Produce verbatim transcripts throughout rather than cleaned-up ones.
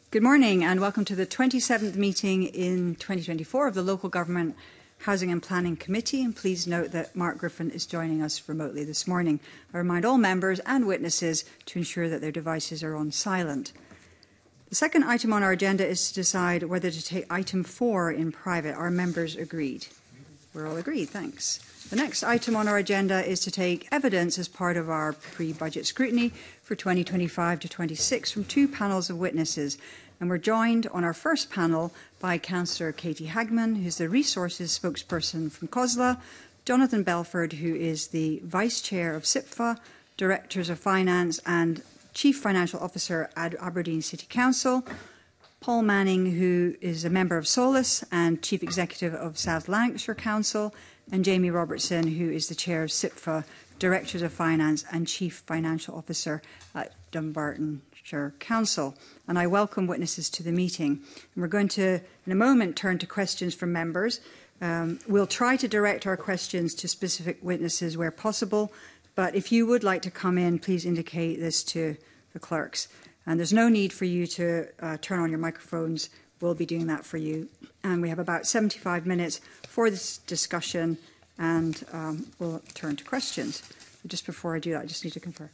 Good morning and welcome to the twenty-seventh meeting in twenty twenty-four of the Local Government Housing and Planning Committee. And please note that Mark Griffin is joining us remotely this morning. I remind all members and witnesses to ensure that their devices are on silent. The second item on our agenda is to decide whether to take item four in private. Are members agreed? We're all agreed, thanks. The next item on our agenda is to take evidence as part of our pre-budget scrutiny for twenty twenty-five to twenty-six from two panels of witnesses. And we're joined on our first panel by Councillor Katie Hagman, who's the Resources spokesperson from COSLA, Jonathan Belford, who is the Vice Chair of SIPFA, Directors of Finance and Chief Financial Officer at Aberdeen City Council, Paul Manning, who is a member of Solus and Chief Executive of South Lanarkshire Council, and Jamie Robertson, who is the Chair of SIPFA, Directors of Finance and Chief Financial Officer at Dunbartonshire Council. And I welcome witnesses to the meeting. And we're going to, in a moment, turn to questions from members. Um, we'll try to direct our questions to specific witnesses where possible, but if you would like to come in, please indicate this to the clerks. And there's no need for you to uh, turn on your microphones. We'll be doing that for you. And we have about seventy-five minutes for this discussion, and um, we'll turn to questions. But just before I do that, I just need to confirm.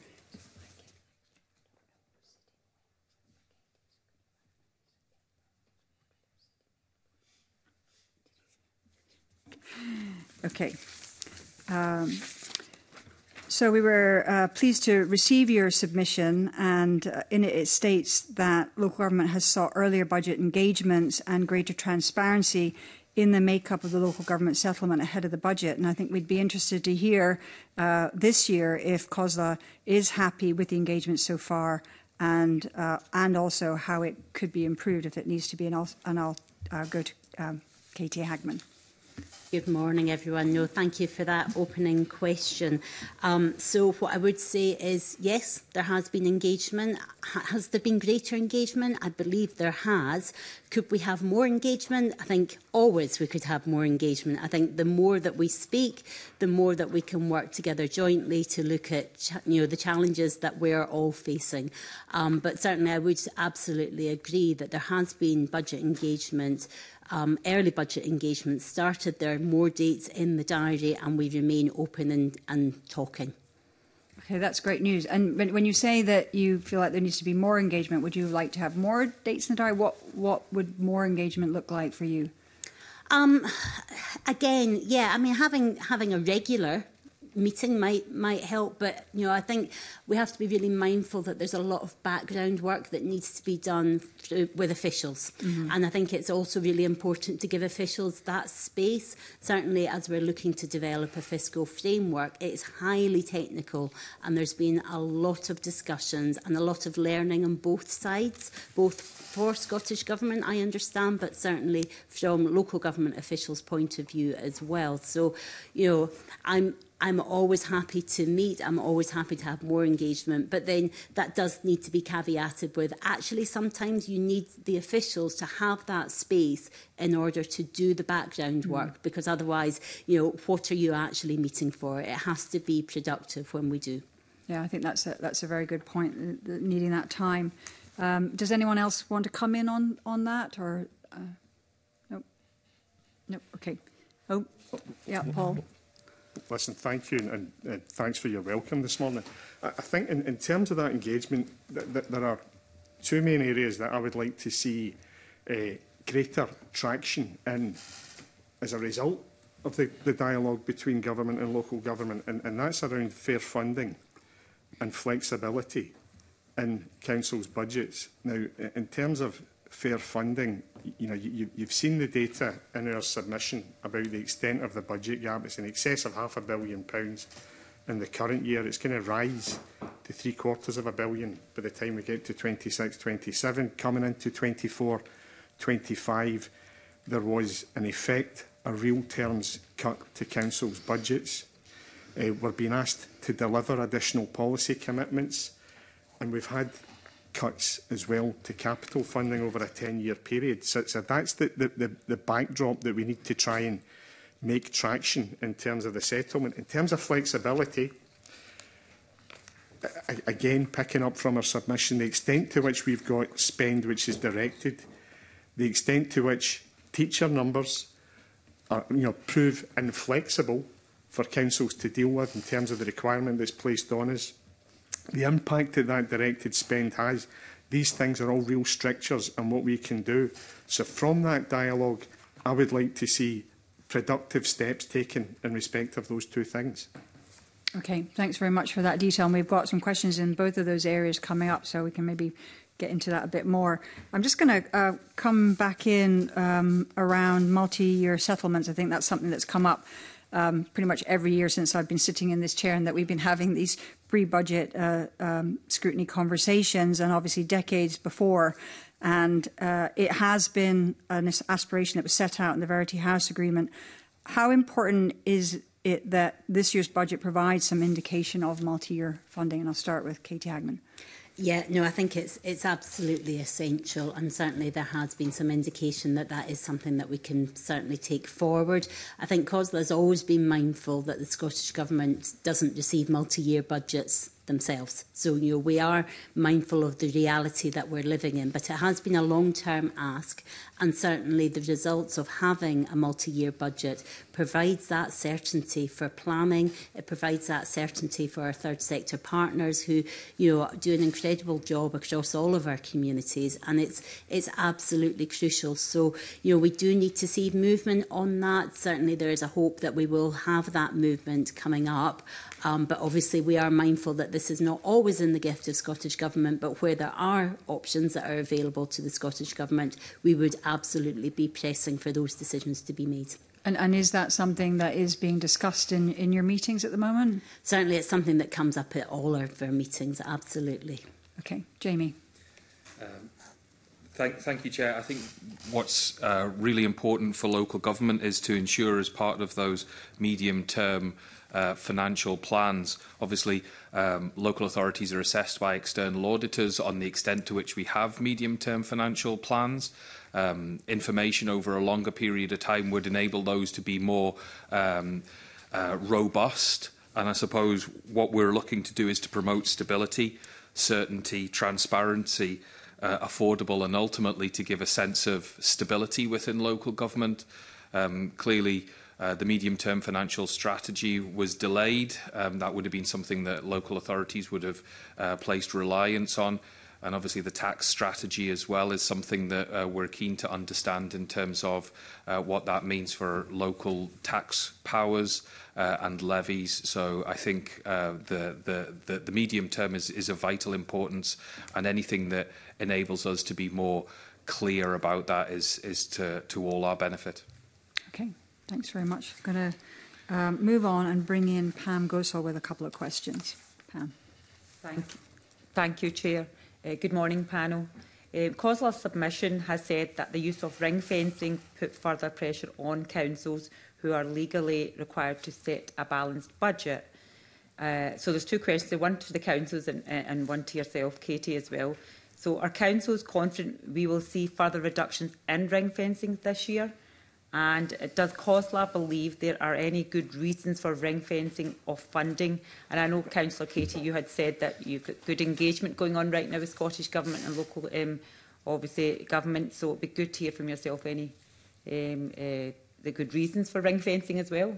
Okay. Um, So we were uh, pleased to receive your submission, and uh, in it it states that local government has sought earlier budget engagements and greater transparency in the make-up of the local government settlement ahead of the budget. And I think we'd be interested to hear uh, this year if COSLA is happy with the engagement so far, and uh, and also how it could be improved if it needs to be. And I'll, and I'll uh, go to um, Katie Hagman. Good morning, everyone. No, thank you for that opening question. Um, so what I would say is, yes, there has been engagement. Has there been greater engagement? I believe there has. Could we have more engagement? I think always we could have more engagement. I think the more that we speak, the more that we can work together jointly to look at, you know, the challenges that we're all facing. Um, but certainly I would absolutely agree that there has been budget engagement. Um, early budget engagement started. There are more dates in the diary, and we remain open and, and talking. Okay, that's great news. And when, when you say that you feel like there needs to be more engagement, would you like to have more dates in the diary? What, what would more engagement look like for you? Um, again, yeah, I mean, having having a regular meeting might might help, but you know, I think we have to be really mindful that there's a lot of background work that needs to be done through, with officials, mm-hmm. and I think it's also really important to give officials that space. Certainly, as we're looking to develop a fiscal framework, it's highly technical, and there's been a lot of discussions and a lot of learning on both sides, both for Scottish Government, I understand, but certainly from local government officials' point of view as well. So, you know, I'm I'm always happy to meet. I'm always happy to have more engagement. But then that does need to be caveated with, actually, sometimes you need the officials to have that space in order to do the background work, mm. because otherwise, you know, what are you actually meeting for? It has to be productive when we do. Yeah, I think that's a, that's a very good point, needing that time. Um, does anyone else want to come in on, on that? Or uh, no? No, okay. Oh, yeah, Paul. Listen, thank you, and, and thanks for your welcome this morning. I, I think in, in terms of that engagement, th th there are two main areas that I would like to see uh, greater traction in as a result of the, the dialogue between government and local government, and, and that's around fair funding and flexibility in councils' budgets. Now, in terms of fair funding, you know, you, you've seen the data in our submission about the extent of the budget gap. It's in excess of half a billion pounds in the current year. It's going to rise to three quarters of a billion by the time we get to twenty-six twenty-seven. Coming into twenty-four twenty-five, there was, in effect, a real terms cut to councils' budgets. Uh, we're being asked to deliver additional policy commitments, and we've had cuts as well to capital funding over a ten-year period. So, so that's the, the, the, the backdrop that we need to try and make traction in terms of the settlement. In terms of flexibility, again, picking up from our submission, the extent to which we've got spend which is directed, the extent to which teacher numbers are, you know, prove inflexible for councils to deal with in terms of the requirement that's placed on us, the impact that that directed spend has, these things are all real strictures on what we can do. So from that dialogue, I would like to see productive steps taken in respect of those two things. Okay, thanks very much for that detail. And we've got some questions in both of those areas coming up, so we can maybe get into that a bit more. I'm just going to uh, come back in um, around multi-year settlements. I think that's something that's come up um, pretty much every year since I've been sitting in this chair, and that we've been having these pre-budget uh, um, scrutiny conversations, and obviously decades before. And uh, it has been an aspiration that was set out in the Verity House Agreement. How important is it that this year's budget provides some indication of multi-year funding? And I'll start with Katie Hagman. Yeah, no, I think it's it's absolutely essential, and certainly there has been some indication that that is something that we can certainly take forward. I think COSLA has always been mindful that the Scottish Government doesn't receive multi-year budgets themselves. So, you know, we are mindful of the reality that we're living in, but it has been a long-term ask, and certainly the results of having a multi-year budget provides that certainty for planning. It provides that certainty for our third sector partners who, you know, do an incredible job across all of our communities, and it's it's absolutely crucial. So, you know, we do need to see movement on that. Certainly there is a hope that we will have that movement coming up. Um, but obviously we are mindful that this is not always in the gift of Scottish Government, but where there are options that are available to the Scottish Government, we would absolutely be pressing for those decisions to be made. And, and is that something that is being discussed in, in your meetings at the moment? Certainly it's something that comes up at all of our meetings, absolutely. Okay, Jamie. Um, Thank, thank you, Chair. I think what's uh, really important for local government is to ensure, as part of those medium-term uh, financial plans, obviously um, local authorities are assessed by external auditors on the extent to which we have medium-term financial plans. Um, information over a longer period of time would enable those to be more um, uh, robust. And I suppose what we're looking to do is to promote stability, certainty, transparency, Uh, affordable, and ultimately to give a sense of stability within local government. Um, clearly, uh, the medium-term financial strategy was delayed. Um, that would have been something that local authorities would have uh, placed reliance on. And obviously the tax strategy as well is something that uh, we're keen to understand in terms of uh, what that means for local tax powers uh, and levies. So I think uh, the, the, the, the medium term is, is of vital importance, and anything that enables us to be more clear about that is, is to, to all our benefit. Okay, thanks very much. I'm going to um, move on and bring in Pam Gosal with a couple of questions. Pam. Thank, thank you, Chair. Uh, good morning, panel. Uh, COSLA's submission has said that the use of ring fencing put further pressure on councils who are legally required to set a balanced budget. Uh, so there's two questions, one to the councils and, and one to yourself, Katie, as well. So are councils confident we will see further reductions in ring fencing this year? And does COSLA believe there are any good reasons for ring fencing of funding? And I know, Councillor Katie, you had said that you've got good engagement going on right now with Scottish Government and local, um, obviously, government. So it'd be good to hear from yourself any um, uh, the good reasons for ring fencing as well.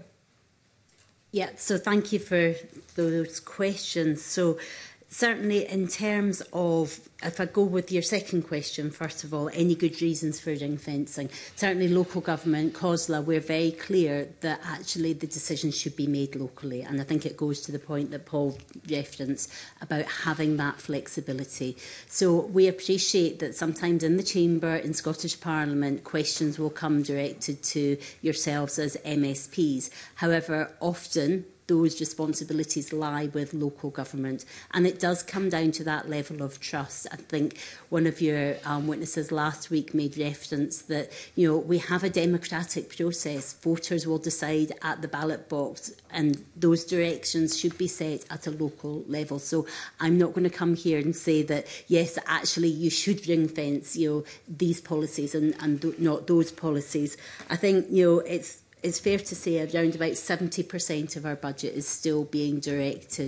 Yeah, so thank you for those questions. So certainly in terms of, if I go with your second question, first of all, any good reasons for ring fencing? Certainly local government, COSLA, we're very clear that actually the decisions should be made locally. And I think it goes to the point that Paul referenced about having that flexibility. So we appreciate that sometimes in the Chamber, in Scottish Parliament, questions will come directed to yourselves as M S Ps. However, often those responsibilities lie with local government. And it does come down to that level of trust. I think one of your um, witnesses last week made reference that, you know, we have a democratic process. Voters will decide at the ballot box, and those directions should be set at a local level. So I'm not going to come here and say that, yes, actually you should ring fence, you know, these policies and, and th- not those policies. I think, you know, it's It's fair to say around about seventy percent of our budget is still being directed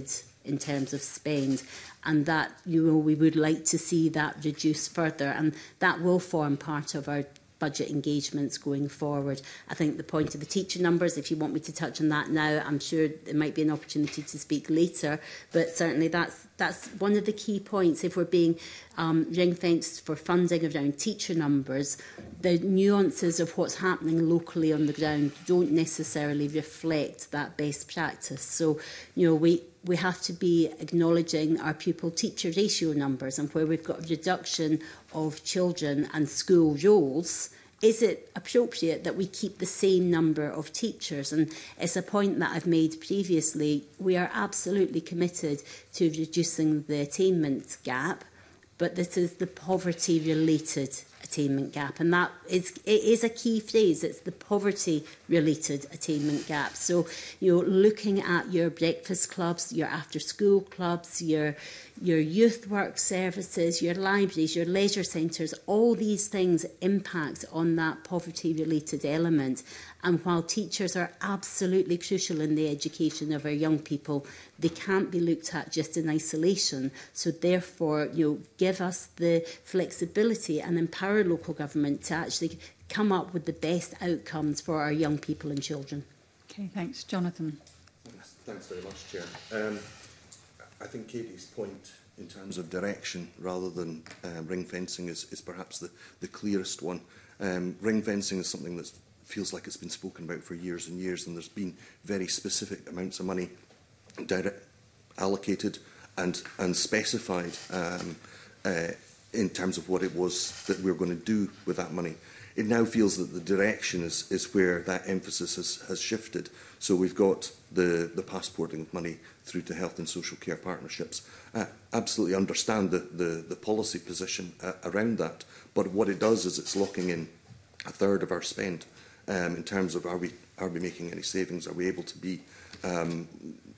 in terms of spend, and that, you know, we would like to see that reduce further, and that will form part of our budget engagements going forward. I think the point of the teacher numbers, if you want me to touch on that now, I'm sure there might be an opportunity to speak later, but certainly that's that's one of the key points. If we're being um, ring-fenced for funding around teacher numbers, the nuances of what's happening locally on the ground don't necessarily reflect that best practice. So, you know, we we have to be acknowledging our pupil-teacher ratio numbers, and where we've got a reduction of children and school roles, is it appropriate that we keep the same number of teachers? And it's a point that I've made previously. We are absolutely committed to reducing the attainment gap, but this is the poverty-related attainment gap, and that is it is a key phrase. It's the poverty-related attainment gap. So, you know, looking at your breakfast clubs, your after-school clubs, your your youth work services, your libraries, your leisure centres, all these things impact on that poverty-related element. And while teachers are absolutely crucial in the education of our young people, they can't be looked at just in isolation. So therefore, you know, give us the flexibility and empower local government to actually come up with the best outcomes for our young people and children. Okay, thanks. Jonathan. Thanks very much, Chair. Um, I think Katie's point in terms of direction rather than uh, ring fencing is, is perhaps the, the clearest one. Um, ring fencing is something that feels like it's been spoken about for years and years, and there's been very specific amounts of money direct, allocated and, and specified um, uh, in terms of what it was that we were going to do with that money. It now feels that the direction is, is where that emphasis has, has shifted. So we've got the, the passporting money through to health and social care partnerships. I absolutely understand the, the, the policy position uh, around that, but what it does is it's locking in a third of our spend um, in terms of are we, are we making any savings? Are we able to be um,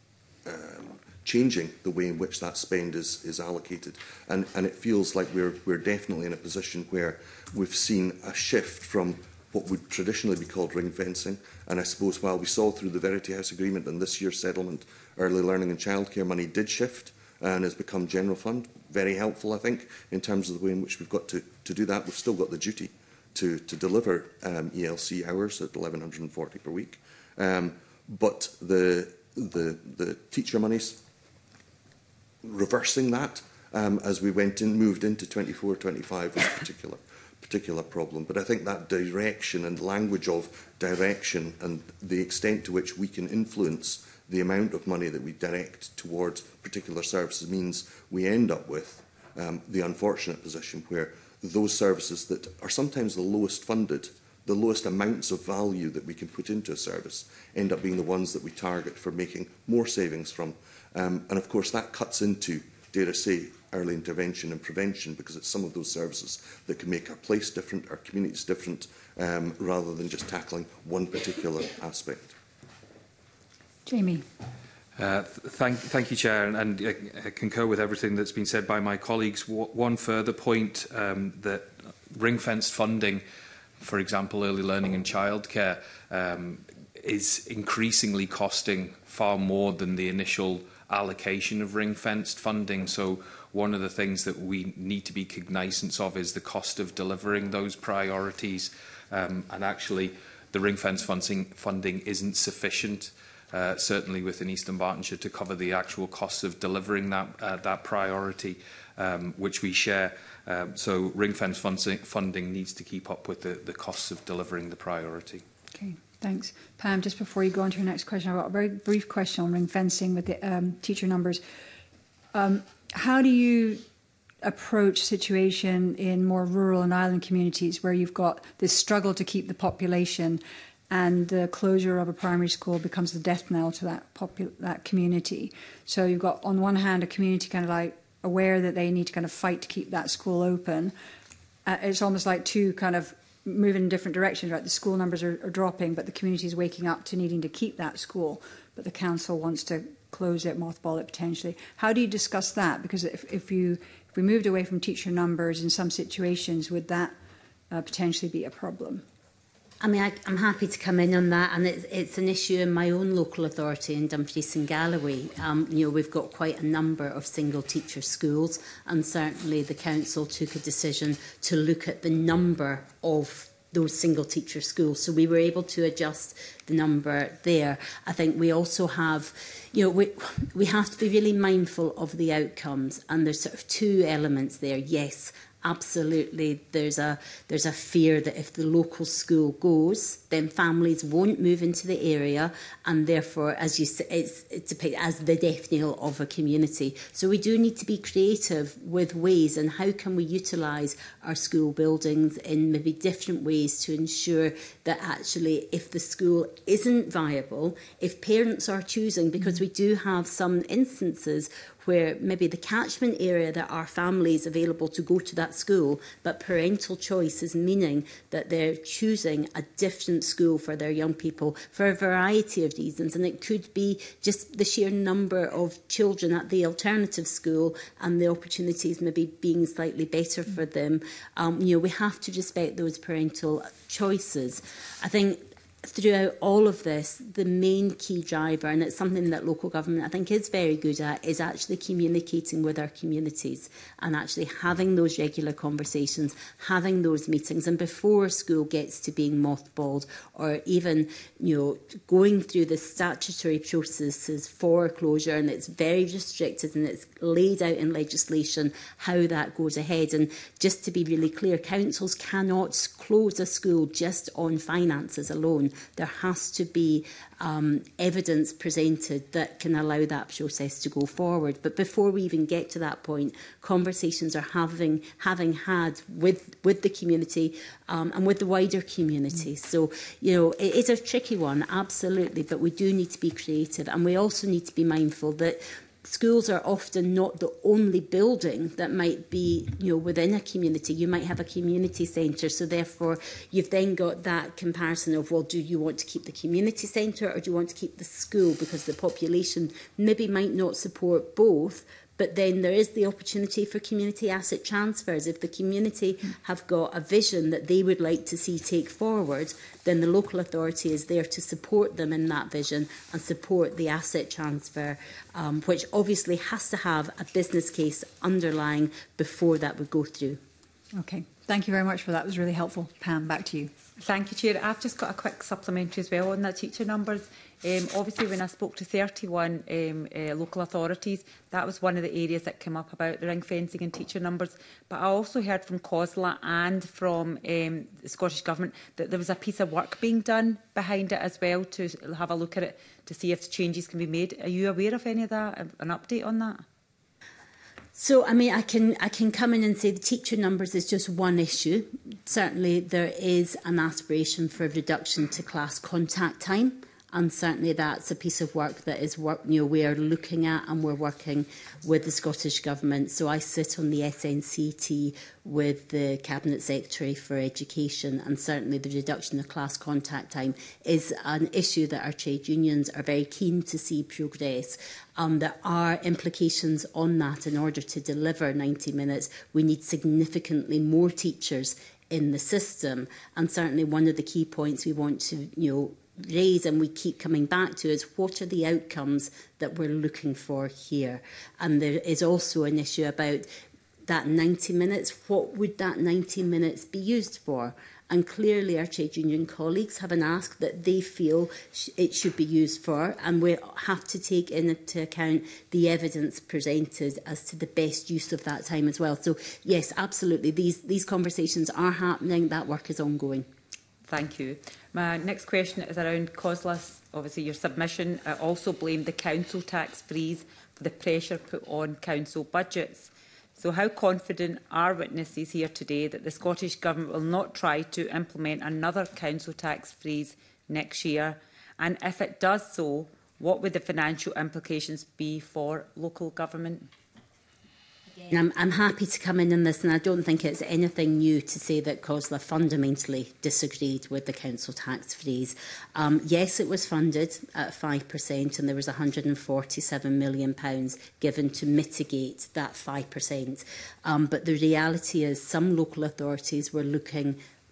um, changing the way in which that spend is, is allocated? And, and it feels like we're, we're definitely in a position where we've seen a shift from what would traditionally be called ring fencing. And I suppose while we saw through the Verity House agreement and this year's settlement, early learning and childcare money did shift and has become general fund. Very helpful, I think, in terms of the way in which we've got to, to do that. We've still got the duty to, to deliver um, E L C hours at eleven forty per week. Um, but the, the, the teacher monies, reversing that um, as we went in, moved into twenty-four twenty-five was a particular, particular problem. But I think that direction and language of direction and the extent to which we can influence the amount of money that we direct towards particular services means we end up with um, the unfortunate position where those services that are sometimes the lowest funded, the lowest amounts of value that we can put into a service, end up being the ones that we target for making more savings from. Um, and of course that cuts into, dare I say, early intervention and prevention, because it's some of those services that can make our place different, our communities different, um, rather than just tackling one particular aspect. Jamie. Uh, th thank, thank you, Chair, and, and uh, I concur with everything that's been said by my colleagues. W one further point, um, that ring-fenced funding, for example, early learning and childcare, um, is increasingly costing far more than the initial allocation of ring-fenced funding. So one of the things that we need to be cognizant of is the cost of delivering those priorities. Um, and actually, the ring-fenced funding, funding isn't sufficient, uh, certainly within Eastern Bartonshire, to cover the actual costs of delivering that, uh, that priority, um, which we share. Um, so ring-fenced funding, funding needs to keep up with the, the costs of delivering the priority. Okay. Thanks. Pam, just before you go on to your next question, I've got a very brief question on ring fencing with the um, teacher numbers. Um, how do you approach situation in more rural and island communities where you've got this struggle to keep the population and the closure of a primary school becomes the death knell to that, popu that community? So you've got, on one hand, a community kind of like aware that they need to kind of fight to keep that school open. Uh, it's almost like two kind of moving in different directions, right? The school numbers are, are dropping, but the community is waking up to needing to keep that school, but the council wants to close it, mothball it potentially. How do you discuss that? Because if, if you if we moved away from teacher numbers in some situations, would that uh, potentially be a problem? I mean, I, I'm happy to come in on that, and it's, it's an issue in my own local authority in Dumfries and Galloway. Um, you know, we've got quite a number of single-teacher schools, and certainly the council took a decision to look at the number of those single-teacher schools. So we were able to adjust the number there. I think we also have, you know, we, we have to be really mindful of the outcomes, and there's sort of two elements there. Yes, absolutely, there's a there's a fear that if the local school goes, then families won't move into the area, and therefore, as you say, it's, it's depicted as the death knell of a community. So we do need to be creative with ways, and how can we utilise our school buildings in maybe different ways to ensure that actually, if the school isn't viable, if parents are choosing, because we do have some instances where maybe the catchment area that our families available to go to that school, but parental choice is meaning that they're choosing a different school for their young people for a variety of reasons. And it could be just the sheer number of children at the alternative school and the opportunities maybe being slightly better for them. Um, you know, we have to respect those parental choices. I think throughout all of this, the main key driver, and it's something that local government I think is very good at, is actually communicating with our communities and actually having those regular conversations, having those meetings. And before school gets to being mothballed, or even, you know, going through the statutory processes for closure, and it's very restricted and it's laid out in legislation how that goes ahead. And just to be really clear, councils cannot close a school just on finances alone. There has to be um, evidence presented that can allow that process to go forward. But before we even get to that point, conversations are having having had with with the community um, and with the wider community. So, you know, it is a tricky one, absolutely, but we do need to be creative, and we also need to be mindful that schools are often not the only building that might be, you know, within a community. You might have a community centre, so therefore you've then got that comparison of, well, do you want to keep the community centre or do you want to keep the school, because the population maybe might not support both. But then there is the opportunity for community asset transfers. If the community have got a vision that they would like to see take forward, then the local authority is there to support them in that vision and support the asset transfer, um, which obviously has to have a business case underlying before that would go through. Okay, thank you very much for that. It was really helpful. Pam, back to you. Thank you, Chair. I've just got a quick supplementary as well on that teacher numbers. Um, obviously, when I spoke to thirty-one um, uh, local authorities, that was one of the areas that came up about the ring fencing and teacher numbers. But I also heard from COSLA and from um, the Scottish Government that there was a piece of work being done behind it as well to have a look at it to see if changes can be made. Are you aware of any of that? An update on that? So, I mean, I can I can come in and say the teacher numbers is just one issue. Certainly, there is an aspiration for a reduction to class contact time. And certainly that's a piece of work that is work, you know, we are looking at, and we're working with the Scottish Government. So I sit on the S N C T with the Cabinet Secretary for Education, and certainly the reduction of class contact time is an issue that our trade unions are very keen to see progress. Um, there are implications on that. In order to deliver ninety minutes, we need significantly more teachers in the system. And certainly one of the key points we want to, you know, raise, and we keep coming back to, is what are the outcomes that we're looking for here. And there is also an issue about that ninety minutes. What would that ninety minutes be used for? And clearly our trade union colleagues have an ask that they feel sh it should be used for, and we have to take into account the evidence presented as to the best use of that time as well. So yes, absolutely, these, these conversations are happening, that work is ongoing. Thank you. My next question is around COSLA. Obviously, your submission uh, also blamed the council tax freeze for the pressure put on council budgets. So how confident are witnesses here today that the Scottish Government will not try to implement another council tax freeze next year? And if it does so, what would the financial implications be for local government? And I'm, I'm happy to come in on this, and I don't think it's anything new to say that COSLA fundamentally disagreed with the council tax freeze. Um, yes, it was funded at five percent, and there was one hundred and forty-seven million pounds given to mitigate that five percent. Um, but the reality is some local authorities were looking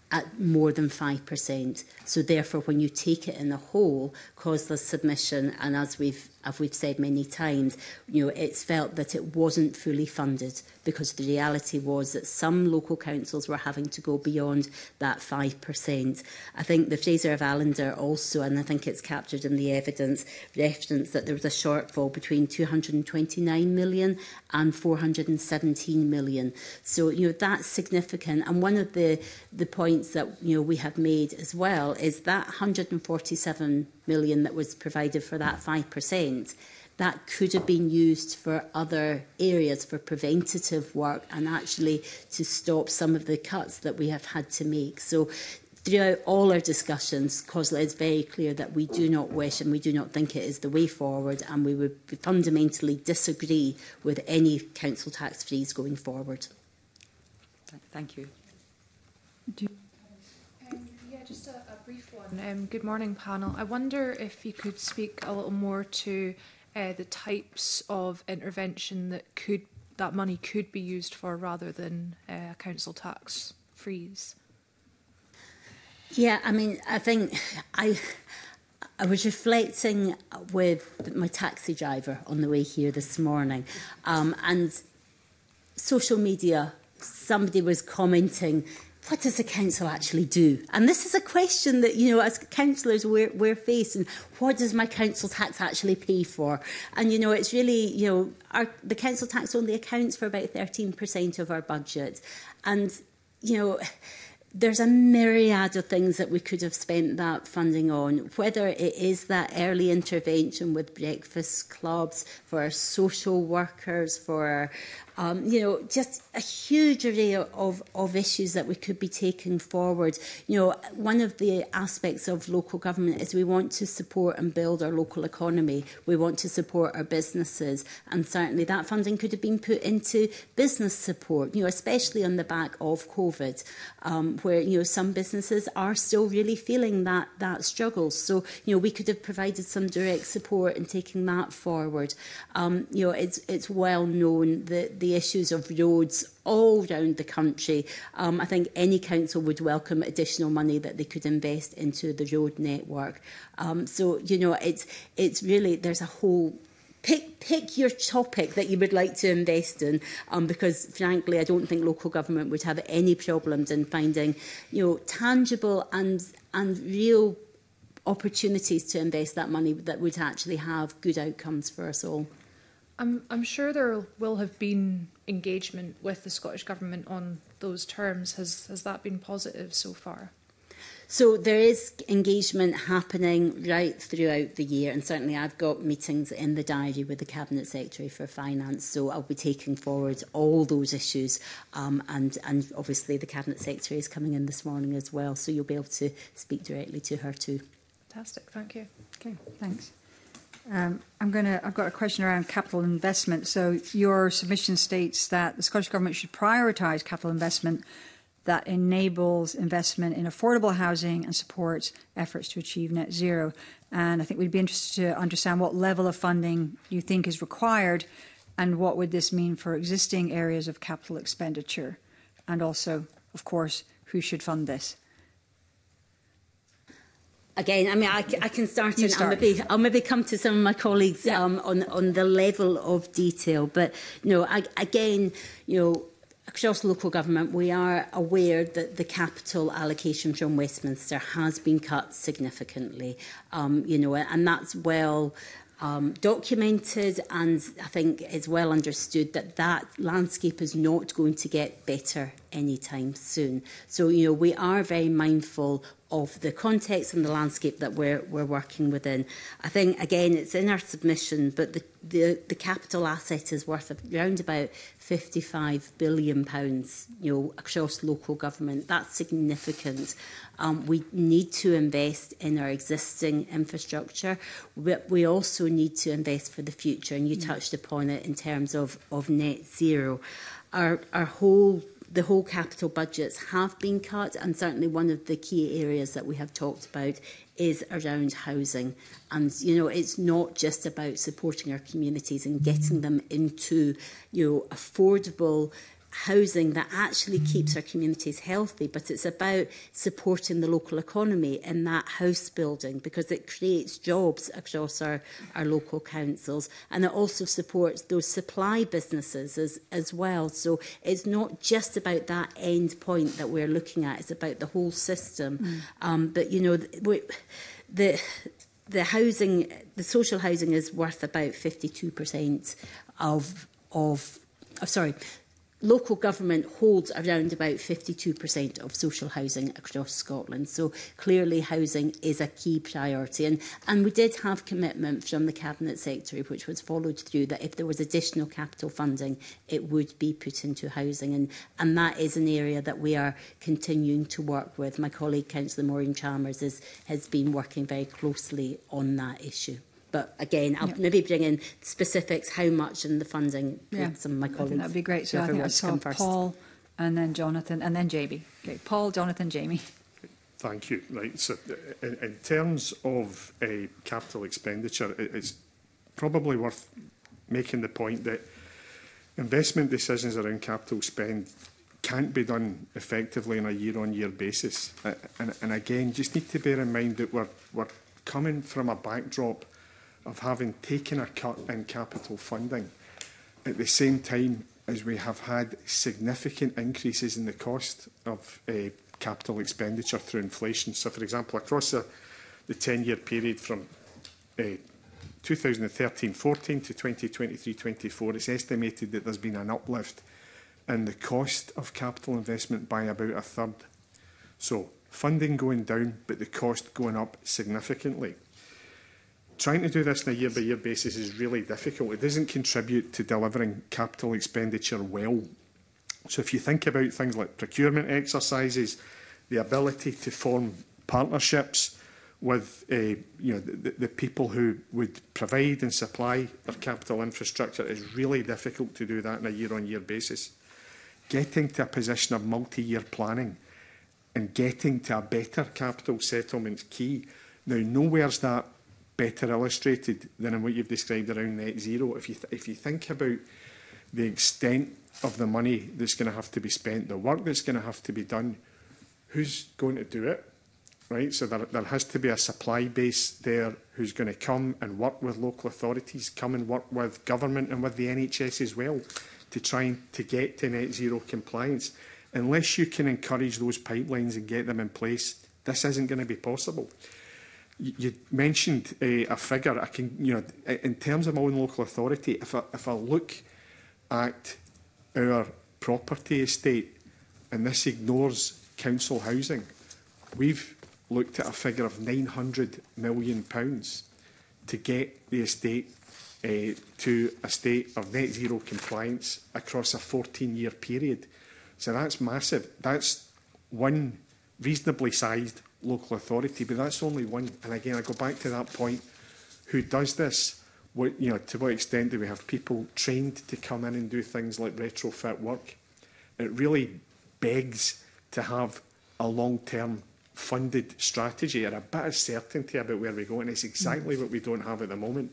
at more than five percent. So therefore, when you take it in the whole, COSLA's submission, and as we've, as we've said many times, you know, it's felt that it wasn't fully funded, because the reality was that some local councils were having to go beyond that five percent. I think the Fraser of Allender also, and I think it's captured in the evidence, referenced that there was a shortfall between two hundred and twenty-nine million and four hundred and seventeen million. So, you know, that's significant. And one of the, the points that, you know, we have made as well is that one hundred and forty-seven million that was provided for that five percent, that could have been used for other areas, for preventative work, and actually to stop some of the cuts that we have had to make. So throughout all our discussions, COSLA is very clear that we do not wish and we do not think it is the way forward, and we would fundamentally disagree with any council tax freeze going forward. Thank you. Do you Um, yeah, just a, a brief one. Um, good morning, panel. I wonder if you could speak a little more to uh, the types of intervention that could that money could be used for, rather than uh, a council tax freeze. Yeah, I mean, I think I I was reflecting with my taxi driver on the way here this morning, um, and social media, somebody was commenting, what does the council actually do? And this is a question that, you know, as councillors we're, we're facing. What does my council tax actually pay for? And, you know, it's really, you know, our, the council tax only accounts for about thirteen percent of our budget. And, you know, there's a myriad of things that we could have spent that funding on, whether it is that early intervention with breakfast clubs, for our social workers, for Um, you know, just a huge array of, of issues that we could be taking forward. You know, one of the aspects of local government is we want to support and build our local economy. We want to support our businesses, and certainly that funding could have been put into business support, you know, especially on the back of COVID, um, where, you know, some businesses are still really feeling that, that struggle. So, you know, we could have provided some direct support in taking that forward. Um, you know, it's, it's well known that the The issues of roads all around the country. Um, I think any council would welcome additional money that they could invest into the road network. Um, so, you know, it's it's really, there's a whole, pick, pick your topic that you would like to invest in, um, because frankly, I don't think local government would have any problems in finding, you know, tangible and, and real opportunities to invest that money that would actually have good outcomes for us all. I'm, I'm sure there will have been engagement with the Scottish Government on those terms. Has, has that been positive so far? So there is engagement happening right throughout the year, and certainly I've got meetings in the diary with the Cabinet Secretary for Finance, so I'll be taking forward all those issues, um, and, and obviously the Cabinet Secretary is coming in this morning as well, so you'll be able to speak directly to her too. Fantastic, thank you. Okay, thanks. Um, I'm going to. I've got a question around capital investment. So your submission states that the Scottish Government should prioritise capital investment that enables investment in affordable housing and supports efforts to achieve net zero. And I think we'd be interested to understand what level of funding you think is required, and what would this mean for existing areas of capital expenditure, and also, of course, who should fund this. Again, I mean, I, I can start, and start. I'll maybe, I'll maybe come to some of my colleagues yeah. um, on, on the level of detail. But, you know, I, again, you know, across local government, we are aware that the capital allocation from Westminster has been cut significantly, um, you know, and that's well um, documented, and I think it's well understood that that landscape is not going to get better anytime soon. So, you know, we are very mindful of the context and the landscape that we're, we're working within. I think, again, it's in our submission, but the, the, the capital asset is worth around about fifty-five billion pounds, you know, across local government. That's significant. Um, we need to invest in our existing infrastructure, but we also need to invest for the future, and you mm. touched upon it in terms of, of net zero. Our, our whole The whole capital budgets have been cut, and certainly one of the key areas that we have talked about is around housing. And, you know, it's not just about supporting our communities and getting them into, you know, affordable housing that actually keeps our communities healthy, but it's about supporting the local economy in that house building, because it creates jobs across our, our local councils, and it also supports those supply businesses as, as well. So it's not just about that end point that we're looking at, it's about the whole system. Mm. Um, but, you know, the, the, the housing, the social housing is worth about fifty-two percent of, of oh, sorry, local government holds around about fifty-two percent of social housing across Scotland. So clearly housing is a key priority. And, and we did have commitment from the Cabinet Secretary, which was followed through, that if there was additional capital funding, it would be put into housing. And, and that is an area that we are continuing to work with. My colleague, Councillor Maureen Chalmers, is, has been working very closely on that issue. But again, I'll yep. maybe bring in specifics, how much and the funding. Yeah. Some of my colleagues. That'd be great. So I think I saw Paul and then Jonathan and then Jamie. Okay, Paul, Jonathan, Jamie. Thank you. Right. So, in, in terms of uh, capital expenditure, it, it's probably worth making the point that investment decisions around capital spend can't be done effectively on a year-on-year basis. Uh, and, and again, just need to bear in mind that we're we're coming from a backdrop of having taken a cut in capital funding at the same time as we have had significant increases in the cost of uh, capital expenditure through inflation. So, for example, across the, the ten-year period from uh, two thousand thirteen fourteen to twenty twenty-three twenty-four, it's estimated that there's been an uplift in the cost of capital investment by about a third. So, funding going down, but the cost going up significantly. Trying to do this on a year-by-year basis is really difficult. It doesn't contribute to delivering capital expenditure well. So if you think about things like procurement exercises, the ability to form partnerships with uh, you know, the, the people who would provide and supply their capital infrastructure, is really difficult to do that on a year-on-year basis. Getting to a position of multi-year planning and getting to a better capital settlement is key. Now, nowhere's that better illustrated than in what you've described around net zero. If you, th if you think about the extent of the money that's going to have to be spent, the work that's going to have to be done, who's going to do it? Right? So there, there has to be a supply base there who's going to come and work with local authorities, come and work with government and with the N H S as well, to try and to get to net zero compliance. Unless you can encourage those pipelines and get them in place, this isn't going to be possible. You, you mentioned uh, a figure. I can, you know, in terms of my own local authority, if I, if I look at our property estate, and this ignores council housing, we've looked at a figure of nine hundred million pounds to get the estate uh, to a state of net zero compliance across a fourteen-year period. So that's massive. That's one reasonably sized local authority, but that's only one. And again, I go back to that point: who does this? What, you know, to what extent do we have people trained to come in and do things like retrofit work? It really begs to have a long-term funded strategy and a bit of certainty about where we go, and it's exactly mm. what we don't have at the moment.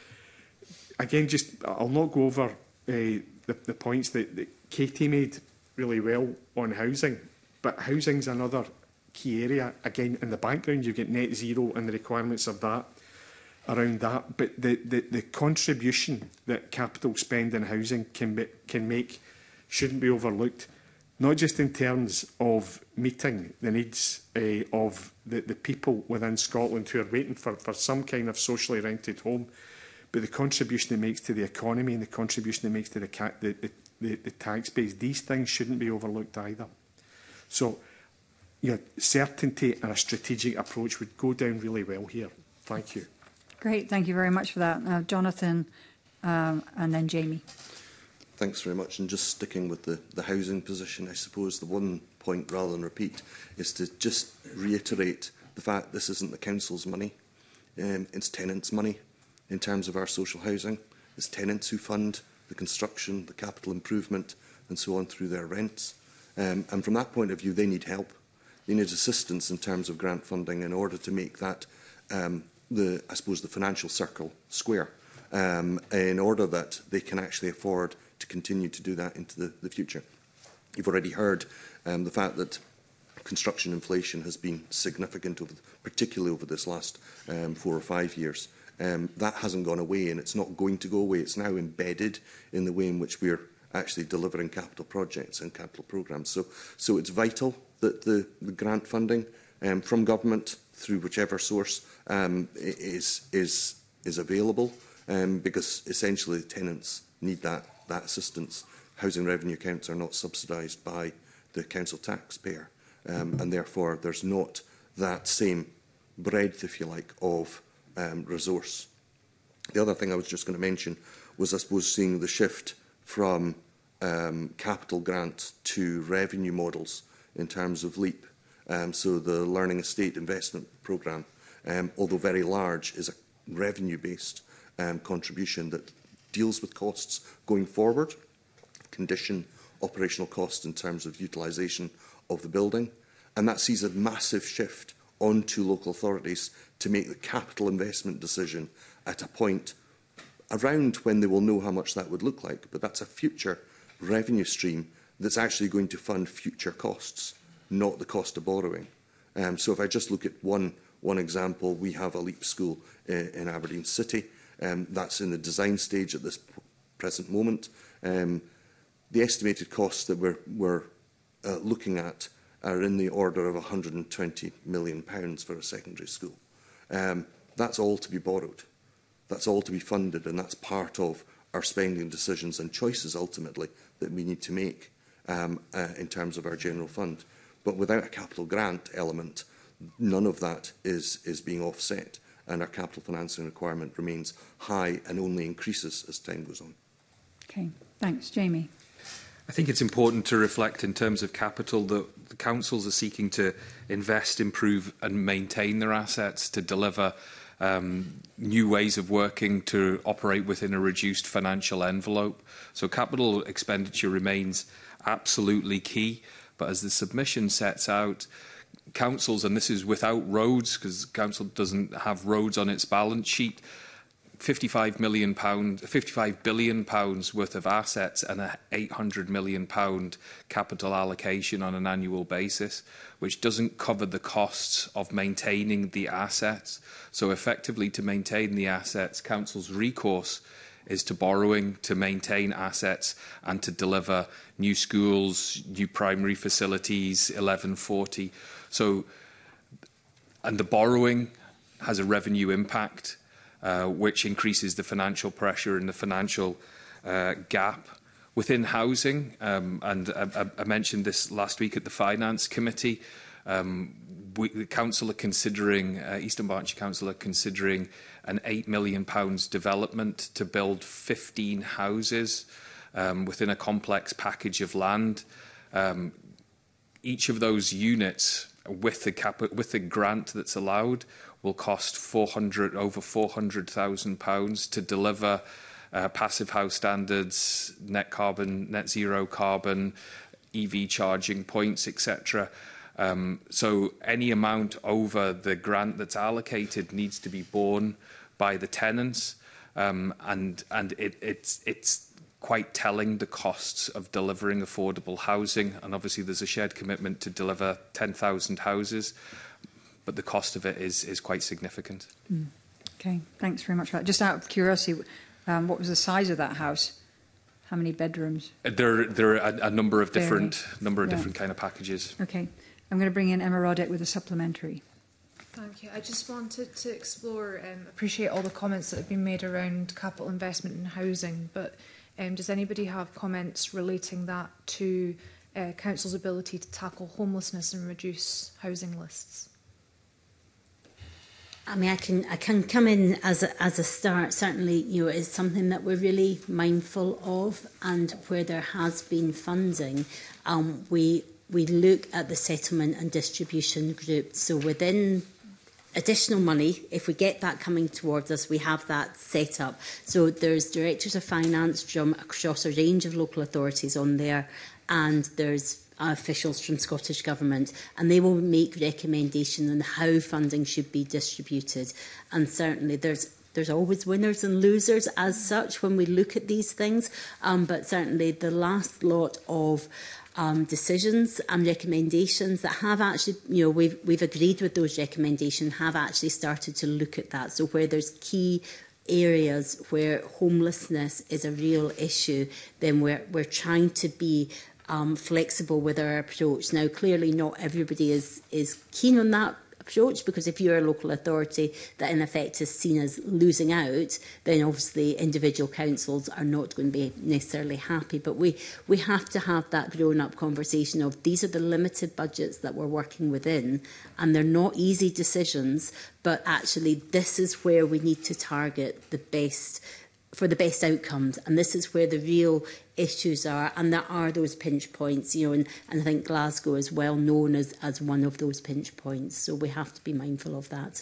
Again, just I'll not go over uh, the, the points that, that Katie made really well on housing, but housing's another key area. Again, in the background, you get net zero and the requirements of that around that, but the, the, the contribution that capital spend in housing can, be, can make shouldn't be overlooked, not just in terms of meeting the needs uh, of the, the people within Scotland who are waiting for, for some kind of socially rented home, but the contribution it makes to the economy and the contribution it makes to the, ca the, the, the, the tax base. These things shouldn't be overlooked either. So, you know, certainty and a strategic approach would go down really well here. Thank you. Great, thank you very much for that. Uh, Jonathan um, and then Jamie. Thanks very much. And just sticking with the, the housing position, I suppose the one point, rather than repeat, is to just reiterate the fact this isn't the council's money. Um, it's tenants' money in terms of our social housing. It's tenants who fund the construction, the capital improvement, and so on through their rents. Um, and from that point of view, they need help. They need assistance in terms of grant funding in order to make that, um, the, I suppose, the financial circle square, um, in order that they can actually afford to continue to do that into the, the future. You've already heard um, the fact that construction inflation has been significant, over, particularly over this last um, four or five years. Um, that hasn't gone away, and it's not going to go away. It's now embedded in the way in which we're actually delivering capital projects and capital programmes. So, so it's vital that the, the grant funding um, from government, through whichever source, um, is, is, is available, um, because essentially tenants need that, that assistance. Housing revenue accounts are not subsidised by the council taxpayer, um, and therefore there's not that same breadth, if you like, of um, resource. The other thing I was just going to mention was, I suppose, seeing the shift from um, capital grant to revenue models in terms of LEAP. Um, so the Learning Estate Investment Programme, um, although very large, is a revenue-based um, contribution that deals with costs going forward, condition operational costs in terms of utilisation of the building, and that sees a massive shift onto local authorities to make the capital investment decision at a point around when they will know how much that would look like. But that's a future revenue stream that's actually going to fund future costs, not the cost of borrowing. Um, so if I just look at one, one example, we have a LEAP school in, in Aberdeen City. Um, that's in the design stage at this present moment. Um, the estimated costs that we're, we're uh, looking at are in the order of one hundred and twenty million pounds for a secondary school. Um, that's all to be borrowed. That's all to be funded, and that's part of our spending decisions and choices, ultimately, that we need to make um, uh, in terms of our general fund. But without a capital grant element, none of that is, is being offset, and our capital financing requirement remains high and only increases as time goes on. Okay, thanks. Jamie. I think it's important to reflect in terms of capital that the councils are seeking to invest, improve and maintain their assets to deliver um, new ways of working to operate within a reduced financial envelope. So capital expenditure remains absolutely key, but as the submission sets out, councils, and this is without roads because council doesn't have roads on its balance sheet, fifty-five million pounds, fifty-five billion pounds worth of assets and a eight hundred million pound capital allocation on an annual basis, which doesn't cover the costs of maintaining the assets. So effectively, to maintain the assets, council's recourse is to borrowing to maintain assets and to deliver new schools, new primary facilities, eleven forty. So, and the borrowing has a revenue impact, Uh, which increases the financial pressure and the financial uh, gap. Within housing, um, and I, I mentioned this last week at the Finance Committee, um, we, the Council are considering, uh, Eastern Berkshire Council are considering an eight million pounds development to build fifteen houses um, within a complex package of land. Um, each of those units, with the, cap with the grant that's allowed, will cost four hundred, over four hundred thousand pounds to deliver uh, passive house standards, net carbon, net zero carbon, E V charging points, et cetera. Um, so any amount over the grant that's allocated needs to be borne by the tenants, um, and and it, it's it's quite telling the costs of delivering affordable housing. And obviously, there's a shared commitment to deliver ten thousand houses. But the cost of it is, is quite significant. Mm. Okay, thanks very much for that. Just out of curiosity, um, what was the size of that house? How many bedrooms? There, there are a, a number of different, Very. number of yeah. different kind of packages. Okay, I'm going to bring in Emma Roddick with a supplementary. Thank you. I just wanted to explore, um, appreciate all the comments that have been made around capital investment in housing, but um, does anybody have comments relating that to uh, Council's ability to tackle homelessness and reduce housing lists? I mean, I can I can come in as a, as a start. Certainly, you know, it's something that we're really mindful of, and where there has been funding, um, we we look at the settlement and distribution group. So within additional money, if we get that coming towards us, we have that set up. So there's directors of finance from across a range of local authorities on there, and there's officials from Scottish Government, and they will make recommendations on how funding should be distributed. And certainly there's there's always winners and losers as such when we look at these things. Um, but certainly the last lot of um, decisions and recommendations that have actually, you know, we've, we've agreed with those recommendations, have actually started to look at that. So where there's key areas where homelessness is a real issue, then we're, we're trying to be um, flexible with our approach. Now, clearly not everybody is, is keen on that approach, because if you're a local authority that in effect is seen as losing out, then obviously individual councils are not going to be necessarily happy. But we, we have to have that grown-up conversation of these are the limited budgets that we're working within, and they're not easy decisions, but actually this is where we need to target the best for the best outcomes, and this is where the real issues are, and there are those pinch points, you know, and, and I think Glasgow is well known as, as one of those pinch points, so we have to be mindful of that.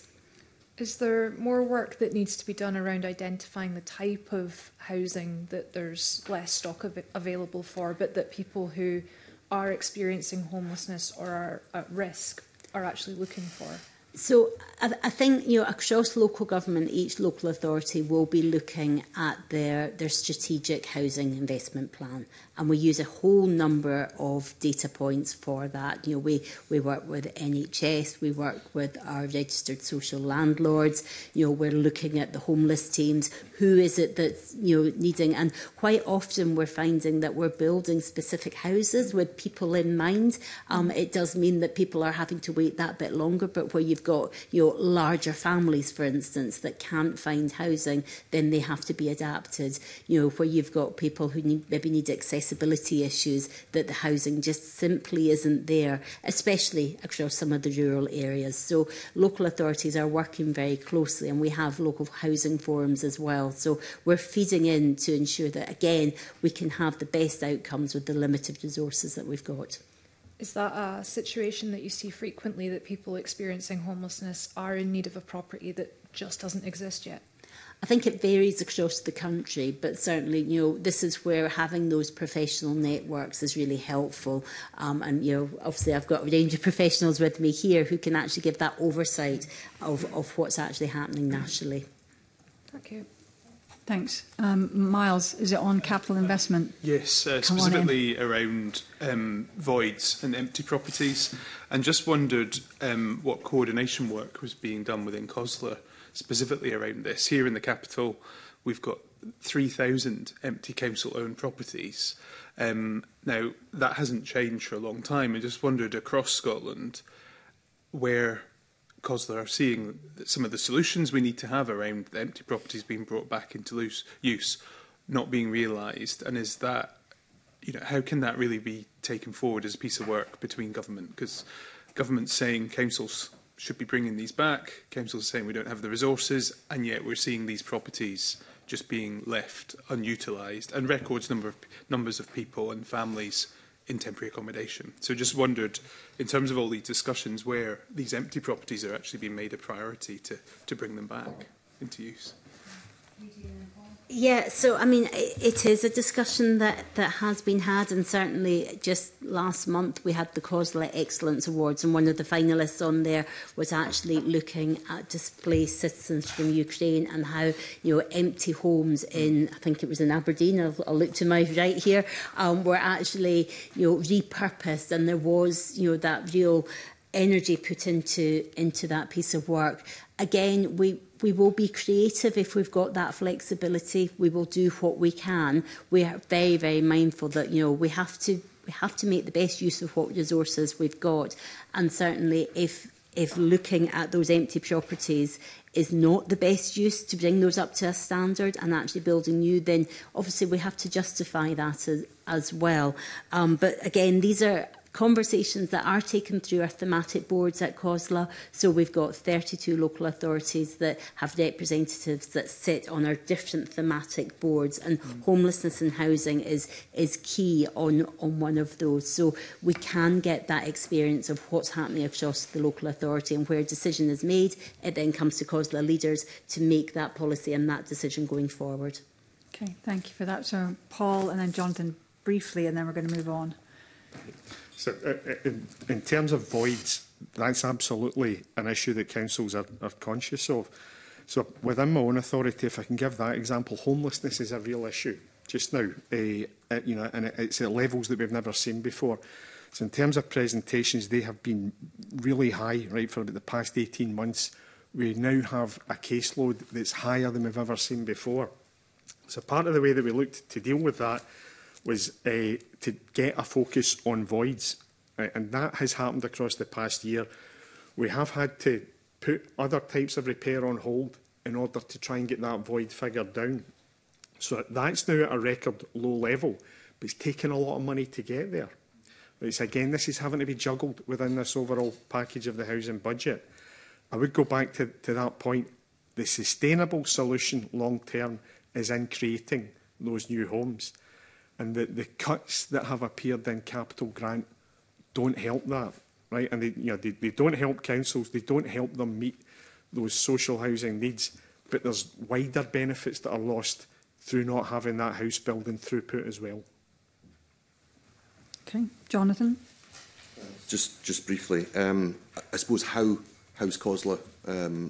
Is there more work that needs to be done around identifying the type of housing that there's less stock av available for, but that people who are experiencing homelessness or are at risk are actually looking for? So I, I think, you know, across local government, each local authority will be looking at their, their strategic housing investment plan. And we use a whole number of data points for that. You know, we, we work with N H S, we work with our registered social landlords, you know, we're looking at the homeless teams, who is it that's, you know, needing, and quite often we're finding that we're building specific houses with people in mind. Um, it does mean that people are having to wait that bit longer, but where you've got, you know, larger families, for instance, that can't find housing, then they have to be adapted. You know, where you've got people who need, maybe need accessibility issues, that the housing just simply isn't there, especially across some of the rural areas. So local authorities are working very closely, and we have local housing forums as well. So we're feeding in to ensure that, again, we can have the best outcomes with the limited resources that we've got. Is that a situation that you see frequently, that people experiencing homelessness are in need of a property that just doesn't exist yet? I think it varies across the country, but certainly, you know, this is where having those professional networks is really helpful. Um, and, you know, obviously I've got a range of professionals with me here who can actually give that oversight of, of what's actually happening nationally. Thank you. Thanks. Um, Miles, is it on capital investment? Yes, uh, specifically around um, voids and empty properties, and just wondered um, what coordination work was being done within COSLA specifically around this. Here in the capital, we've got three thousand empty council-owned properties. Um, now, that hasn't changed for a long time. I just wondered across Scotland where COSLA are seeing that some of the solutions we need to have around the empty properties being brought back into loose use not being realised, and is that, you know, how can that really be taken forward as a piece of work between government? Because government's saying councils should be bringing these back, councils are saying we don't have the resources, and yet we're seeing these properties just being left unutilised, and records number of numbers of people and families in temporary accommodation. So just wondered, in terms of all these discussions, where these empty properties are actually being made a priority to, to bring them back into use. Yeah, so I mean, it, it is a discussion that, that has been had, and certainly just last month we had the COSLA Excellence Awards, and one of the finalists on there was actually looking at displaced citizens from Ukraine and how, you know, empty homes in, I think it was in Aberdeen, I'll, I'll look to my right here, um, were actually, you know, repurposed, and there was, you know, that real energy put into into that piece of work. Again, we we will be creative if we've got that flexibility. We will do what we can. We are very, very mindful that, you know, we have to we have to make the best use of what resources we've got. And certainly, if if looking at those empty properties is not the best use to bring those up to a standard and actually building new, then obviously we have to justify that as, as well. Um, but again, these are conversations that are taken through our thematic boards at COSLA. So we've got thirty-two local authorities that have representatives that sit on our different thematic boards, and mm. homelessness and housing is is key on, on one of those. So we can get that experience of what's happening across the local authority, and where a decision is made, it then comes to COSLA leaders to make that policy and that decision going forward. Okay, thank you for that. So Paul and then Jonathan briefly, and then we're going to move on. So, uh, in, in terms of voids, that's absolutely an issue that councils are, are conscious of. So within my own authority, if I can give that example, homelessness is a real issue just now, uh, uh, you know, and it's at levels that we've never seen before. So in terms of presentations, they have been really high, right, for about the past eighteen months. We now have a caseload that's higher than we've ever seen before. So part of the way that we looked to deal with that was uh, to get a focus on voids, right? And that has happened across the past year. We have had to put other types of repair on hold in order to try and get that void figure down. So that's now at a record low level, but it's taken a lot of money to get there. But it's, again, this is having to be juggled within this overall package of the housing budget. I would go back to, to that point. The sustainable solution long-term is in creating those new homes. And the, the cuts that have appeared in capital grant don't help that, right? And they, you know, they, they don't help councils, they don't help them meet those social housing needs, but there's wider benefits that are lost through not having that house building throughput as well. Okay, Jonathan. Just, just briefly, um, I suppose how how's COSLA um,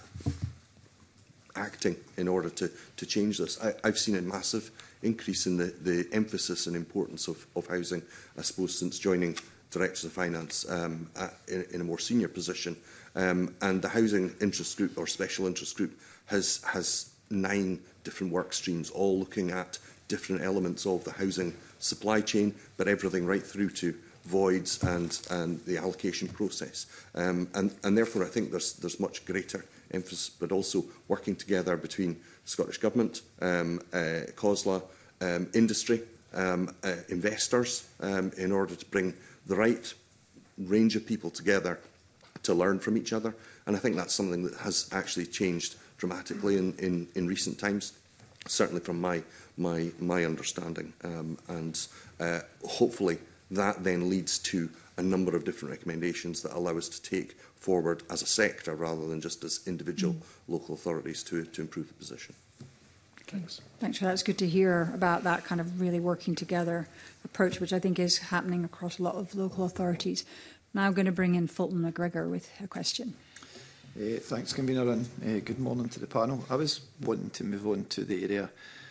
acting in order to, to change this? I, I've seen a massive increase in the, the emphasis and importance of, of housing, I suppose, since joining Directors of Finance um, at, in, in a more senior position. Um, and the Housing Interest Group, or Special Interest Group, has, has nine different work streams, all looking at different elements of the housing supply chain, but everything right through to voids and, and the allocation process. Um, and, and therefore, I think there's, there's much greater emphasis, but also working together between Scottish Government, um, uh, COSLA, um, industry, um, uh, investors, um, in order to bring the right range of people together to learn from each other. And I think that's something that has actually changed dramatically in, in, in recent times, certainly from my, my, my understanding. Um, and uh, hopefully that then leads to a number of different recommendations that allow us to take forward as a sector rather than just as individual mm. local authorities to, to improve the position. Okay. Thanks. Thanks for that. It's good to hear about that kind of really working together approach, which I think is happening across a lot of local authorities. Now I'm going to bring in Fulton McGregor with a question. Uh, thanks, Convener, and uh, good morning to the panel. I was wanting to move on to the area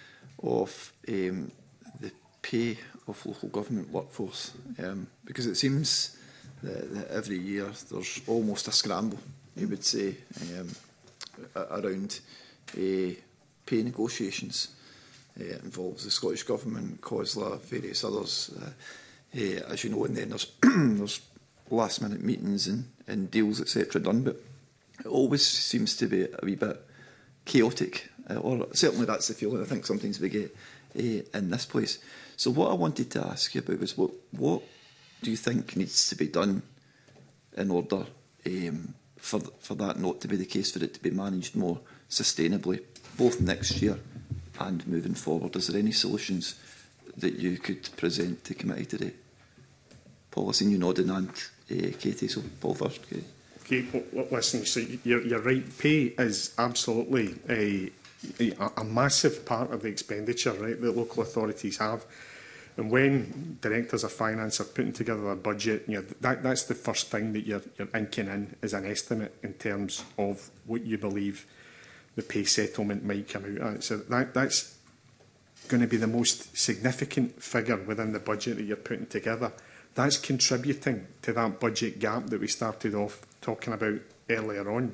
of um, the pay of local government workforce, um, because it seems that, that every year there's almost a scramble, you would say, um, around uh, pay negotiations. Uh, it involves the Scottish Government, COSLA, various others, uh, uh, as you know, and then there's, there's last-minute meetings and, and deals, et cetera done, but it always seems to be a wee bit chaotic, uh, or certainly that's the feeling I think sometimes we get uh, in this place. So what I wanted to ask you about was what, what do you think needs to be done in order um, for, for that not to be the case, for it to be managed more sustainably, both next year and moving forward? Is there any solutions that you could present to committee today? Paul, I've seen you nodding, and uh, Katie, so Paul first. Okay. Okay, well, listen, so you're, you're right. Pay is absolutely a, a, a massive part of the expenditure, right, that local authorities have. And when directors of finance are putting together a budget, you know, that, that's the first thing that you're, you're inking in is an estimate in terms of what you believe the pay settlement might come out at. So that, that's going to be the most significant figure within the budget that you're putting together. That's contributing to that budget gap that we started off talking about earlier on.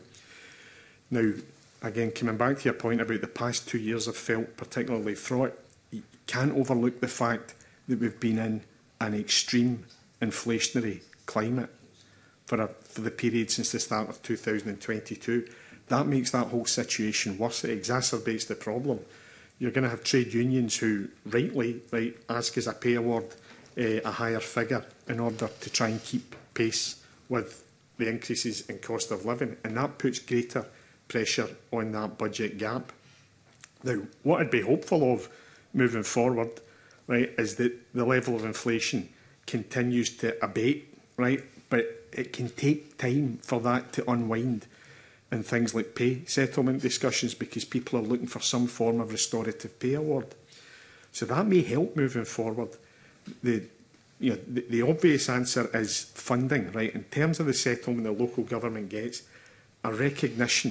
Now, again, coming back to your point about the past two years have felt particularly fraught, you can't overlook the fact that we've been in an extreme inflationary climate for, a, for the period since the start of two thousand twenty-two. That makes that whole situation worse. It exacerbates the problem. You're going to have trade unions who, rightly, right, ask as a pay award uh, a higher figure in order to try and keep pace with the increases in cost of living, and that puts greater pressure on that budget gap. Now, what I'd be hopeful of moving forward, right, is that the level of inflation continues to abate, right, but it can take time for that to unwind in things like pay settlement discussions, because people are looking for some form of restorative pay award. So that may help moving forward. The You know, the, the obvious answer is funding, right? In terms of the settlement the local government gets, a recognition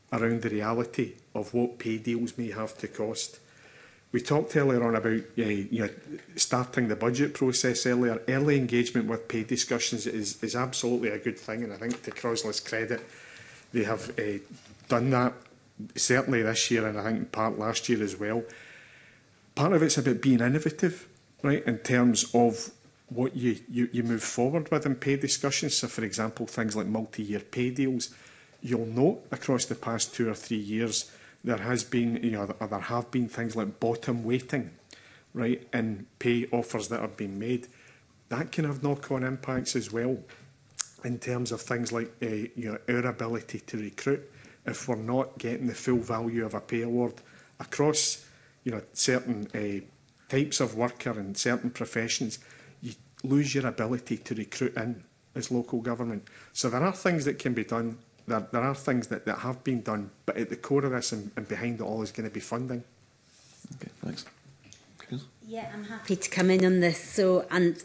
around the reality of what pay deals may have to cost. We talked earlier on about uh, you know, starting the budget process earlier. Early engagement with pay discussions is, is absolutely a good thing, and I think to Crosley's credit, they have uh, done that certainly this year, and I think in part last year as well. Part of it's about being innovative, right, in terms of what you, you, you move forward with in pay discussions. So, for example, things like multi-year pay deals. You'll note across the past two or three years there has been, you know, there have been things like bottom weighting, right, in pay offers that have been made. That can have knock-on impacts as well in terms of things like uh, you know, our ability to recruit. If we're not getting the full value of a pay award across, you know, certain uh, types of worker and certain professions, you lose your ability to recruit in as local government. So there are things that can be done. There, there are things that, that have been done, but at the core of this and, and behind it all is going to be funding. Okay, thanks. Chris? Yeah, I'm happy to come in on this. So, and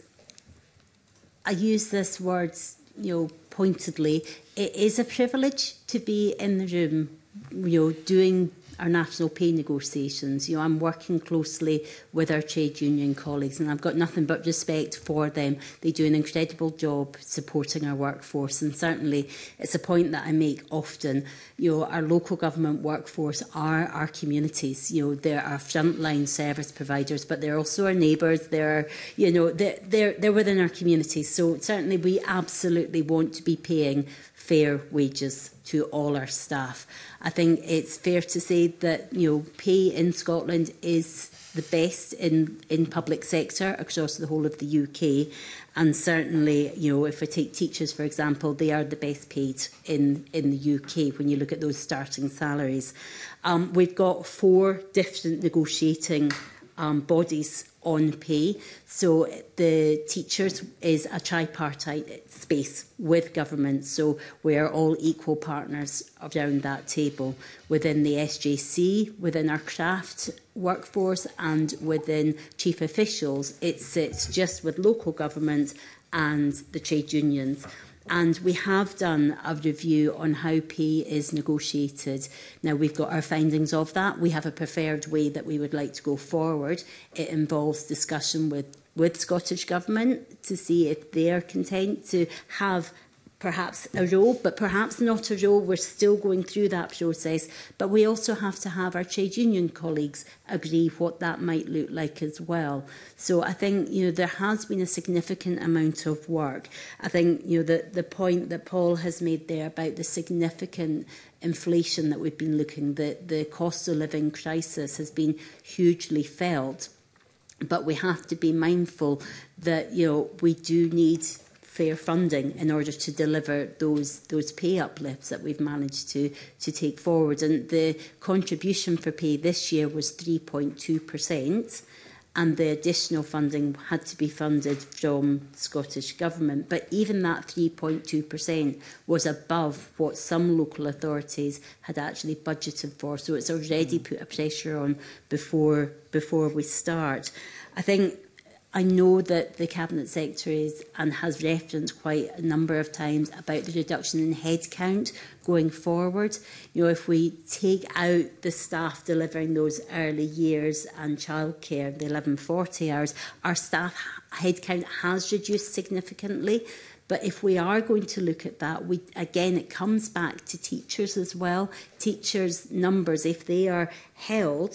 I use this word, you know, pointedly. It is a privilege to be in the room, you know, doing our national pay negotiations. You know, I'm working closely with our trade union colleagues, and I've got nothing but respect for them. They do an incredible job supporting our workforce, and certainly it's a point that I make often. You know, our local government workforce are our communities. You know, they're our frontline service providers, but they're also our neighbours. They're, you know, they're, they're, they're within our communities. So certainly we absolutely want to be paying fair wages to all our staff. I think it's fair to say that, you know, pay in Scotland is the best in, in public sector across the whole of the U K. And certainly, you know, if I take teachers, for example, they are the best paid in, in the U K when you look at those starting salaries. Um, we've got four different negotiating um, bodies on pay. So the teachers is a tripartite space with government. So we're all equal partners around that table. Within the S J C, within our craft workforce and within chief officials, it sits just with local government and the trade unions. And we have done a review on how pay is negotiated. Now, we've got our findings of that. We have a preferred way that we would like to go forward. It involves discussion with, with Scottish Government to see if they are content to have perhaps a role, but perhaps not a role. We're still going through that process. But we also have to have our trade union colleagues agree what that might look like as well. So I think, you know, there has been a significant amount of work. I think, you know, the, the point that Paul has made there about the significant inflation that we've been looking, the, the cost of living crisis has been hugely felt. But we have to be mindful that, you know, we do need fair funding in order to deliver those those pay uplifts that we've managed to to take forward. And the contribution for pay this year was three point two percent, and the additional funding had to be funded from Scottish Government. But even that three point two percent was above what some local authorities had actually budgeted for. So it's already put a pressure on before before we start. I think I know that the Cabinet Secretary is, and has referenced quite a number of times about the reduction in headcount going forward. You know, if we take out the staff delivering those early years and childcare, the eleven forty hours, our staff headcount has reduced significantly. But if we are going to look at that, we, again, it comes back to teachers as well. Teachers' numbers, if they are held,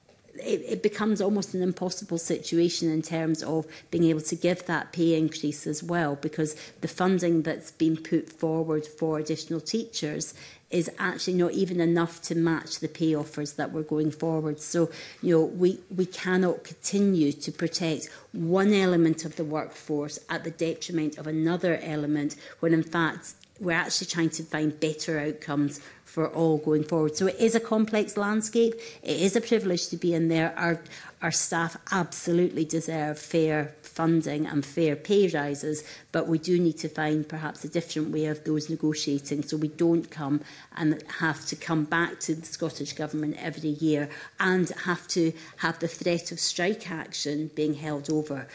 It, it becomes almost an impossible situation in terms of being able to give that pay increase as well, because the funding that's been put forward for additional teachers is actually not even enough to match the pay offers that we're going forward. So, you know, we, we cannot continue to protect one element of the workforce at the detriment of another element, when in fact we're actually trying to find better outcomes for all going forward. So it is a complex landscape. It is a privilege to be in there. Our, our staff absolutely deserve fair funding and fair pay rises, but we do need to find perhaps a different way of those negotiating, so we don't come and have to come back to the Scottish Government every year and have to have the threat of strike action being held over.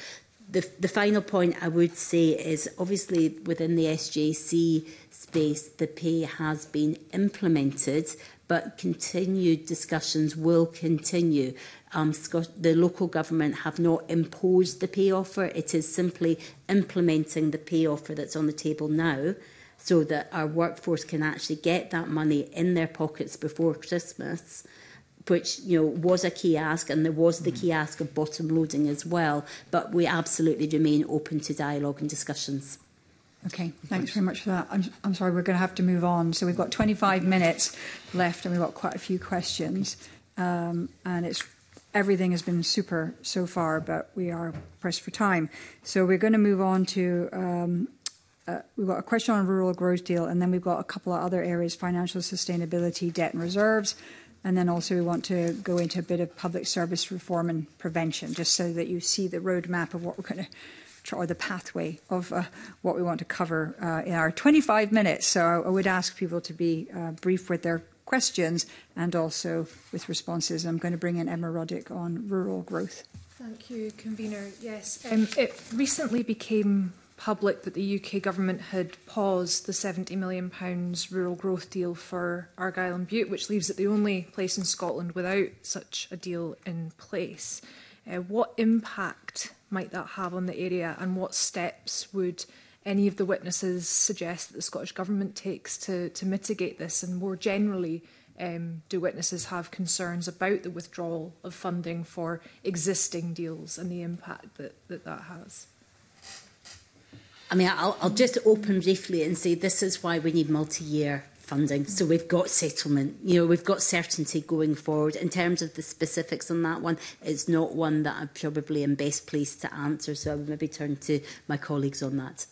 The, the final point I would say is obviously within the S J C space, the pay has been implemented, but continued discussions will continue. Um, Scot the local government have not imposed the pay offer. It is simply implementing the pay offer that's on the table now, so that our workforce can actually get that money in their pockets before Christmas, which, you know, was a key ask, and there was the key ask of bottom loading as well. But we absolutely remain open to dialogue and discussions. Okay, thanks very much for that. I'm, I'm sorry, we're going to have to move on. So we've got twenty-five minutes left, and we've got quite a few questions. Um, and it's everything has been super so far, but we are pressed for time. So we're going to move on to. Um, Uh, we've got a question on rural growth deal, and then we've got a couple of other areas: financial sustainability, debt and reserves, and then also we want to go into a bit of public service reform and prevention, just so that you see the roadmap of what we're going to try, or the pathway of uh, what we want to cover uh, in our twenty-five minutes. So I, I would ask people to be uh, brief with their questions and also with responses. I'm going to bring in Emma Roddick on rural growth. Thank you, Convener. Yes, um, it recently became public that the U K government had paused the seventy million pounds rural growth deal for Argyll and Bute, which leaves it the only place in Scotland without such a deal in place. Uh, what impact might that have on the area, and what steps would any of the witnesses suggest that the Scottish Government takes to, to mitigate this? And more generally, um, do witnesses have concerns about the withdrawal of funding for existing deals and the impact that that, that has? I mean, I'll, I'll just open briefly and say this is why we need multi-year funding. So we've got settlement, you know, we've got certainty going forward. In terms of the specifics on that one, it's not one that I'm probably in best place to answer. So I would maybe turn to my colleagues on that.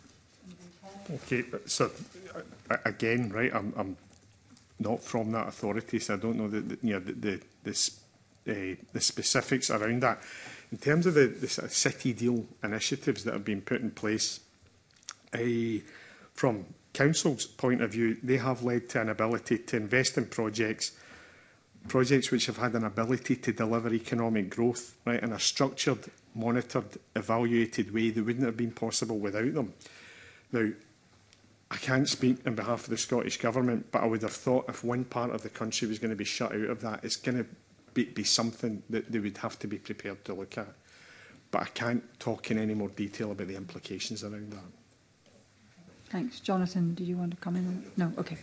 Okay, so uh, again, right, I'm, I'm not from that authority, so I don't know the, the you know the the, the, uh, the specifics around that. In terms of the, the sort of city deal initiatives that have been put in place, uh, from Council's point of view, they have led to an ability to invest in projects, projects which have had an ability to deliver economic growth, right, in a structured, monitored, evaluated way that wouldn't have been possible without them. Now, I can't speak on behalf of the Scottish Government, but I would have thought if one part of the country was going to be shut out of that, it's going to be, be something that they would have to be prepared to look at. But I can't talk in any more detail about the implications around that. Thanks. Jonathan, did you want to come in? No? Okay.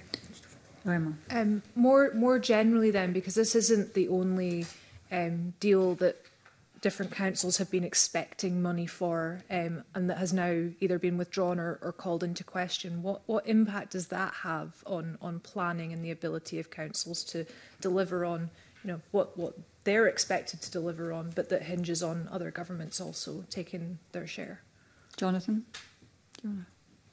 Um, more, more generally then, because this isn't the only um, deal that different councils have been expecting money for, um, and that has now either been withdrawn or, or called into question, what, what impact does that have on, on planning and the ability of councils to deliver on, you know, what, what they're expected to deliver on, but that hinges on other governments also taking their share? Jonathan? Do you want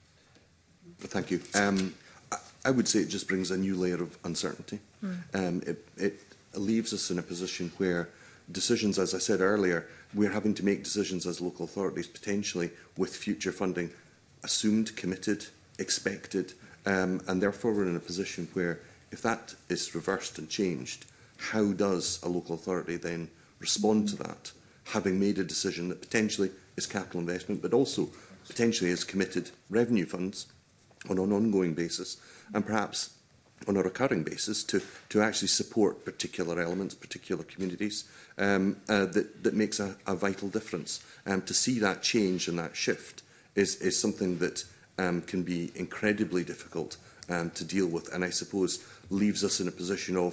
to? Thank you. Um, I, I would say it just brings a new layer of uncertainty. Mm. Um, it, it leaves us in a position where decisions, as I said earlier, we're having to make decisions as local authorities potentially with future funding assumed, committed, expected, um, and therefore we're in a position where if that is reversed and changed, how does a local authority then respond to that, having made a decision that potentially is capital investment, but also potentially is committed revenue funds on an ongoing basis, and perhaps on a recurring basis to, to actually support particular elements, particular communities, um, uh, that, that makes a, a vital difference. Um, to see that change and that shift is, is something that um, can be incredibly difficult um, to deal with, and I suppose leaves us in a position of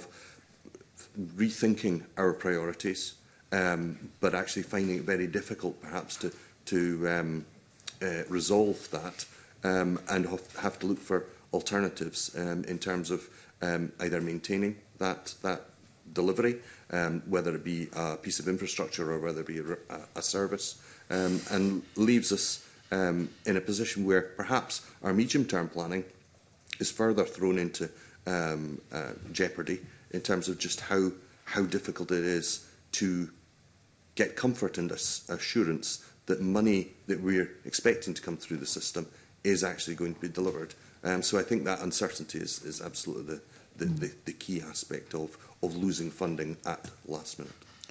rethinking our priorities, um, but actually finding it very difficult perhaps to, to um, uh, resolve that um, and have, have to look for alternatives um, in terms of um, either maintaining that, that delivery, um, whether it be a piece of infrastructure or whether it be a, a service, um, and leaves us um, in a position where perhaps our medium-term planning is further thrown into um, uh, jeopardy in terms of just how, how difficult it is to get comfort and assurance that money that we're expecting to come through the system is actually going to be delivered. Um, so I think that uncertainty is, is absolutely the, the, the, the key aspect of, of losing funding at last minute.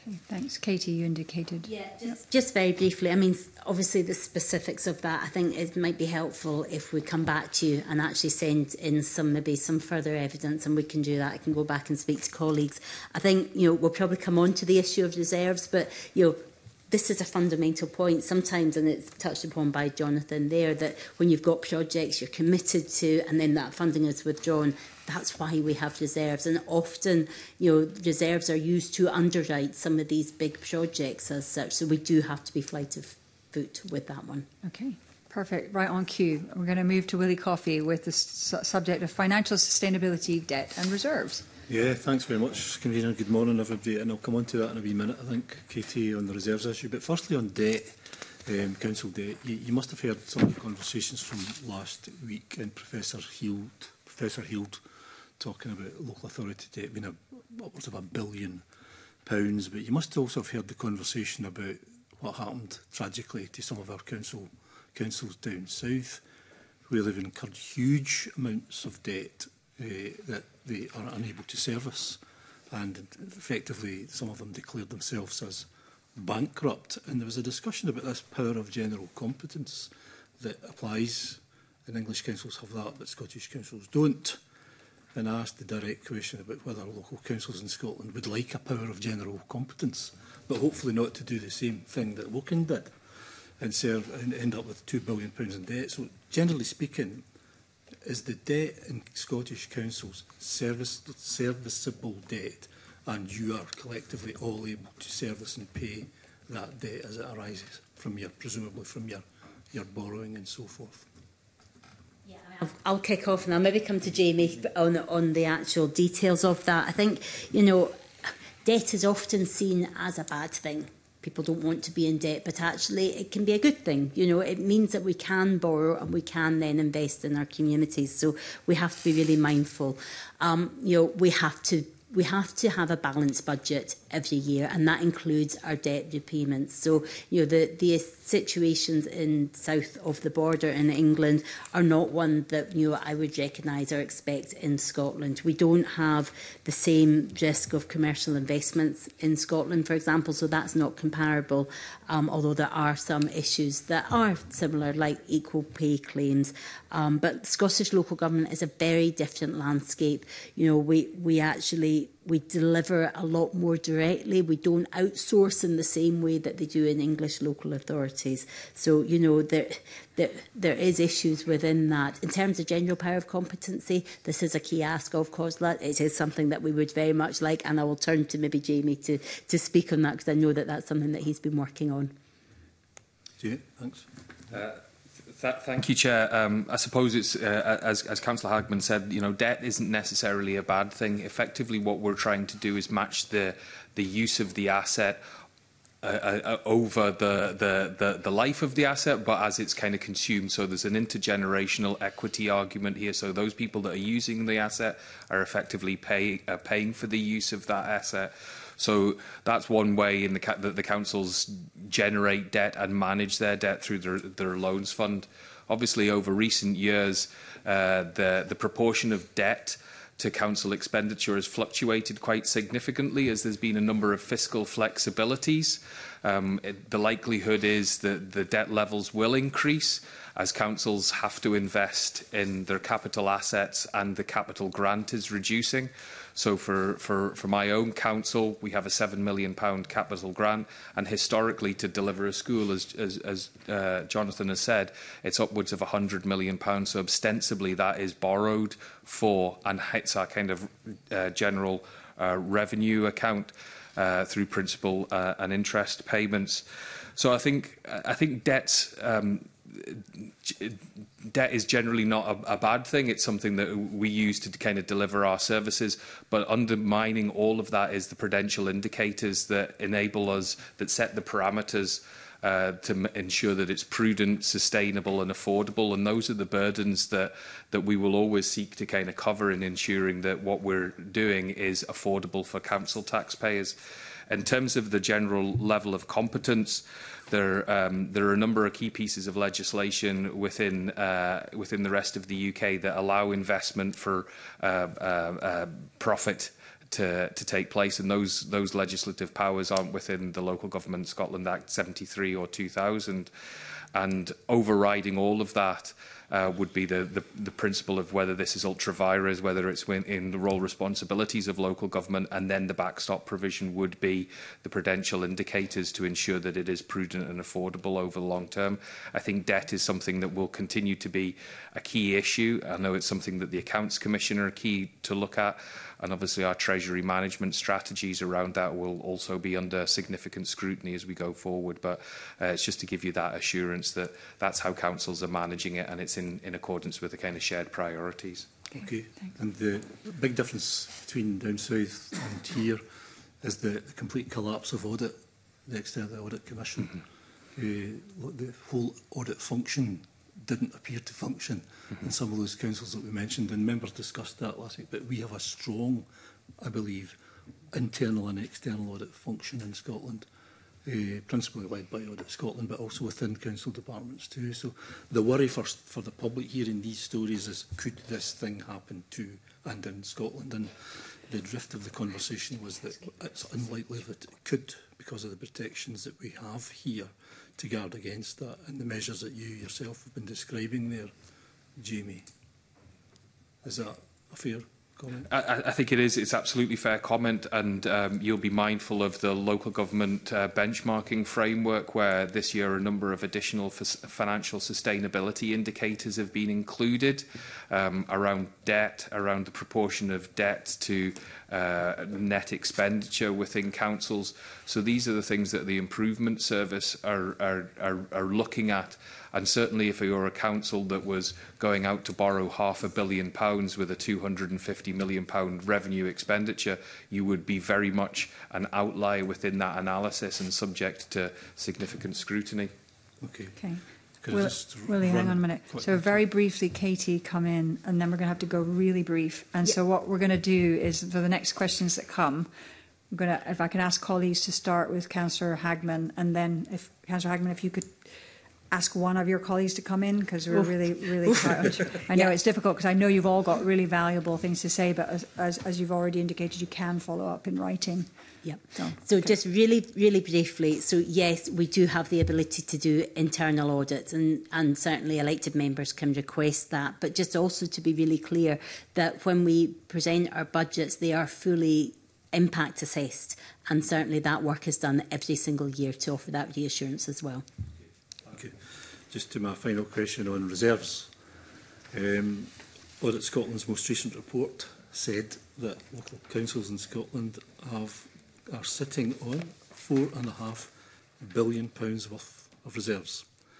Okay, thanks. Katie, you indicated. Yeah, just, just very briefly, I mean, obviously the specifics of that, I think it might be helpful if we come back to you and actually send in some, maybe some further evidence, and we can do that. I can go back and speak to colleagues. I think, you know, we'll probably come on to the issue of reserves, but, you know, this is a fundamental point sometimes, and it's touched upon by Jonathan there, that when you've got projects you're committed to and then that funding is withdrawn, that's why we have reserves. And often, you know, reserves are used to underwrite some of these big projects as such. So we do have to be flight of foot with that one. Okay, perfect. Right on cue. We're going to move to Willie Coffey with the su subject of financial sustainability, debt and reserves. Yeah, thanks very much, Convener. Good morning, everybody. And I'll come on to that in a wee minute, I think, Katie, on the reserves issue. But firstly, on debt, um, council debt, you, you must have heard some of the conversations from last week, and Professor Heald, Professor Heald talking about local authority debt being a, upwards of a billion pounds. But you must also have heard the conversation about what happened tragically to some of our council councils down south, where they've incurred huge amounts of debt uh, that they are unable to service, and effectively some of them declared themselves as bankrupt. And there was a discussion about this power of general competence that applies, and English councils have that, but Scottish councils don't. And I asked the direct question about whether local councils in Scotland would like a power of general competence, but hopefully not to do the same thing that Woking did and, serve, and end up with two billion pounds in debt. So generally speaking, is the debt in Scottish councils service, serviceable debt, and you are collectively all able to service and pay that debt as it arises from your, presumably from your, your borrowing and so forth? Yeah, I'll, I'll kick off and I'll maybe come to Jamie on, on the actual details of that. I think, you know, debt is often seen as a bad thing. People don't want to be in debt, but actually it can be a good thing. You know, it means that we can borrow and we can then invest in our communities. So we have to be really mindful. Um, you know, we have to we have to have a balanced budget every year, and that includes our debt repayments. So, you know, the, the situations in south of the border in England are not one that, you know, I would recognise or expect in Scotland. We don't have the same risk of commercial investments in Scotland, for example, so that's not comparable, um, although there are some issues that are similar, like equal pay claims. Um, but Scottish local government is a very different landscape. You know, we, we actually we deliver a lot more directly. We don't outsource in the same way that they do in English local authorities. So, you know, there, there, there is issues within that. In terms of general power of competency, this is a key ask of COSLA. It is something that we would very much like, and I will turn to maybe Jamie to, to speak on that, because I know that that's something that he's been working on. Jay, thanks. Uh, Th thank you, Chair. Um, I suppose it's, uh, as, as Councillor Hagman said, you know, debt isn't necessarily a bad thing. Effectively, what we're trying to do is match the, the use of the asset uh, uh, over the, the, the, the life of the asset, but as it's kind of consumed. So there's an intergenerational equity argument here. So those people that are using the asset are effectively pay, uh, paying for the use of that asset. So that's one way in the ca that the councils generate debt and manage their debt through their, their loans fund. Obviously, over recent years, uh, the, the proportion of debt to council expenditure has fluctuated quite significantly as there's been a number of fiscal flexibilities. Um, it, the likelihood is that the debt levels will increase as councils have to invest in their capital assets and the capital grant is reducing. So for, for, for my own council, we have a seven million pound capital grant, and historically to deliver a school, as, as, as uh, Jonathan has said, it's upwards of one hundred million pounds. So ostensibly that is borrowed for and hits our kind of uh, general uh, revenue account uh, through principal uh, and interest payments. So I think, I think debts... Um, debt is generally not a, a bad thing. It's something that we use to kind of deliver our services, but undermining all of that is the prudential indicators that enable us, that set the parameters uh, to m ensure that it's prudent, sustainable and affordable. And those are the burdens that, that we will always seek to kind of cover in ensuring that what we're doing is affordable for council taxpayers. In terms of the general level of competence, There, um, there are a number of key pieces of legislation within uh, within the rest of the U K that allow investment for uh, uh, uh, profit to, to take place, and those those legislative powers aren't within the Local Government Scotland Act seventy-three or two thousand. And overriding all of that uh, would be the, the, the principle of whether this is ultra vires, whether it's in the role responsibilities of local government, and then the backstop provision would be the prudential indicators to ensure that it is prudent and affordable over the long term. I think debt is something that will continue to be a key issue. I know it's something that the Accounts Commissioner are key to look at, and obviously our Treasury management strategies around that will also be under significant scrutiny as we go forward. But uh, it's just to give you that assurance that that's how councils are managing it, and it's in, in accordance with the kind of shared priorities. Okay. Okay. And the big difference between down south and here is the, the complete collapse of audit, the external audit commission. Mm-hmm. uh, the whole audit function didn't appear to function mm-hmm. in some of those councils that we mentioned, and members discussed that last week. But we have a strong, I believe, internal and external audit function in Scotland, uh, principally led by Audit Scotland, but also within council departments too. So the worry for, for the public hearing these stories is, could this thing happen to and in Scotland? And the drift of the conversation was that it's unlikely that it could, because of the protections that we have here to guard against that, and the measures that you yourself have been describing there, Jamie. Is that a fair comment? I, I think it is. It's absolutely fair comment, and um, you'll be mindful of the local government uh, benchmarking framework, where this year a number of additional financial sustainability indicators have been included um, around debt, around the proportion of debt to uh, net expenditure within councils. So these are the things that the Improvement Service are, are, are, are looking at. And certainly if you're a council that was going out to borrow half a billion pounds with a two hundred and fifty million pound revenue expenditure, you would be very much an outlier within that analysis and subject to significant scrutiny. Okay. Okay. Will, Willie, hang on a minute. So very briefly, Katie, come in, and then we're going to have to go really brief. And yep. so what we're going to do is, for the next questions that come, I'm going to, if I can ask colleagues to start with Councillor Hagman, and then if Councillor Hagman, if you could ask one of your colleagues to come in, because we're really, really quite, I know yeah. it's difficult because I know you've all got really valuable things to say, but as, as, as you've already indicated, you can follow up in writing. Yep. So, so okay. just really, really briefly, so yes, we do have the ability to do internal audits, and, and certainly elected members can request that, but just also to be really clear that when we present our budgets, they are fully impact assessed, and certainly that work is done every single year to offer that reassurance as well. Okay. Just to my final question on reserves. Um, Audit Scotland's most recent report said that local councils in Scotland have are sitting on four and a half billion pounds worth of reserves.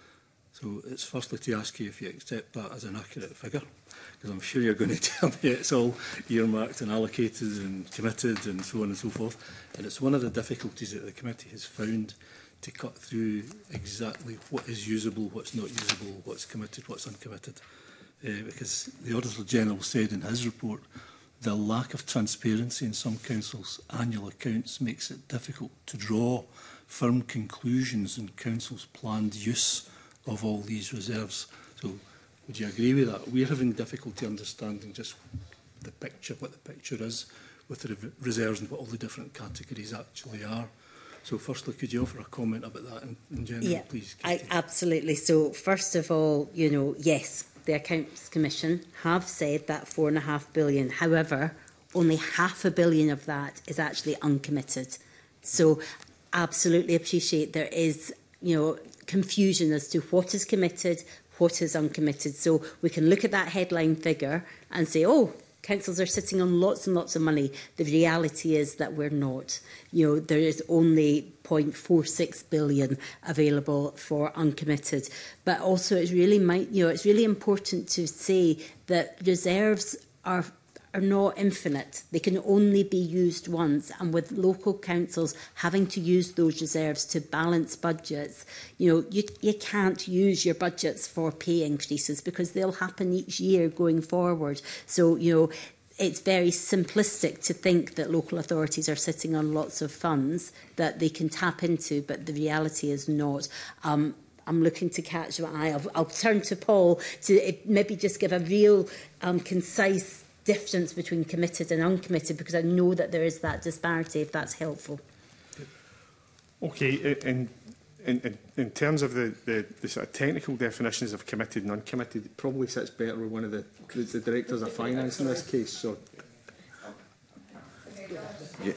So it's firstly to ask you if you accept that as an accurate figure, because I'm sure you're going to tell me it's all earmarked and allocated and committed and so on and so forth. And it's one of the difficulties that the committee has found to cut through exactly what is usable, what's not usable, what's committed, what's uncommitted. Uh, because the Auditor General said in his report the lack of transparency in some councils' annual accounts makes it difficult to draw firm conclusions on councils' planned use of all these reserves. So would you agree with that? We're having difficulty understanding just the picture, what the picture is with the re reserves and what all the different categories actually are. So firstly, could you offer a comment about that in, in general, yeah, please, I, absolutely. So first of all, you know, yes, the Accounts Commission have said that four and a half billion. However, only half a billion of that is actually uncommitted. So absolutely appreciate there is, you know, confusion as to what is committed, what is uncommitted. So we can look at that headline figure and say, oh, councils are sitting on lots and lots of money. The reality is that we're not. You know, there is only zero point four six billion available for uncommitted. But also, it's really, you know, it's really important to say that reserves are are not infinite. They can only be used once, and with local councils having to use those reserves to balance budgets, you know, you, you can't use your budgets for pay increases because they'll happen each year going forward. So, you know, it's very simplistic to think that local authorities are sitting on lots of funds that they can tap into, but the reality is not. Um, I'm looking to catch my eye. I'll, I'll turn to Paul to maybe just give a real um, concise difference between committed and uncommitted, because I know that there is that disparity, if that's helpful. Okay, in, in, in, in terms of the, the, the sort of technical definitions of committed and uncommitted, it probably sits better with one of the, the, the directors of finance in this case. So. Yeah.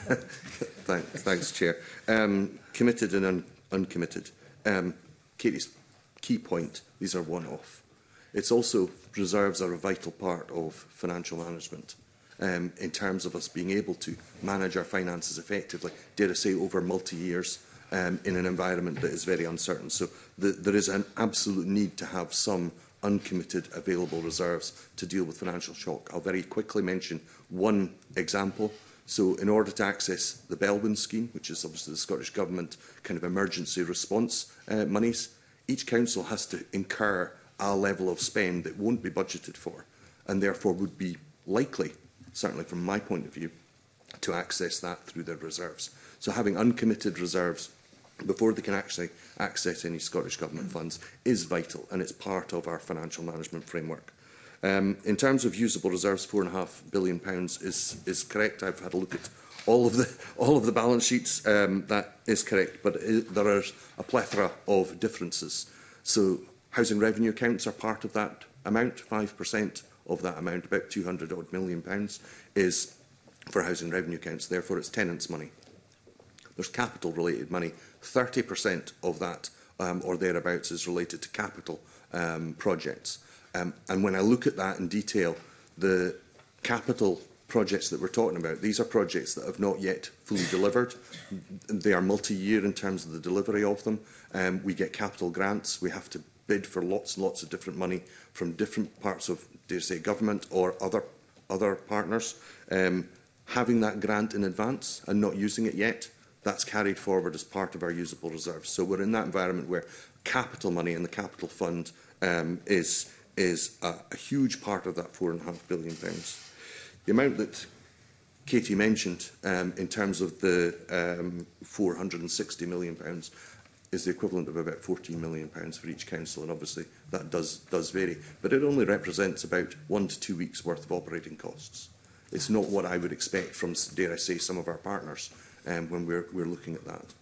Thanks, thanks, Chair. Um, committed and un uncommitted. Um, Katie's key point, these are one-off. It's also, reserves are a vital part of financial management um, in terms of us being able to manage our finances effectively, dare I say, over multi-years um, in an environment that is very uncertain. So the, there is an absolute need to have some uncommitted available reserves to deal with financial shock. I'll very quickly mention one example. So in order to access the Belbin scheme, which is obviously the Scottish Government kind of emergency response uh, monies, each council has to incur a level of spend that won't be budgeted for, and therefore would be likely, certainly from my point of view, to access that through their reserves. So having uncommitted reserves before they can actually access any Scottish Government funds is vital, and it's part of our financial management framework. Um, in terms of usable reserves, four and a half billion pounds is is correct. I've had a look at all of the all of the balance sheets. Um, that is correct, but it, there are a plethora of differences. So housing revenue accounts are part of that amount. Five percent of that amount, about two hundred odd million pounds, is for housing revenue accounts. Therefore, it's tenants' money. There's capital-related money. Thirty percent of that, um, or thereabouts, is related to capital um, projects. Um, and when I look at that in detail, the capital projects that we're talking about, these are projects that have not yet fully delivered. They are multi-year in terms of the delivery of them. Um, we get capital grants. We have to bid for lots and lots of different money from different parts of, dare I say, government or other, other partners. Um, having that grant in advance and not using it yet, that's carried forward as part of our usable reserves. So we're in that environment where capital money in the capital fund um, is is a, a huge part of that four and a half billion pounds. The amount that Katie mentioned um, in terms of the um, four hundred and sixty million pounds is the equivalent of about fourteen million pounds for each council, and obviously that does, does vary, but it only represents about one to two weeks' worth of operating costs. It's not what I would expect from, dare I say, some of our partners um, when we're, we're looking at that.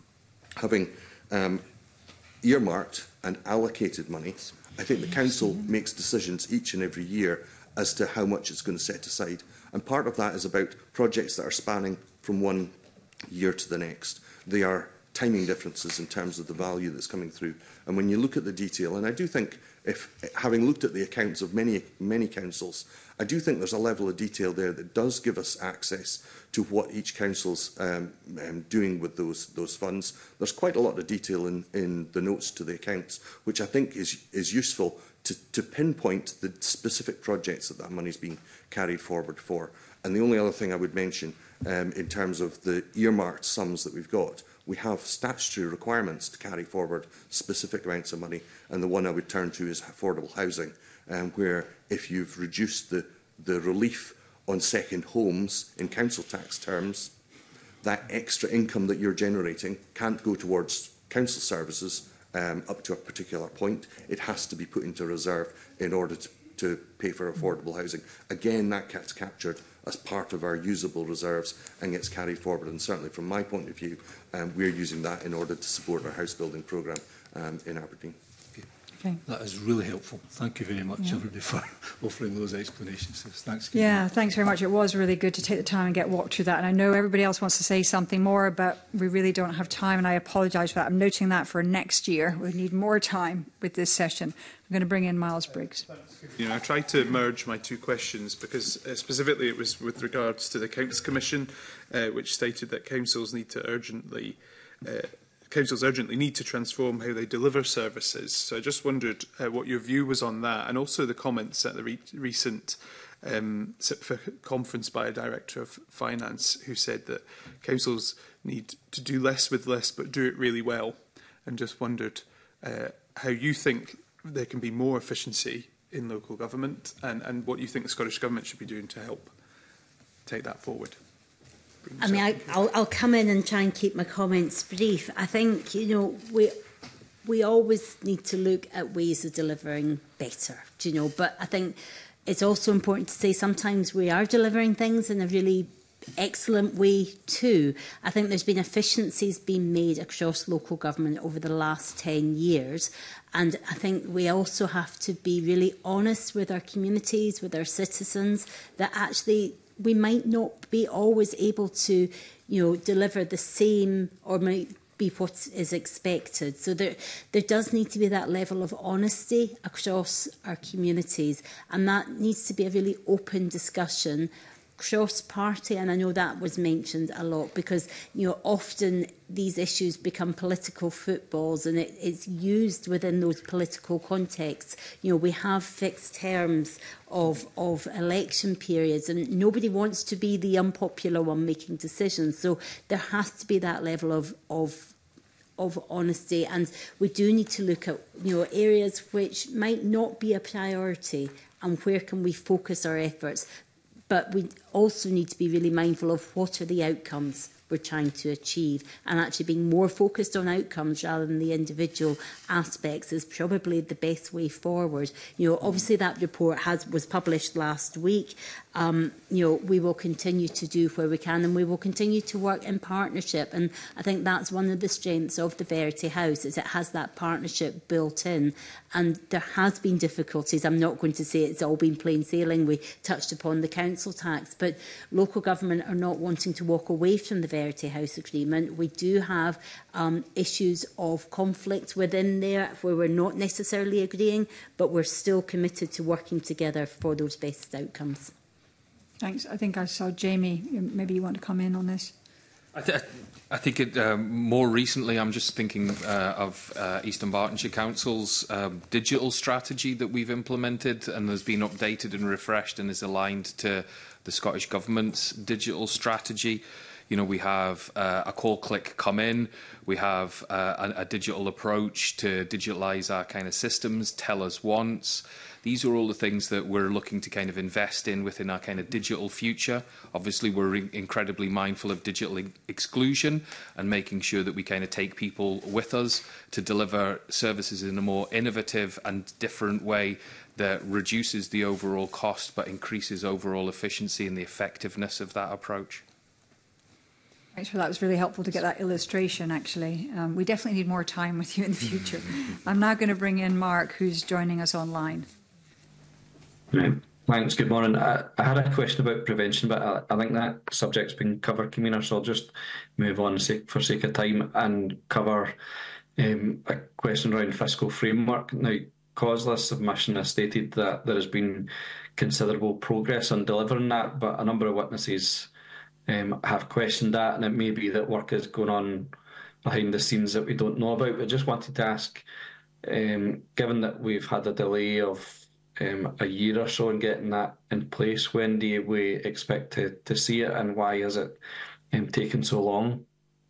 Having um, earmarked and allocated money, I think the council makes decisions each and every year as to how much it's going to set aside. And part of that is about projects that are spanning from one year to the next. They are timing differences in terms of the value that's coming through. And when you look at the detail, and I do think, if having looked at the accounts of many, many councils, I do think there's a level of detail there that does give us access to what each council's um, um, doing with those, those funds. There's quite a lot of detail in, in the notes to the accounts, which I think is, is useful to, to pinpoint the specific projects that that money is being carried forward for. And the only other thing I would mention um, in terms of the earmarked sums that we've got, we have statutory requirements to carry forward specific amounts of money, and the one I would turn to is affordable housing, um, where if you've reduced the, the relief on second homes in council tax terms, that extra income that you're generating can't go towards council services um, up to a particular point. It has to be put into reserve in order to, to pay for affordable housing. Again, that gets captured as part of our usable reserves and gets carried forward. And certainly from my point of view, um, we're using that in order to support our house building programme um, in Aberdeen. Okay. That is really helpful. Thank you very much, yeah. everybody, for offering those explanations. Thanks. Yeah, thanks very much. It was really good to take the time and get walked through that. And I know everybody else wants to say something more, but we really don't have time, and I apologise for that. I'm noting that for next year. We need more time with this session. I'm going to bring in Miles Briggs. You know, I tried to merge my two questions because uh, specifically it was with regards to the Accounts Commission, uh, which stated that councils need to urgently uh, councils urgently need to transform how they deliver services. So I just wondered uh, what your view was on that, and also the comments at the re recent um, S I P F A conference by a Director of Finance who said that councils need to do less with less but do it really well, and just wondered uh, how you think there can be more efficiency in local government, and, and what you think the Scottish Government should be doing to help take that forward. I mean, I, I'll, I'll come in and try and keep my comments brief. I think, you know, we we always need to look at ways of delivering better, do you know, but I think it's also important to say sometimes we are delivering things in a really excellent way too. I think there's been efficiencies being made across local government over the last ten years. And I think we also have to be really honest with our communities, with our citizens, that actually we might not be always able to, you know, deliver the same or might be what is expected. So there, there does need to be that level of honesty across our communities, and that needs to be a really open discussion cross-party, and I know that was mentioned a lot because, you know, often these issues become political footballs and it, it's used within those political contexts. You know, we have fixed terms of, of election periods and nobody wants to be the unpopular one making decisions. So there has to be that level of, of of honesty, and we do need to look at, you know, areas which might not be a priority and where can we focus our efforts. But we also need to be really mindful of what are the outcomes we're trying to achieve, and actually being more focused on outcomes rather than the individual aspects is probably the best way forward. You know, obviously that report has was published last week. Um, you know, we will continue to do where we can, and we will continue to work in partnership. And I think that's one of the strengths of the Verity House, is it has that partnership built in. And there has been difficulties. I'm not going to say it's all been plain sailing. We touched upon the council tax, but local government are not wanting to walk away from the Verity House agreement. We do have um, issues of conflict within there where we're not necessarily agreeing, but we're still committed to working together for those best outcomes. Thanks. I think I saw Jamie. Maybe you want to come in on this. I, th I think it, um, more recently, I'm just thinking uh, of uh, Eastern Bartonshire Council's um, digital strategy that we've implemented and has been updated and refreshed and is aligned to the Scottish Government's digital strategy. You know, we have uh, a call, click, come in. We have uh, a, a digital approach to digitalise our kind of systems, tell us once. These are all the things that we're looking to kind of invest in within our kind of digital future. Obviously, we're incredibly mindful of digital exclusion and making sure that we kind of take people with us to deliver services in a more innovative and different way that reduces the overall cost but increases overall efficiency and the effectiveness of that approach. Thanks for that. It was really helpful to get that illustration, actually. Um, we definitely need more time with you in the future. I'm now going to bring in Mark, who's joining us online. Right. Thanks. Good morning. I, I had a question about prevention, but I, I think that subject's been covered, Convener, so I'll just move on for sake of time and cover um, a question around fiscal framework. Now, COSLA's submission has stated that there has been considerable progress on delivering that, but a number of witnesses um, have questioned that, and it may be that work is going on behind the scenes that we don't know about. I just wanted to ask, um, given that we've had a delay of Um, a year or so in getting that in place, when do we expect to, to see it, and why is it um, taking so long?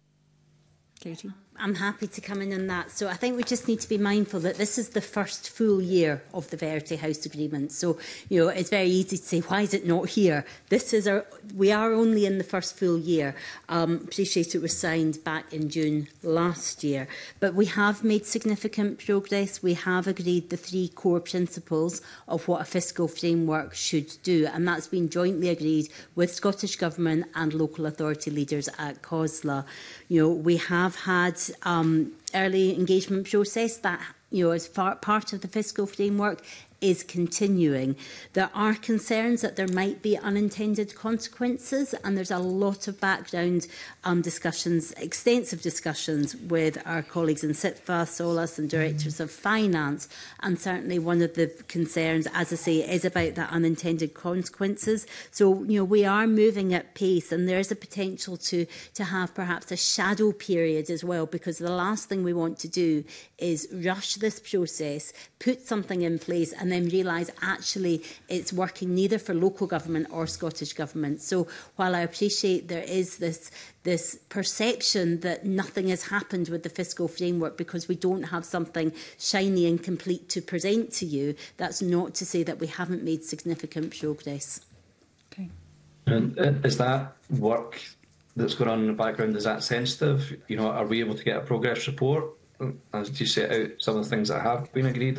Katie? I'm happy to come in on that. So I think we just need to be mindful that this is the first full year of the Verity House agreement. So, you know, it's very easy to say, why is it not here? This is our, we are only in the first full year. Um, appreciate it was signed back in June last year. But we have made significant progress. We have agreed the three core principles of what a fiscal framework should do. And that's been jointly agreed with Scottish Government and local authority leaders at COSLA. You know, we have had Um, early engagement process that, you know, as far, part of the fiscal framework is continuing. There are concerns that there might be unintended consequences, and there's a lot of background um, discussions, extensive discussions with our colleagues in SITFA, SOLAS and Directors of Finance, and certainly one of the concerns, as I say, is about that unintended consequences. So, you know, we are moving at pace, and there is a potential to, to have perhaps a shadow period as well, because the last thing we want to do is rush this process, put something in place, and then realise actually it's working neither for local government or Scottish Government. So while I appreciate there is this, this perception that nothing has happened with the fiscal framework because we don't have something shiny and complete to present to you, that's not to say that we haven't made significant progress. Okay. And is that work that's going on in the background, is that sensitive? You know, are we able to get a progress report as you set out some of the things that have been agreed on?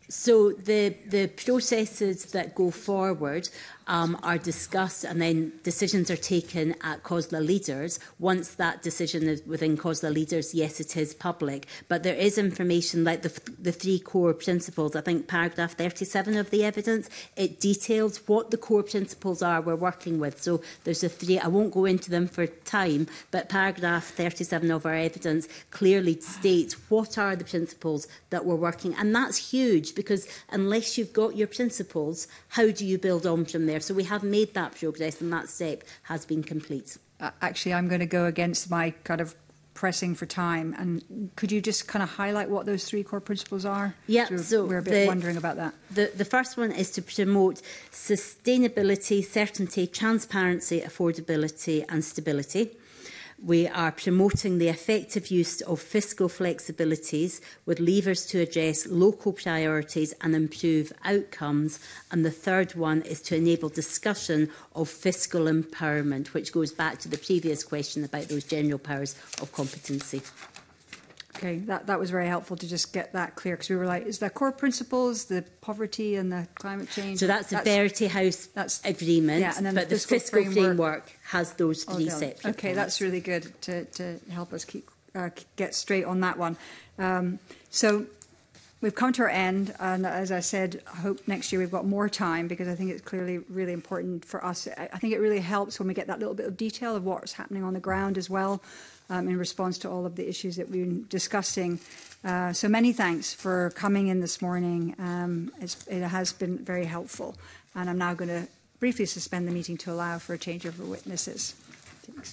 So the, the processes that go forward um, are discussed, and then decisions are taken at COSLA leaders. Once that decision is within COSLA leaders, yes, it is public. But there is information like the, the three core principles. I think paragraph thirty-seven of the evidence, it details what the core principles are we're working with. So there's a three, I won't go into them for time, but paragraph thirty-seven of our evidence clearly states what are the principles that we're working. And that's huge, because unless you've got your principles, how do you build on from there? So we have made that progress, and that step has been complete. Uh, actually, I'm going to go against my kind of pressing for time. And could you just kind of highlight what those three core principles are? Yeah, so, so we're a bit the, wondering about that. The, the first one is to promote sustainability, certainty, transparency, affordability and stability. We are promoting the effective use of fiscal flexibilities with levers to address local priorities and improve outcomes. And the third one is to enable discussion of fiscal empowerment, which goes back to the previous question about those general powers of competency. Okay, that, that was very helpful to just get that clear, because we were like, is the core principles, the poverty and the climate change? So that's, that's the Verity House that's, agreement, yeah, and then but the the fiscal, fiscal framework, framework has those three oh, separate Okay, points. That's really good to, to help us keep uh, get straight on that one. Um, so we've come to our end, and as I said, I hope next year we've got more time, because I think it's clearly really important for us. I, I think it really helps when we get that little bit of detail of what's happening on the ground as well. Um, in response to all of the issues that we've been discussing. Uh, so many thanks for coming in this morning. Um, it's, it has been very helpful. And I'm now going to briefly suspend the meeting to allow for a change of witnesses. Thanks.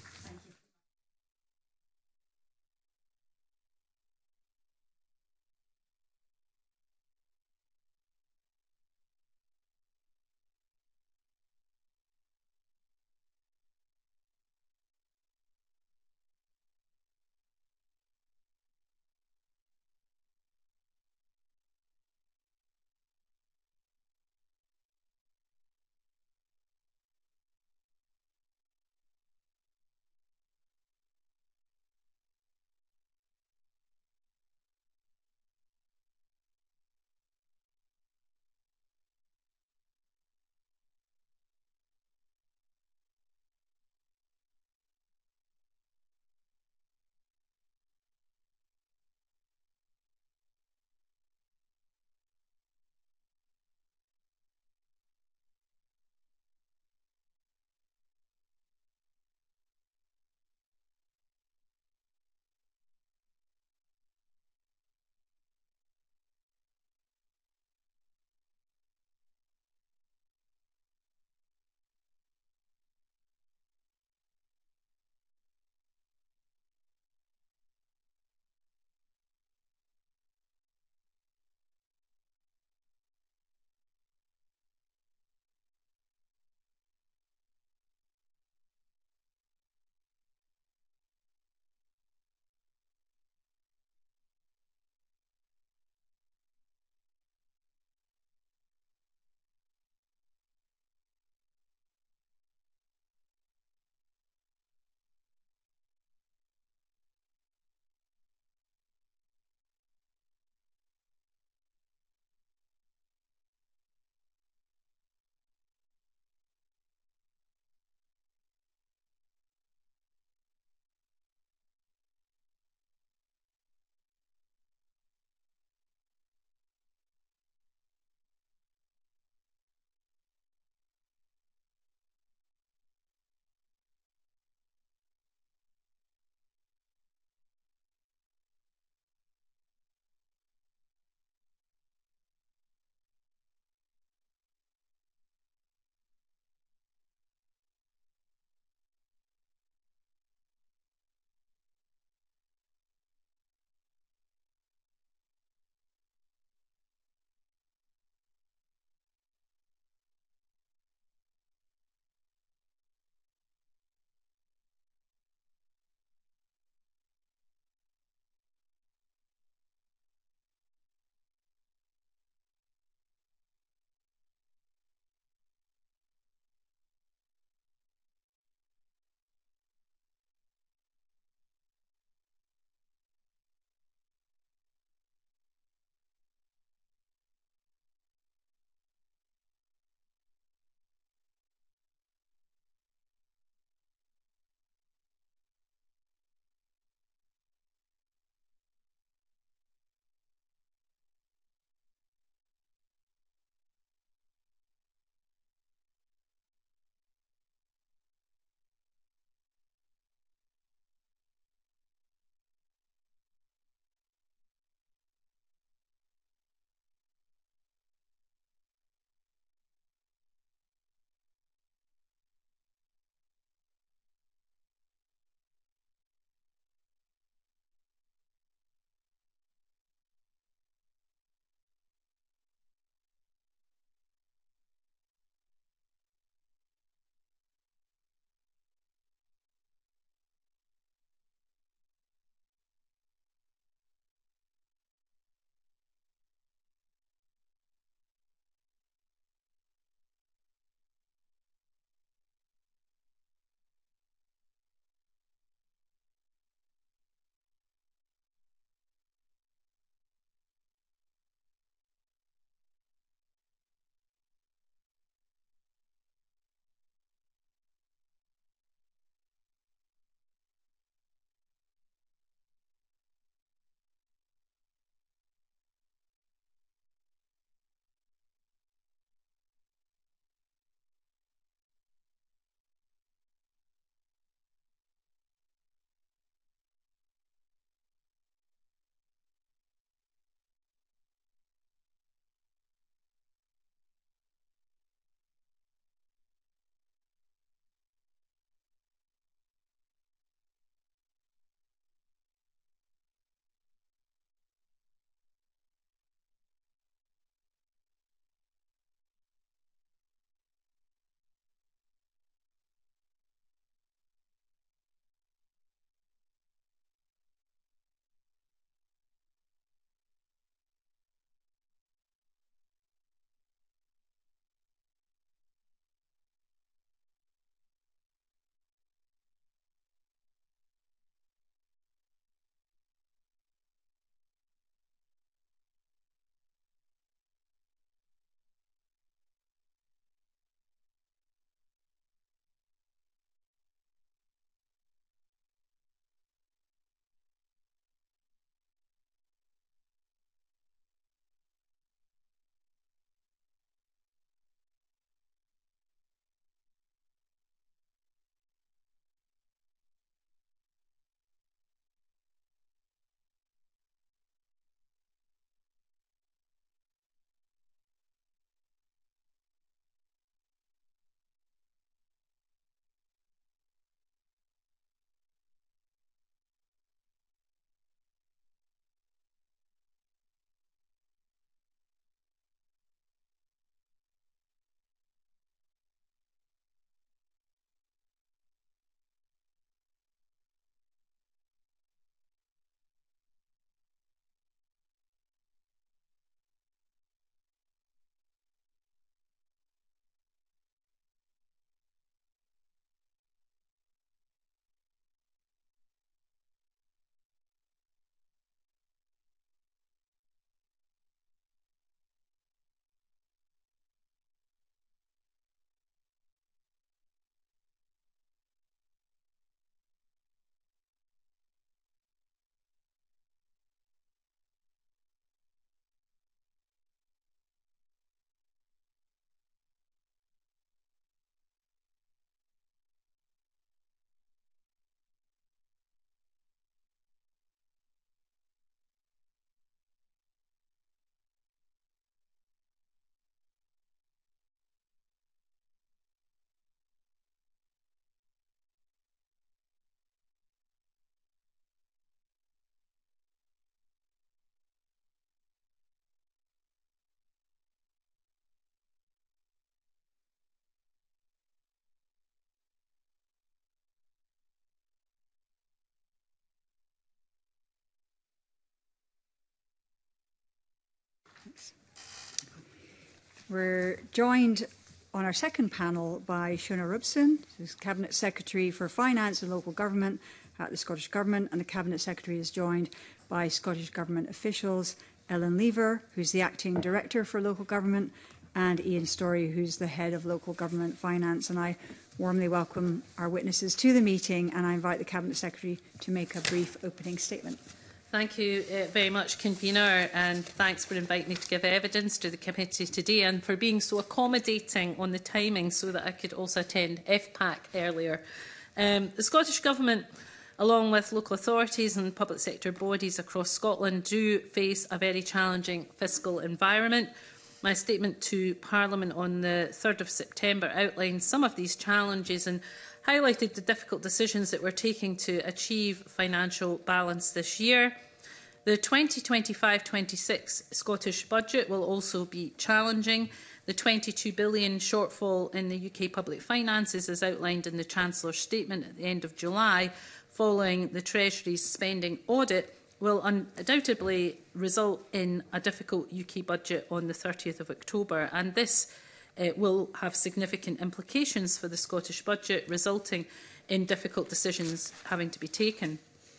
We're joined on our second panel by Shona Robson, who's Cabinet Secretary for Finance and Local Government at the Scottish Government, and the Cabinet Secretary is joined by Scottish Government officials, Ellen Lever, who's the Acting Director for Local Government, and Ian Story, who's the Head of Local Government Finance. And I warmly welcome our witnesses to the meeting, and I invite the Cabinet Secretary to make a brief opening statement. Thank you uh, very much, Convener, and thanks for inviting me to give evidence to the committee today and for being so accommodating on the timing so that I could also attend F PAC earlier. Um, the Scottish Government, along with local authorities and public sector bodies across Scotland, do face a very challenging fiscal environment. My statement to Parliament on the third of September outlined some of these challenges and highlighted the difficult decisions that we're taking to achieve financial balance this year. The twenty twenty-five twenty-six Scottish budget will also be challenging. The twenty-two billion pounds shortfall in the U K public finances, as outlined in the Chancellor's statement at the end of July, following the Treasury's spending audit, will undoubtedly result in a difficult U K budget on the thirtieth of October, and this uh, will have significant implications for the Scottish budget, resulting in difficult decisions having to be taken.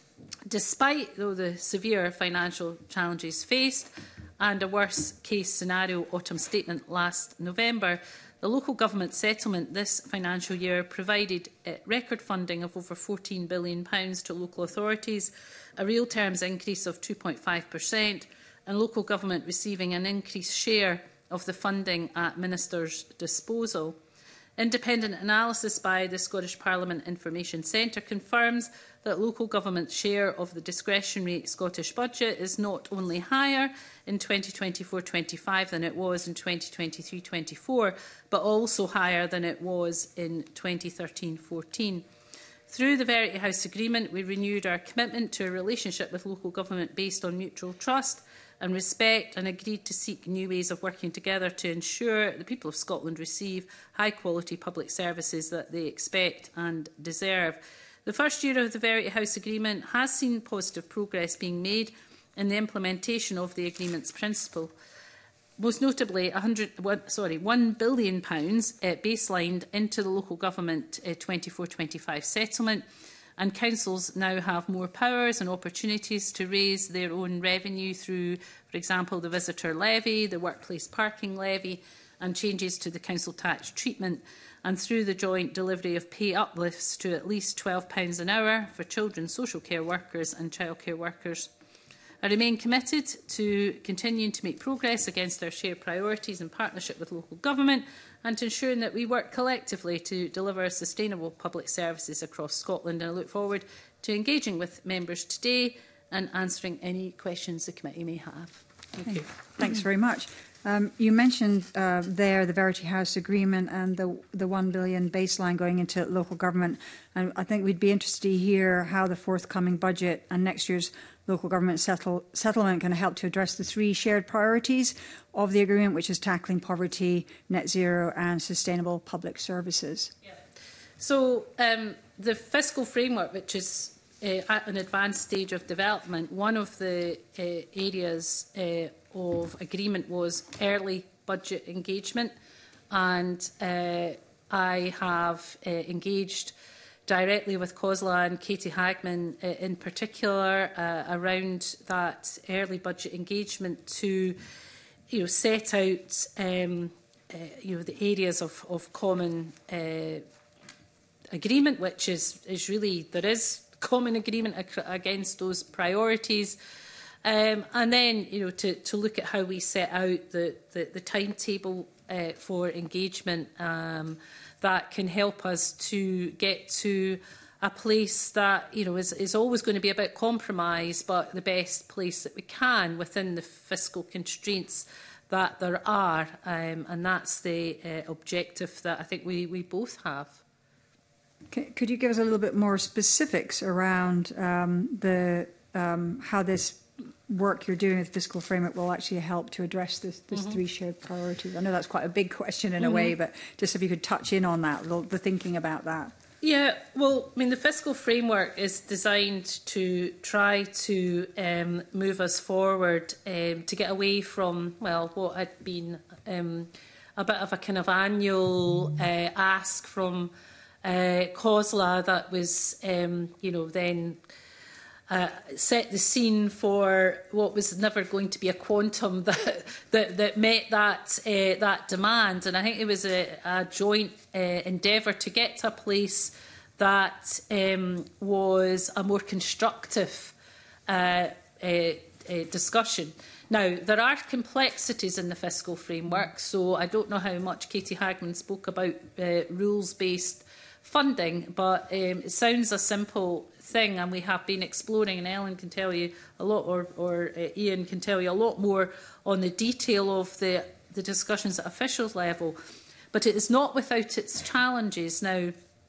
Despite, though, the severe financial challenges faced and a worst-case scenario autumn statement last November, the local government settlement this financial year provided uh, record funding of over fourteen billion pounds to local authorities, a real terms increase of two point five percent, and local government receiving an increased share of the funding at Minister's disposal. Independent analysis by the Scottish Parliament Information Centre confirms that local government's share of the discretionary Scottish budget is not only higher in twenty twenty-four twenty-five than it was in twenty twenty-three twenty-four, but also higher than it was in twenty thirteen fourteen. Through the Verity House Agreement, we renewed our commitment to a relationship with local government based on mutual trust and respect, and agreed to seek new ways of working together to ensure the people of Scotland receive high-quality public services that they expect and deserve. The first year of the Verity House Agreement has seen positive progress being made in the implementation of the agreement's principle. Most notably, one hundred, sorry, one billion pounds uh, baselined into the local government twenty-four twenty-five settlement, and councils now have more powers and opportunities to raise their own revenue through, for example, the visitor levy, the workplace parking levy, and changes to the council tax treatment, and through the joint delivery of pay uplifts to at least twelve pounds an hour for children's social care workers and childcare workers. I remain committed to continuing to make progress against our shared priorities in partnership with local government, and to ensuring that we work collectively to deliver sustainable public services across Scotland. And I look forward to engaging with members today and answering any questions the committee may have. Thank you. Thanks very much. Um, you mentioned uh, there the Verity House Agreement and the, the one billion baseline going into local government. And I think we'd be interested to hear how the forthcoming budget and next year's local government settle, settlement can help to address the three shared priorities of the agreement, which is tackling poverty, net zero and sustainable public services. Yeah. So um, the fiscal framework, which is uh, at an advanced stage of development, one of the uh, areas uh, of agreement was early budget engagement, and uh, I have uh, engaged directly with COSLA and Katie Hagman uh, in particular uh, around that early budget engagement to, you know, set out um, uh, you know, the areas of, of common uh, agreement, which is, is really, there is common agreement ag against those priorities. Um, and then, you know, to, to look at how we set out the, the, the timetable uh, for engagement um, that can help us to get to a place that, you know, is, is always going to be about compromise, but the best place that we can within the fiscal constraints that there are. Um, and that's the uh, objective that I think we, we both have. Could you give us a little bit more specifics around um, the um, how this work you're doing with fiscal framework will actually help to address this, this mm-hmm. three shared priorities? I know that's quite a big question in mm-hmm. a way, but just if you could touch in on that, the, the thinking about that. Yeah, well, I mean, the fiscal framework is designed to try to um, move us forward um, to get away from, well, what had been um, a bit of a kind of annual uh, ask from uh, COSLA that was, um, you know, then uh, set the scene for what was never going to be a quantum that that, that met that uh, that demand. And I think it was a, a joint uh, endeavour to get to a place that um, was a more constructive uh, uh, uh, discussion. Now, there are complexities in the fiscal framework, so I don't know how much Katie Hagman spoke about uh, rules-based funding, but um, it sounds a simple thing, and we have been exploring, and Ellen can tell you a lot, or, or uh, Ian can tell you a lot more on the detail of the, the discussions at officials level. But it is not without its challenges. Now,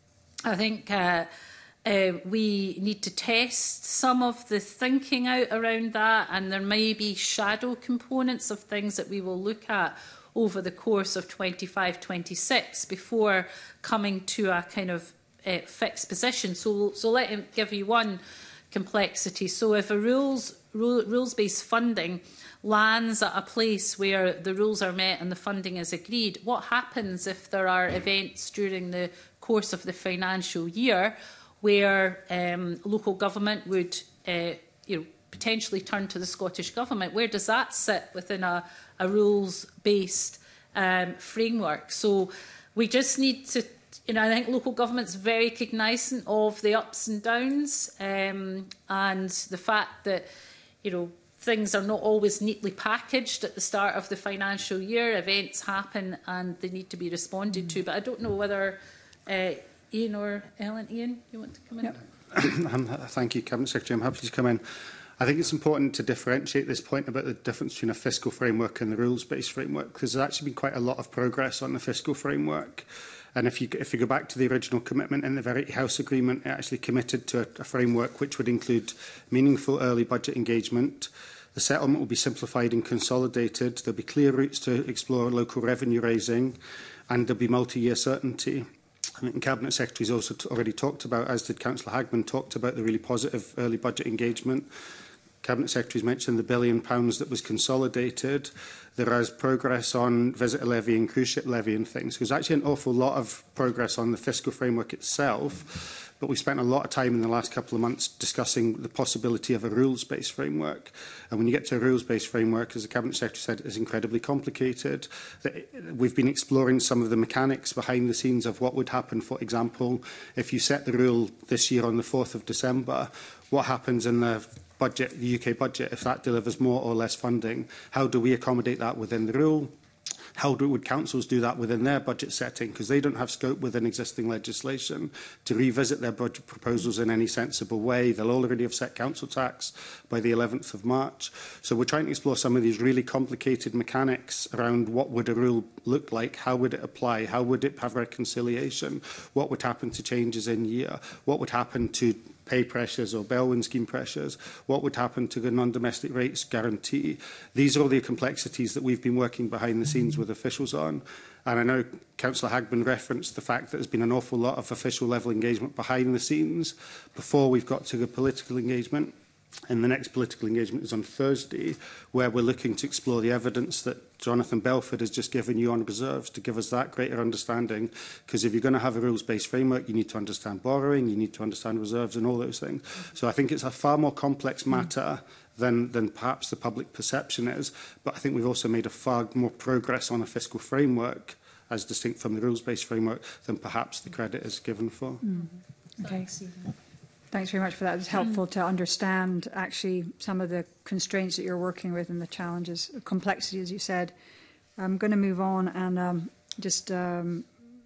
I think uh, uh, we need to test some of the thinking out around that, and there may be shadow components of things that we will look at over the course of twenty-five twenty-six before coming to a kind of uh, fixed position. So, so let me give you one complexity. So if a rules, rule, rules-based funding lands at a place where the rules are met and the funding is agreed, what happens if there are events during the course of the financial year where um, local government would uh, you know, potentially turn to the Scottish Government? Where does that sit within a, a rules-based um, framework? So we just need to, you know, I think local government's very cognisant of the ups and downs um, and the fact that, you know, things are not always neatly packaged at the start of the financial year. Events happen and they need to be responded to. But I don't know whether uh, Ian or Ellen. Ian, you want to come in? Yep. um, thank you, Cabinet Secretary. I'm happy to come in. I think it's important to differentiate this point about the difference between a fiscal framework and the rules-based framework, because there's actually been quite a lot of progress on the fiscal framework. And if you, if you go back to the original commitment in the Verity House Agreement, it actually committed to a, a framework which would include meaningful early budget engagement. The settlement will be simplified and consolidated. There'll be clear routes to explore local revenue raising, and there'll be multi-year certainty. I think the Cabinet Secretary has also t already talked about, as did Councillor Hagman, talked about the really positive early budget engagement. Cabinet Secretary has mentioned the billion pounds that was consolidated. There is progress on visitor levy and cruise ship levy and things. There's actually an awful lot of progress on the fiscal framework itself, but we spent a lot of time in the last couple of months discussing the possibility of a rules-based framework. And when you get to a rules-based framework, as the Cabinet Secretary said, it's incredibly complicated. We've been exploring some of the mechanics behind the scenes of what would happen. For example, if you set the rule this year on the fourth of December, what happens in the budget, the U K budget, if that delivers more or less funding? How do we accommodate that within the rule? How do, would councils do that within their budget setting? Because they don't have scope within existing legislation to revisit their budget proposals in any sensible way. They'll already have set council tax by the eleventh of March. So we're trying to explore some of these really complicated mechanics around what would a rule look like, how would it apply, how would it have reconciliation, what would happen to changes in year, what would happen to pay pressures or Bellwin scheme pressures, what would happen to the non-domestic rates guarantee. These are all the complexities that we've been working behind the scenes with officials on. And I know Councillor Hagman referenced the fact that there's been an awful lot of official level engagement behind the scenes before we've got to the political engagement. And the next political engagement is on Thursday, where we're looking to explore the evidence that Jonathan Belford has just given you on reserves to give us that greater understanding. Because if you're going to have a rules-based framework, you need to understand borrowing, you need to understand reserves and all those things. So I think it's a far more complex matter than, than perhaps the public perception is. But I think we've also made a far more progress on a fiscal framework, as distinct from the rules-based framework, than perhaps the credit is given for. Mm. Okay. Thanks very much for that. It's helpful to understand actually some of the constraints that you're working with and the challenges, complexity, as you said. I'm going to move on and um, just um,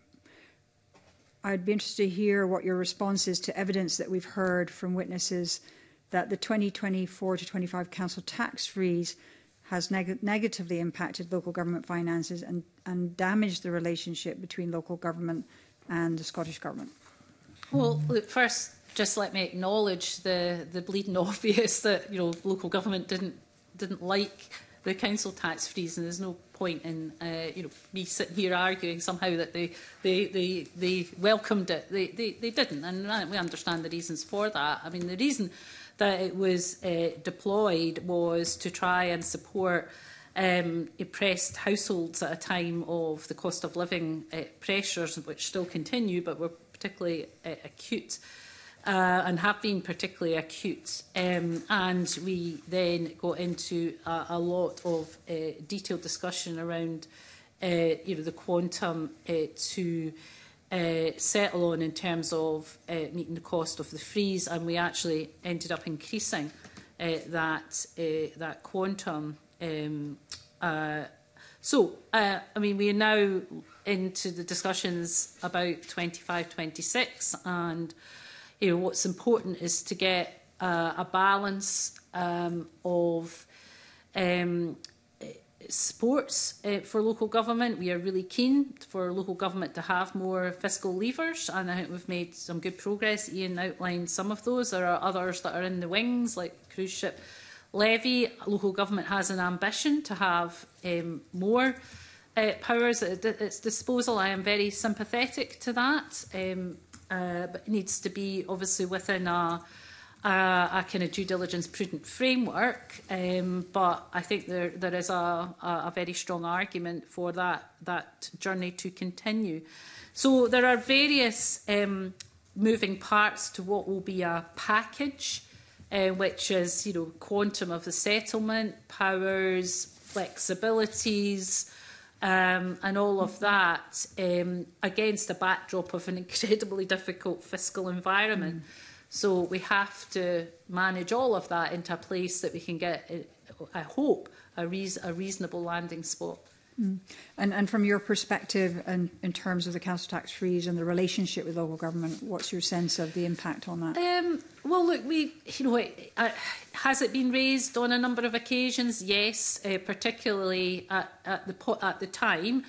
I'd be interested to hear what your response is to evidence that we've heard from witnesses that the twenty twenty-four to twenty-five council tax freeze has neg negatively impacted local government finances and, and damaged the relationship between local government and the Scottish Government. Well, look, first, just let me acknowledge the the bleeding obvious that, you know, local government didn't didn't like the council tax freeze, and there's no point in uh, you know, me sitting here arguing somehow that they they they, they welcomed it. They, they they didn't, and we understand the reasons for that. I mean, the reason that it was uh, deployed was to try and support um, oppressed households at a time of the cost of living uh, pressures, which still continue, but were particularly uh, acute. Uh, and have been particularly acute. Um, and we then got into a, a lot of uh, detailed discussion around uh, you know, the quantum uh, to uh, settle on in terms of uh, meeting the cost of the freeze, and we actually ended up increasing uh, that, uh, that quantum. Um, uh, so, uh, I mean, we are now into the discussions about twenty-five twenty-six, and you know, what's important is to get uh, a balance um, of um, supports uh, for local government. We are really keen for local government to have more fiscal levers, and I think we've made some good progress. Ian outlined some of those. There are others that are in the wings, like cruise ship levy. Local government has an ambition to have um, more uh, powers at its disposal. I am very sympathetic to that. Um, Uh, but it needs to be obviously within a, a, a kind of due diligence prudent framework. Um, but I think there, there is a, a, a very strong argument for that, that journey to continue. So there are various um, moving parts to what will be a package, uh, which is, you know, quantum of the settlement, powers, flexibilities, Um, and all of that um, against the backdrop of an incredibly difficult fiscal environment. Mm. So we have to manage all of that into a place that we can get, I hope, a, reas a reasonable landing spot. Mm. And, and from your perspective, and in terms of the council tax freeze and the relationship with local government, what's your sense of the impact on that? Um, well, look, we, you know, it, uh, has it been raised on a number of occasions? Yes, uh, particularly at, at the at the time,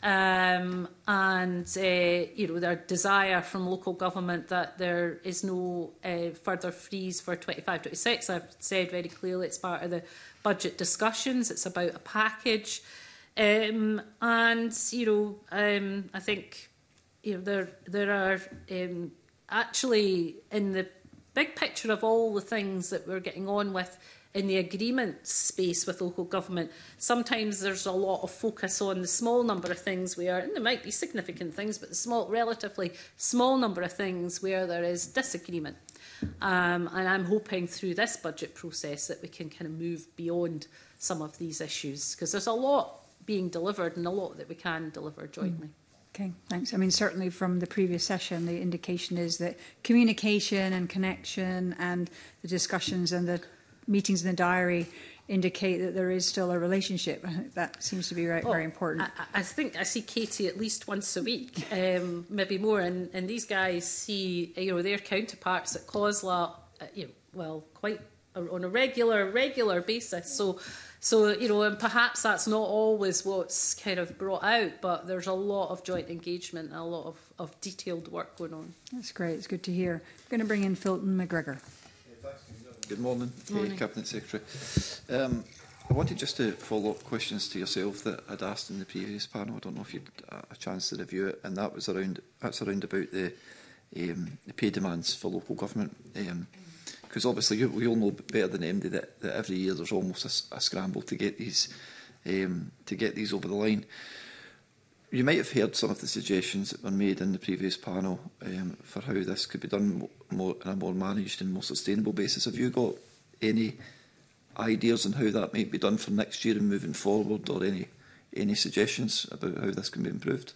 um, and uh, you know, their desire from local government that there is no uh, further freeze for twenty-five twenty-six. I've said very clearly it's part of the budget discussions. It's about a package. Um, and you know, um, I think you know there there are um, actually in the big picture of all the things that we're getting on with in the agreement space with local government. Sometimes there's a lot of focus on the small number of things where, and there might be significant things, but the small, relatively small number of things where there is disagreement. Um, and I'm hoping through this budget process that we can kind of move beyond some of these issues, because there's a lot being delivered and a lot that we can deliver jointly. Mm. Okay, thanks. I mean, certainly from the previous session, the indication is that communication and connection and the discussions and the meetings in the diary indicate that there is still a relationship. That seems to be very, well, very important. I, I think I see Katie at least once a week, um, maybe more, and, and these guys see, you know, their counterparts at COSLA, uh, you know, well, quite on a regular, regular basis. So. So, you know, and perhaps that's not always what's kind of brought out, but there's a lot of joint engagement and a lot of, of detailed work going on. That's great. It's good to hear. I'm going to bring in Filton McGregor. Good morning, Good morning. Uh, Cabinet Secretary. Um, I wanted just to follow up questions to yourself that I'd asked in the previous panel. I don't know if you'd uh, a chance to review it, and that was around that's around about the, um, the pay demands for local government. Um, Because obviously we all know better than M D that, that every year there's almost a, a scramble to get these um, to get these over the line. You might have heard some of the suggestions that were made in the previous panel um, for how this could be done more on a more managed and more sustainable basis. Have you got any ideas on how that might be done for next year and moving forward, or any any suggestions about how this can be improved?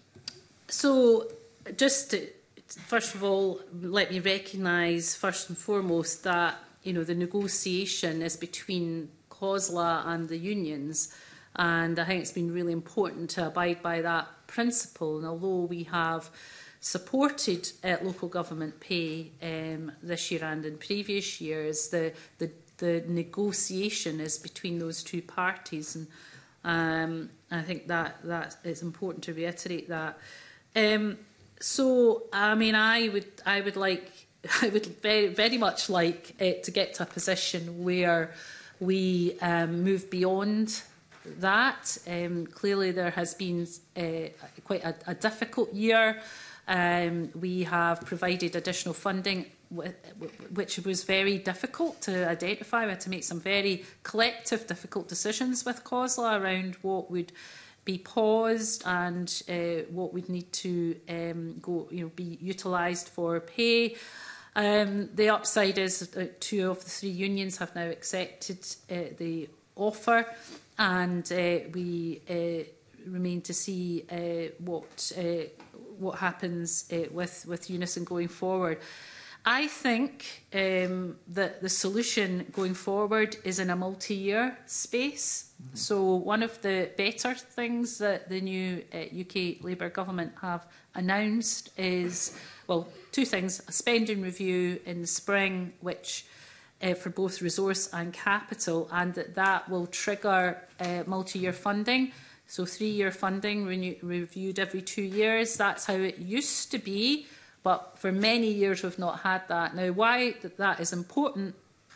So, just to, first of all, let me recognise first and foremost that, you know, the negotiation is between COSLA and the unions, and I think it's been really important to abide by that principle. And although we have supported uh, local government pay um, this year and in previous years, the, the the negotiation is between those two parties, and um, I think that that is important to reiterate that. Um, so, I mean, I would I would like I would very very much like it to get to a position where we um, move beyond that. Um, clearly, there has been uh, quite a, a difficult year. Um, we have provided additional funding, which was very difficult to identify. We had to make some very collective, difficult decisions with COSLA around what would be paused and uh, what would need to um, go, you know, be utilised for pay. Um, the upside is that two of the three unions have now accepted uh, the offer, and uh, we uh, remain to see uh, what uh, what happens uh, with with Unison going forward. I think um, that the solution going forward is in a multi-year space. Mm-hmm. So one of the better things that the new uh, U K Labour government have announced is, well, two things: a spending review in the spring, which uh, for both resource and capital, and that that will trigger uh, multi-year funding. So three-year funding renew reviewed every two years. That's how it used to be. But for many years, we've not had that. Now, why that is important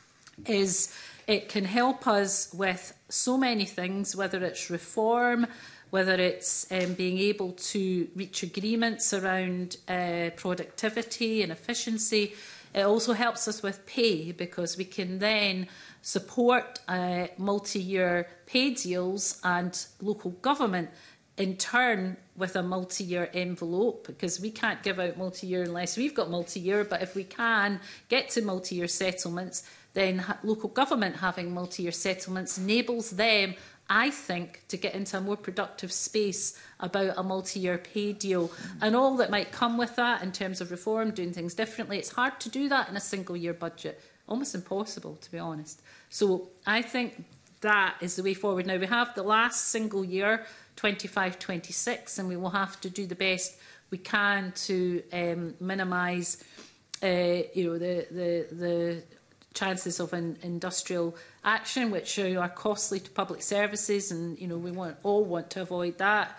is it can help us with so many things, whether it's reform, whether it's um, being able to reach agreements around uh, productivity and efficiency. It also helps us with pay, because we can then support uh, multi-year pay deals, and local government in turn with a multi-year envelope, because we can't give out multi-year unless we've got multi-year. But if we can get to multi-year settlements, then ha local government having multi-year settlements enables them, I think, to get into a more productive space about a multi-year pay deal. Mm. And all that might come with that in terms of reform, doing things differently. It's hard to do that in a single year budget. Almost impossible, to be honest. So I think that is the way forward. Now, we have the last single year, twenty-five twenty-six, and we will have to do the best we can to um, minimise uh, you know, the, the, the chances of an industrial action, which uh, are costly to public services, and you know, we want, all want to avoid that.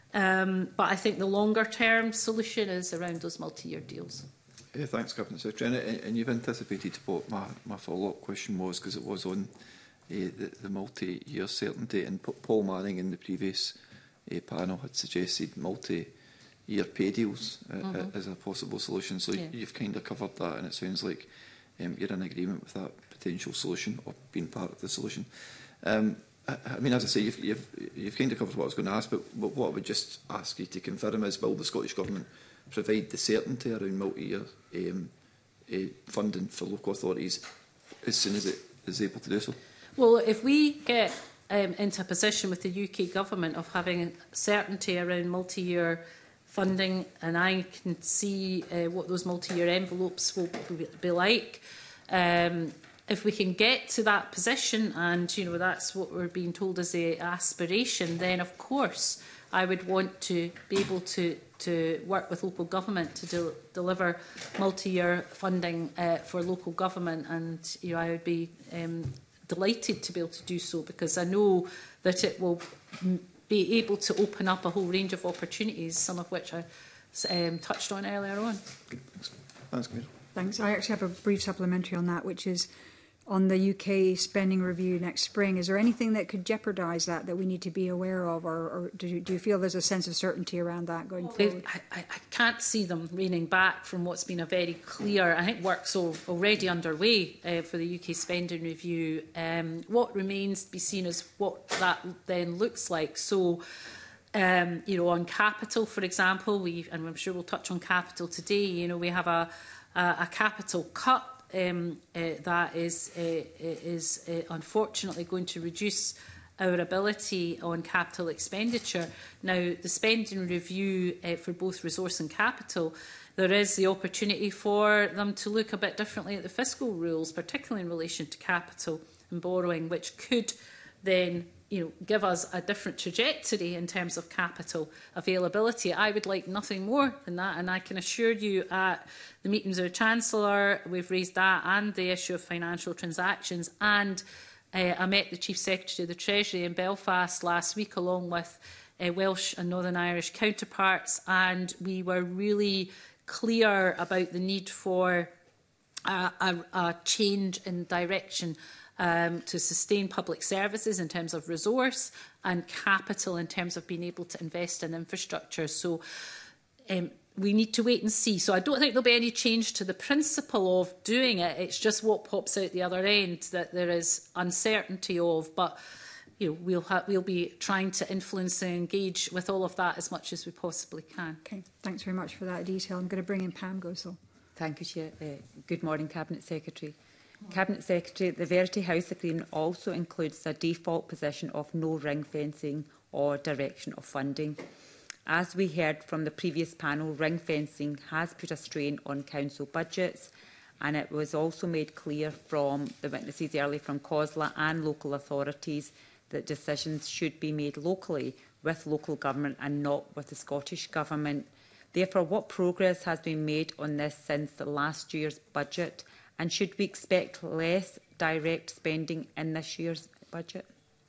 Um, but I think the longer term solution is around those multi-year deals. Yeah, thanks, Cabinet Secretary. And, and you've anticipated what my, my follow-up question was, because it was on uh, the, the multi-year certainty. And Paul Manning in the previous uh, panel had suggested multi-year pay deals uh, mm-hmm. as a possible solution. So yeah. you've kind of covered that, and it sounds like um, you're in agreement with that potential solution, or being part of the solution. Um, I, I mean, as I say, you've, you've, you've kind of covered what I was going to ask, but, but what I would just ask you to confirm is, will the Scottish Government provide the certainty around multi-year um, uh, funding for local authorities as soon as it is able to do so? Well, if we get um, into a position with the U K Government of having certainty around multi-year funding, and I can see uh, what those multi-year envelopes will be like, um, if we can get to that position, and you know, that's what we're being told as the aspiration, then of course I would want to be able to, to work with local government to de deliver multi-year funding uh, for local government, and you know, I would be um, delighted to be able to do so, because I know that it will be able to open up a whole range of opportunities, some of which I um, touched on earlier on. Thanks. Thanks, Camille. Thanks. I actually have a brief supplementary on that, which is on the U K spending review next spring. Is there anything that could jeopardise that that we need to be aware of, or, or do, you, do you feel there's a sense of certainty around that going well, forward? I, I, I can't see them reining back from what's been a very clear, I think work's all, already underway uh, for the U K spending review. Um, what remains to be seen is what that then looks like. So, um, you know, on capital, for example, we, and I'm sure we'll touch on capital today, you know, we have a, a, a capital cut Um, uh, that is, uh, is uh, unfortunately going to reduce our ability on capital expenditure. Now, the spending review uh, for both resource and capital, there is the opportunity for them to look a bit differently at the fiscal rules, particularly in relation to capital and borrowing, which could then, you know, give us a different trajectory in terms of capital availability. I would like nothing more than that, and I can assure you at the meetings of the Chancellor, we've raised that and the issue of financial transactions, and uh, I met the Chief Secretary of the Treasury in Belfast last week along with uh, Welsh and Northern Irish counterparts, and we were really clear about the need for a, a, a change in direction Um, to sustain public services in terms of resource and capital in terms of being able to invest in infrastructure. So um, we need to wait and see. So I don't think there'll be any change to the principle of doing it. It's just what pops out the other end that there is uncertainty of. But you know, we'll ha we'll be trying to influence and engage with all of that as much as we possibly can. Okay, thanks very much for that detail. I'm going to bring in Pam Gosal. Thank you, Chair. Uh, good morning, Cabinet Secretary. Cabinet Secretary, the Verity House Agreement also includes a default position of no ring fencing or direction of funding. As we heard from the previous panel, ring fencing has put a strain on council budgets, and it was also made clear from the witnesses earlier from COSLA and local authorities that decisions should be made locally with local government and not with the Scottish Government. Therefore, what progress has been made on this since the last year's budget, and should we expect less direct spending in this year's budget?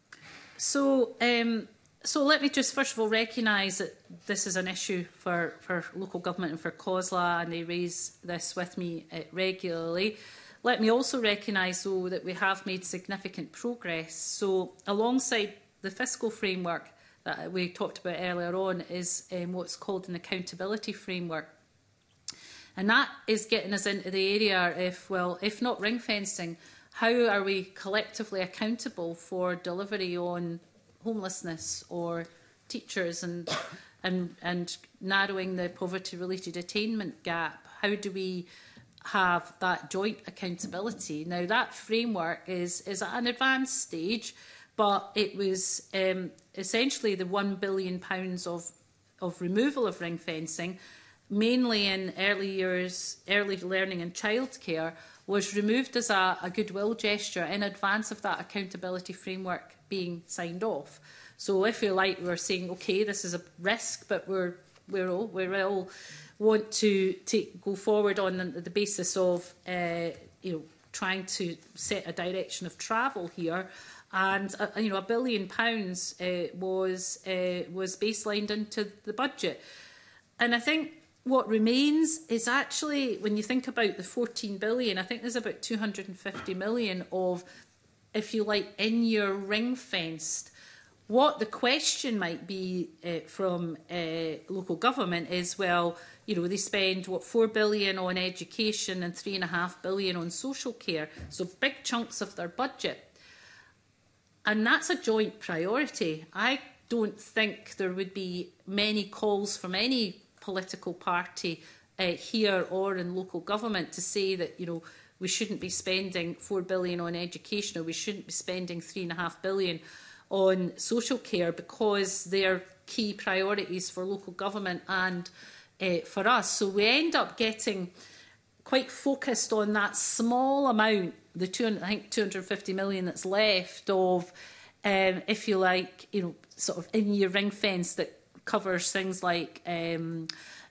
So, um, so let me just first of all recognise that this is an issue for, for local government and for COSLA, and they raise this with me uh, regularly. Let me also recognise, though, that we have made significant progress. So, alongside the fiscal framework that we talked about earlier on is um, what's called an accountability framework. And that is getting us into the area, if, well, if not ring fencing, how are we collectively accountable for delivery on homelessness or teachers and, and, and narrowing the poverty-related attainment gap? How do we have that joint accountability? Now, that framework is, is at an advanced stage, but it was um, essentially the one billion pounds of, of removal of ring fencing, mainly in early years, early learning and childcare, was removed as a, a goodwill gesture in advance of that accountability framework being signed off. So if you like, we're saying, OK, this is a risk, but we're, we're, all, we're all want to take, go forward on the, the basis of uh, you know, trying to set a direction of travel here. And uh, you know, a billion pounds uh, was uh, was baselined into the budget. And I think what remains is actually, when you think about the fourteen billion, I think there's about two hundred and fifty million of, if you like, in your ring fenced. What the question might be uh, from uh, local government is, well, you know, they spend what four billion on education and three and a half billion on social care, so big chunks of their budget. And that's a joint priority. I don't think there would be many calls from any political party uh, here or in local government to say that, you know, we shouldn't be spending four billion on education, or we shouldn't be spending three and a half billion on social care, because they're key priorities for local government and uh, for us. So we end up getting quite focused on that small amount, the two, I think two hundred and fifty million that's left of, um, if you like, you know, sort of in-year ring fence that covers things like um,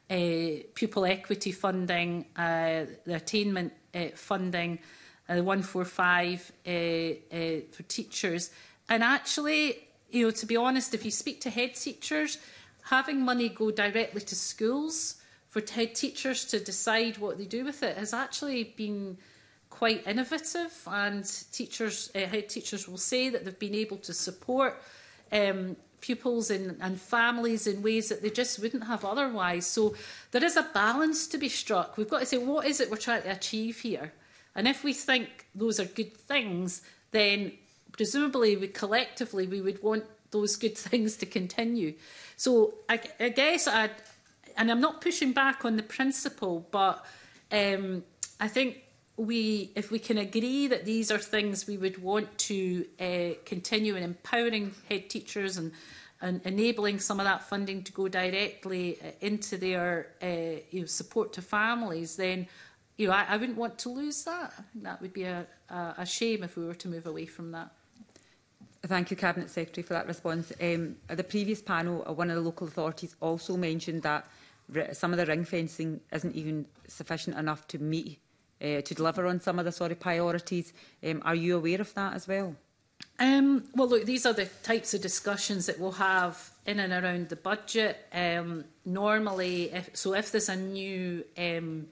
uh, pupil equity funding, uh, the attainment uh, funding, uh, the one four five uh, uh, for teachers. And actually, you know, to be honest, if you speak to head teachers, having money go directly to schools for head teachers to decide what they do with it has actually been quite innovative, and teachers, uh, head teachers will say that they've been able to support um, pupils in, and families in ways that they just wouldn't have otherwise. So there is a balance to be struck. We've got to say, what is it we're trying to achieve here? And if we think those are good things, then presumably we collectively we would want those good things to continue. So I, I guess I'd, and I'm not pushing back on the principle, but um, I think we, if we can agree that these are things we would want to uh, continue in empowering head teachers and, and enabling some of that funding to go directly uh, into their uh, you know, support to families, then you know, I, I wouldn't want to lose that. I think that would be a, a, a shame if we were to move away from that. Thank you, Cabinet Secretary, for that response. Um, at the previous panel, uh, one of the local authorities also mentioned that some of the ring fencing isn't even sufficient enough to meet, uh, to deliver on some of the sorry priorities. Um, are you aware of that as well? Um, well, look, these are the types of discussions that we'll have in and around the budget. Um, normally, if, so if there's a new um,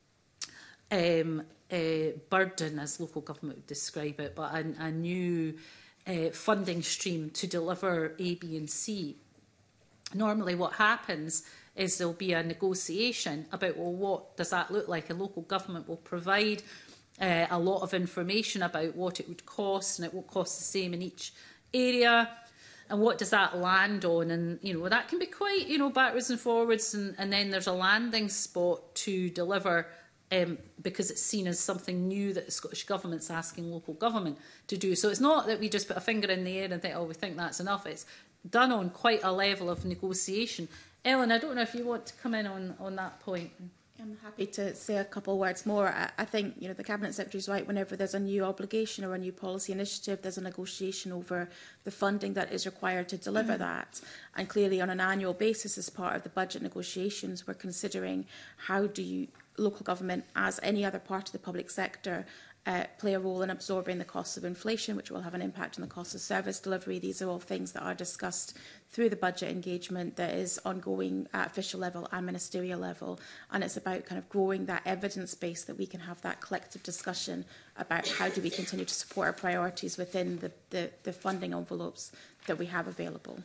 um, uh, burden, as local government would describe it, but a, a new uh, funding stream to deliver A, B and C, normally what happens is there'll be a negotiation about, well, what does that look like? And local government will provide uh, a lot of information about what it would cost, and it won't cost the same in each area. And what does that land on? And, you know, that can be quite, you know, backwards and forwards. And, and then there's a landing spot to deliver um, because it's seen as something new that the Scottish Government's asking local government to do. So it's not that we just put a finger in the air and think, oh, we think that's enough. It's done on quite a level of negotiation. Ellen, I don't know if you want to come in on, on that point. I'm happy to say a couple of words more. I, I think you know the Cabinet Secretary is right. Whenever there's a new obligation or a new policy initiative, there's a negotiation over the funding that is required to deliver mm. that. And clearly, on an annual basis, as part of the budget negotiations, we're considering how do you, local government, as any other part of the public sector, Uh, play a role in absorbing the costs of inflation, which will have an impact on the cost of service delivery. These are all things that are discussed through the budget engagement that is ongoing at official level and ministerial level. And it's about kind of growing that evidence base that we can have that collective discussion about how do we continue to support our priorities within the, the, the funding envelopes that we have available.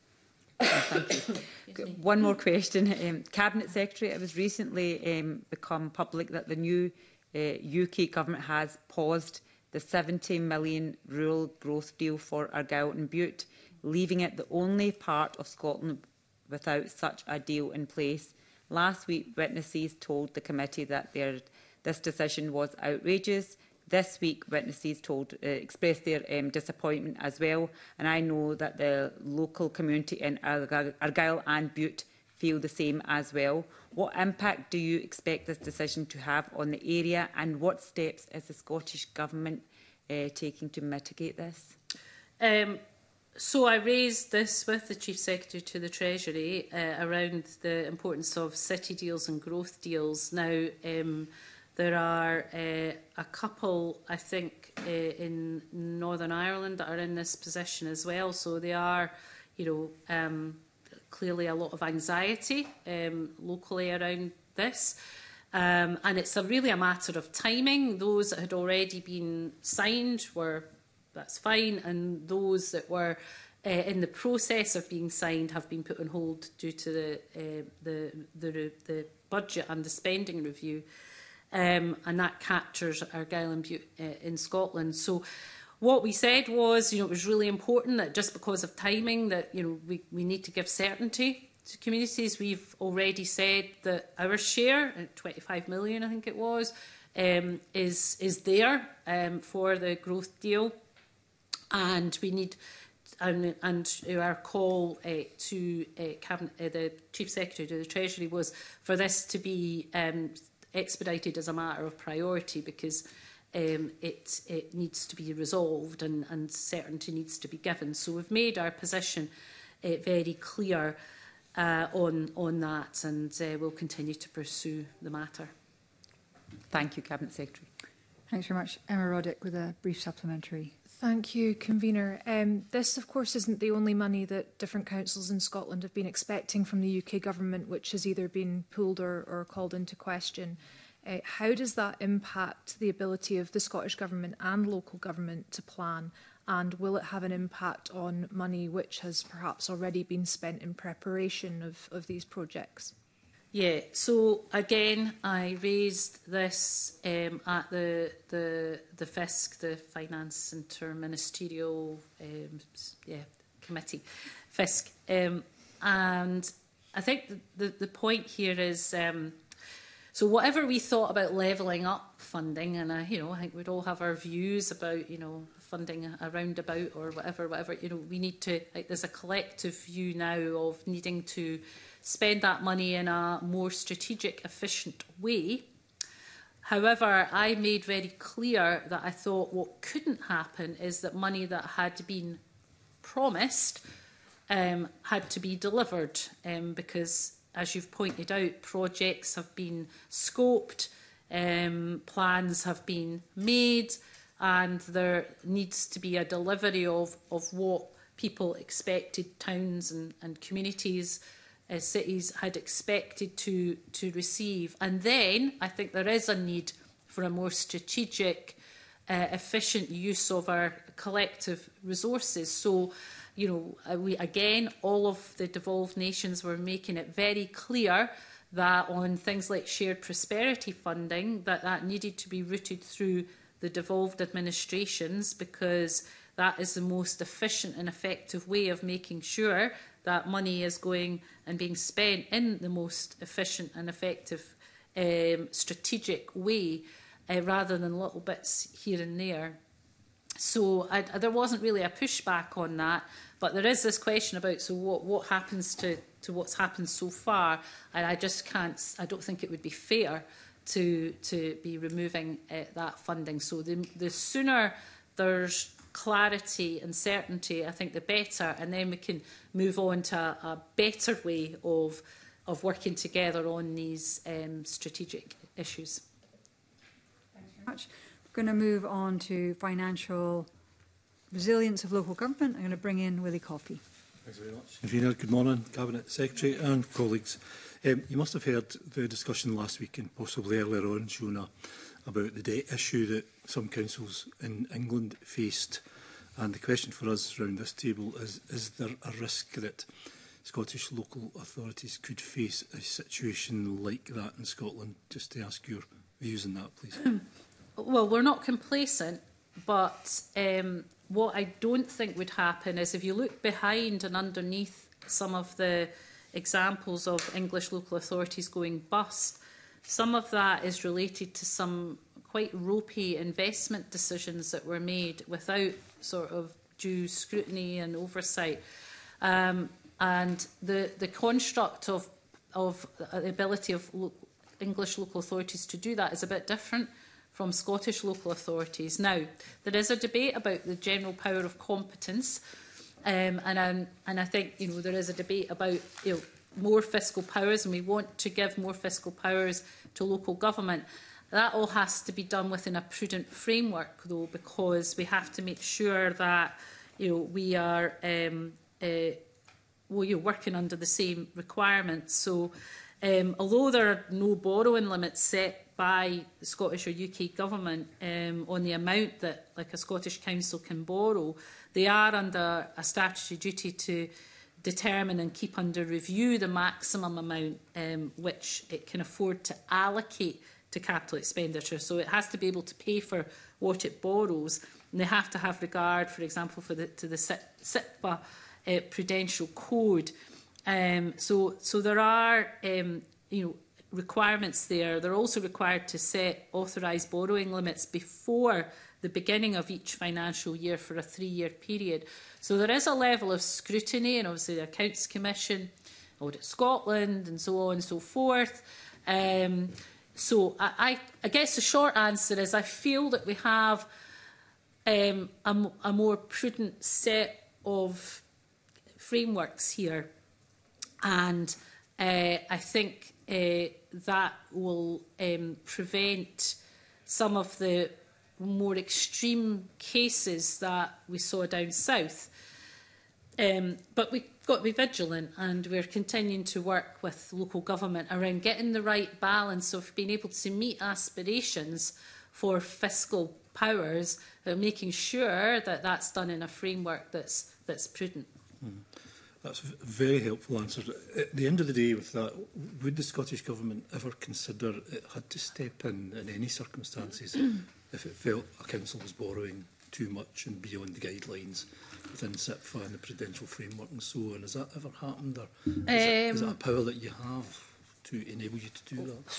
Thank you. One more question. Um, Cabinet Secretary, it was recently um, become public that the new Uh, U K Government has paused the seventy million rural growth deal for Argyll and Bute, leaving it the only part of Scotland without such a deal in place. Last week, witnesses told the committee that their, this decision was outrageous. This week, witnesses told, uh, expressed their um, disappointment as well, and I know that the local community in Argyll, Argyll and Bute feel the same as well. What impact do you expect this decision to have on the area, and what steps is the Scottish Government uh, taking to mitigate this? Um, so I raised this with the Chief Secretary to the Treasury uh, around the importance of city deals and growth deals. Now, um, there are uh, a couple, I think, uh, in Northern Ireland that are in this position as well. So they are, you know, um, clearly a lot of anxiety um, locally around this. Um, and it's a really a matter of timing. Those that had already been signed were, that's fine, and those that were uh, in the process of being signed have been put on hold due to the, uh, the, the, the budget and the spending review. Um, and that captures Argyll and Bute uh, in Scotland. So what we said was, you know, it was really important that just because of timing that, you know, we, we need to give certainty to communities. We've already said that our share, twenty-five million I think it was, um, is, is there um, for the growth deal. And we need, and, and our call uh, to uh, Cabinet, uh, the Chief Secretary to the Treasury was for this to be um, expedited as a matter of priority, because Um, it, it needs to be resolved and, and certainty needs to be given. So we've made our position uh, very clear uh, on, on that, and uh, we'll continue to pursue the matter. Thank you, Cabinet Secretary. Thanks very much. Emma Roddick with a brief supplementary. Thank you, Convener. Um, this, of course, isn't the only money that different councils in Scotland have been expecting from the U K Government, which has either been pulled or, or called into question. Uh, how does that impact the ability of the Scottish Government and local government to plan? And will it have an impact on money which has perhaps already been spent in preparation of, of these projects? Yeah, so again, I raised this um, at the, the, the F I S C, the Finance Interministerial um, yeah, Committee, F I S C. Um, and I think the, the, the point here is, um, so whatever we thought about levelling up funding, and I, you know, I think we'd all have our views about, you know, funding a roundabout or whatever, whatever, you know, we need to, like, there's a collective view now of needing to spend that money in a more strategic, efficient way. However, I made very clear that I thought what couldn't happen is that money that had been promised um, had to be delivered, um, because, as you've pointed out, projects have been scoped, um, plans have been made, and there needs to be a delivery of, of what people expected, towns and, and communities, uh, cities had expected to, to receive. And then I think there is a need for a more strategic, uh, efficient use of our collective resources. So, you know, we again, all of the devolved nations were making it very clear that on things like shared prosperity funding, that that needed to be routed through the devolved administrations, because that is the most efficient and effective way of making sure that money is going and being spent in the most efficient and effective um, strategic way, uh, rather than little bits here and there. So I, there wasn't really a pushback on that, but there is this question about, so what, what happens to, to what's happened so far, and I just can't, I don't think it would be fair to, to be removing uh, that funding. So the, the sooner there's clarity and certainty, I think the better, and then we can move on to a, a better way of, of working together on these um, strategic issues. Thanks very much. We're going to move on to financial resilience of local government. I'm going to bring in Willie Coffey. Thanks very much. Convener, good morning, Cabinet Secretary and colleagues. Um, you must have heard the discussion last week and possibly earlier on, Shona, about the debt issue that some councils in England faced. And the question for us around this table is, is there a risk that Scottish local authorities could face a situation like that in Scotland? Just to ask your views on that, please. Well, we're not complacent, but um, what I don't think would happen is, if you look behind and underneath some of the examples of English local authorities going bust, some of that is related to some quite ropey investment decisions that were made without sort of due scrutiny and oversight. Um, and the, the construct of, of the ability of lo English local authorities to do that is a bit different from Scottish local authorities. Now, there is a debate about the general power of competence, um, and, um, and I think, you know, there is a debate about, you know, more fiscal powers, and we want to give more fiscal powers to local government. That all has to be done within a prudent framework, though, because we have to make sure that, you know, we are um, uh, well, you're working under the same requirements. So, um, although there are no borrowing limits set by the Scottish or U K government um, on the amount that, like, a Scottish council can borrow, they are under a statutory duty to determine and keep under review the maximum amount um, which it can afford to allocate to capital expenditure. So it has to be able to pay for what it borrows, and they have to have regard, for example, for the, to the S I P P A uh, prudential code. Um, so, so there are, um, you know, requirements there. They're also required to set authorised borrowing limits before the beginning of each financial year for a three-year period. So there is a level of scrutiny, and obviously the Accounts Commission, Audit Scotland, and so on and so forth. Um, so I, I, I guess the short answer is I feel that we have um, a, a more prudent set of frameworks here, and uh, I think uh, that will um, prevent some of the more extreme cases that we saw down south. Um, but we've got to be vigilant, and we're continuing to work with local government around getting the right balance of being able to meet aspirations for fiscal powers, and making sure that that's done in a framework that's, that's prudent. Mm. That's a very helpful answer. At the end of the day, with that, would the Scottish Government ever consider it had to step in in any circumstances if it felt a council was borrowing too much and beyond the guidelines within S I P P A and the prudential framework and so on? Has that ever happened, or is, um, it, is it a power that you have to enable you to do that?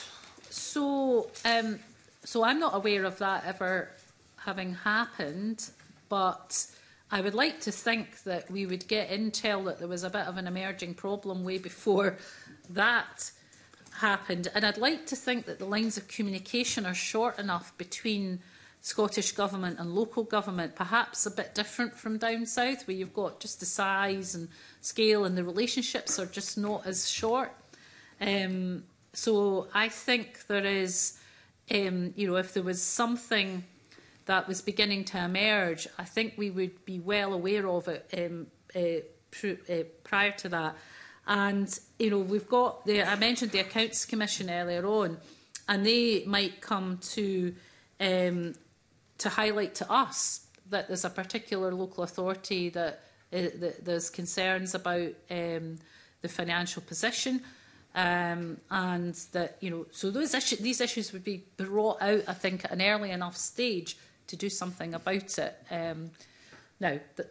So, um, so I'm not aware of that ever having happened, but I would like to think that we would get intel that there was a bit of an emerging problem way before that happened. And I'd like to think that the lines of communication are short enough between Scottish Government and local government, perhaps a bit different from down south, where you've got just the size and scale and the relationships are just not as short. Um, so I think there is, um, you know, if there was something that was beginning to emerge, I think we would be well aware of it um, uh, pr uh, prior to that. And, you know, we've got, the, I mentioned the Accounts Commission earlier on, and they might come to, um, to highlight to us that there's a particular local authority that uh, that there's concerns about um, the financial position, um, and that, you know, so those issues, these issues would be brought out, I think, at an early enough stage to do something about it. Um, now, the,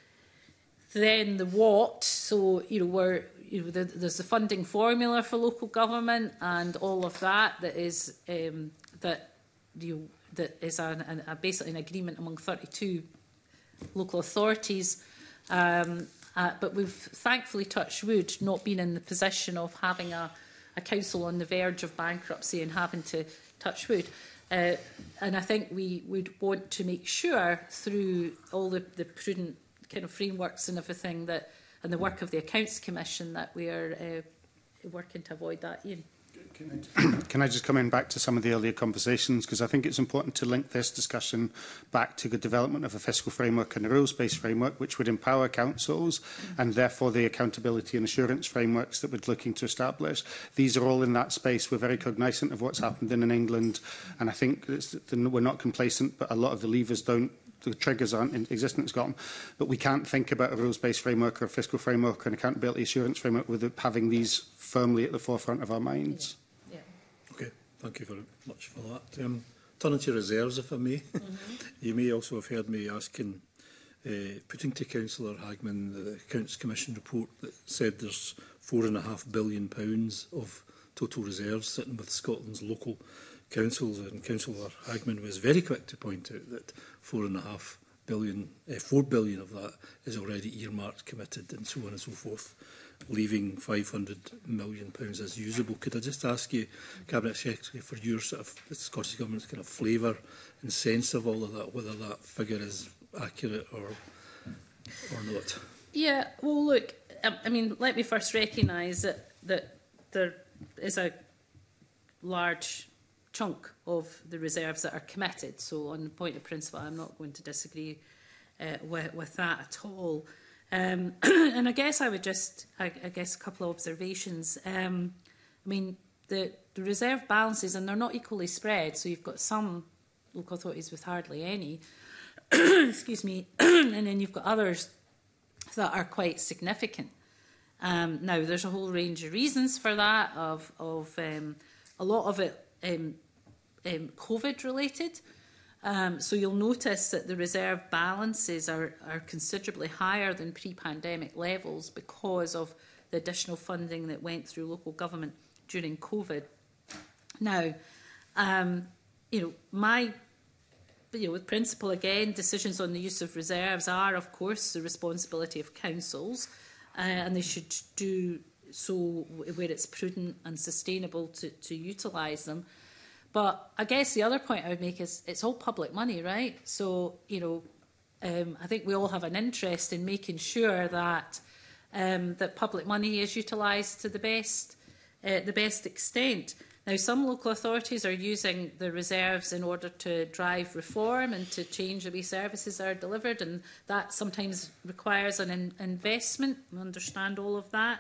then the what, so, you know, we're, you know, the, there's the funding formula for local government and all of that that is um, that you know, that is an, an, a basically an agreement among thirty-two local authorities. Um, uh, but we've thankfully, touch wood, not been in the position of having a, a council on the verge of bankruptcy and having to touch wood. Uh, and I think we would want to make sure through all the, the prudent kind of frameworks and everything that, and the work of the Accounts Commission, that we are uh, working to avoid that. Ian. Can I, can I just come in back to some of the earlier conversations, because I think it's important to link this discussion back to the development of a fiscal framework and a rules-based framework which would empower councils mm-hmm. and therefore the accountability and assurance frameworks that we're looking to establish. These are all in that space. We're very cognisant of what's happened in, in England, and I think it's, we're not complacent, but a lot of the levers don't, the triggers aren't in existence got them. But we can't think about a rules-based framework or a fiscal framework or an accountability assurance framework without having these firmly at the forefront of our minds. Yeah. Yeah. Okay, thank you very much for that. Um, turning to reserves, if I may. Mm-hmm. You may also have heard me asking, uh, putting to Councillor Hagman the Accounts Commission report that said there's four and a half billion pounds of total reserves sitting with Scotland's local councils, and Councillor Hagman was very quick to point out that four and a half billion, uh, four billion of that is already earmarked, committed, and so on and so forth, leaving five hundred million pounds as usable. Could I just ask you, Cabinet Secretary, for your sort of the Scottish Government's kind of flavour and sense of all of that, whether that figure is accurate or or not? Yeah, well, look, I, I mean, let me first recognise that that there is a large chunk of the reserves that are committed. So on the point of principle, I'm not going to disagree uh, with, with that at all. Um, and I guess I would just, I, I guess, a couple of observations. Um, I mean, the, the reserve balances, and they're not equally spread, so you've got some local authorities with hardly any, excuse me, and then you've got others that are quite significant. Um, now, there's a whole range of reasons for that, of, of um, a lot of it um, um, COVID related. Um, so you'll notice that the reserve balances are, are considerably higher than pre-pandemic levels because of the additional funding that went through local government during COVID. Now, um, you know, my you know, with principle again, decisions on the use of reserves are, of course, the responsibility of councils, uh, and they should do so where it's prudent and sustainable to, to utilise them. But I guess the other point I would make is it's all public money, right? So, you know, um, I think we all have an interest in making sure that um, that public money is utilised to the best, uh, the best extent. Now, some local authorities are using the reserves in order to drive reform and to change the way services are delivered, and that sometimes requires an in investment. We understand all of that.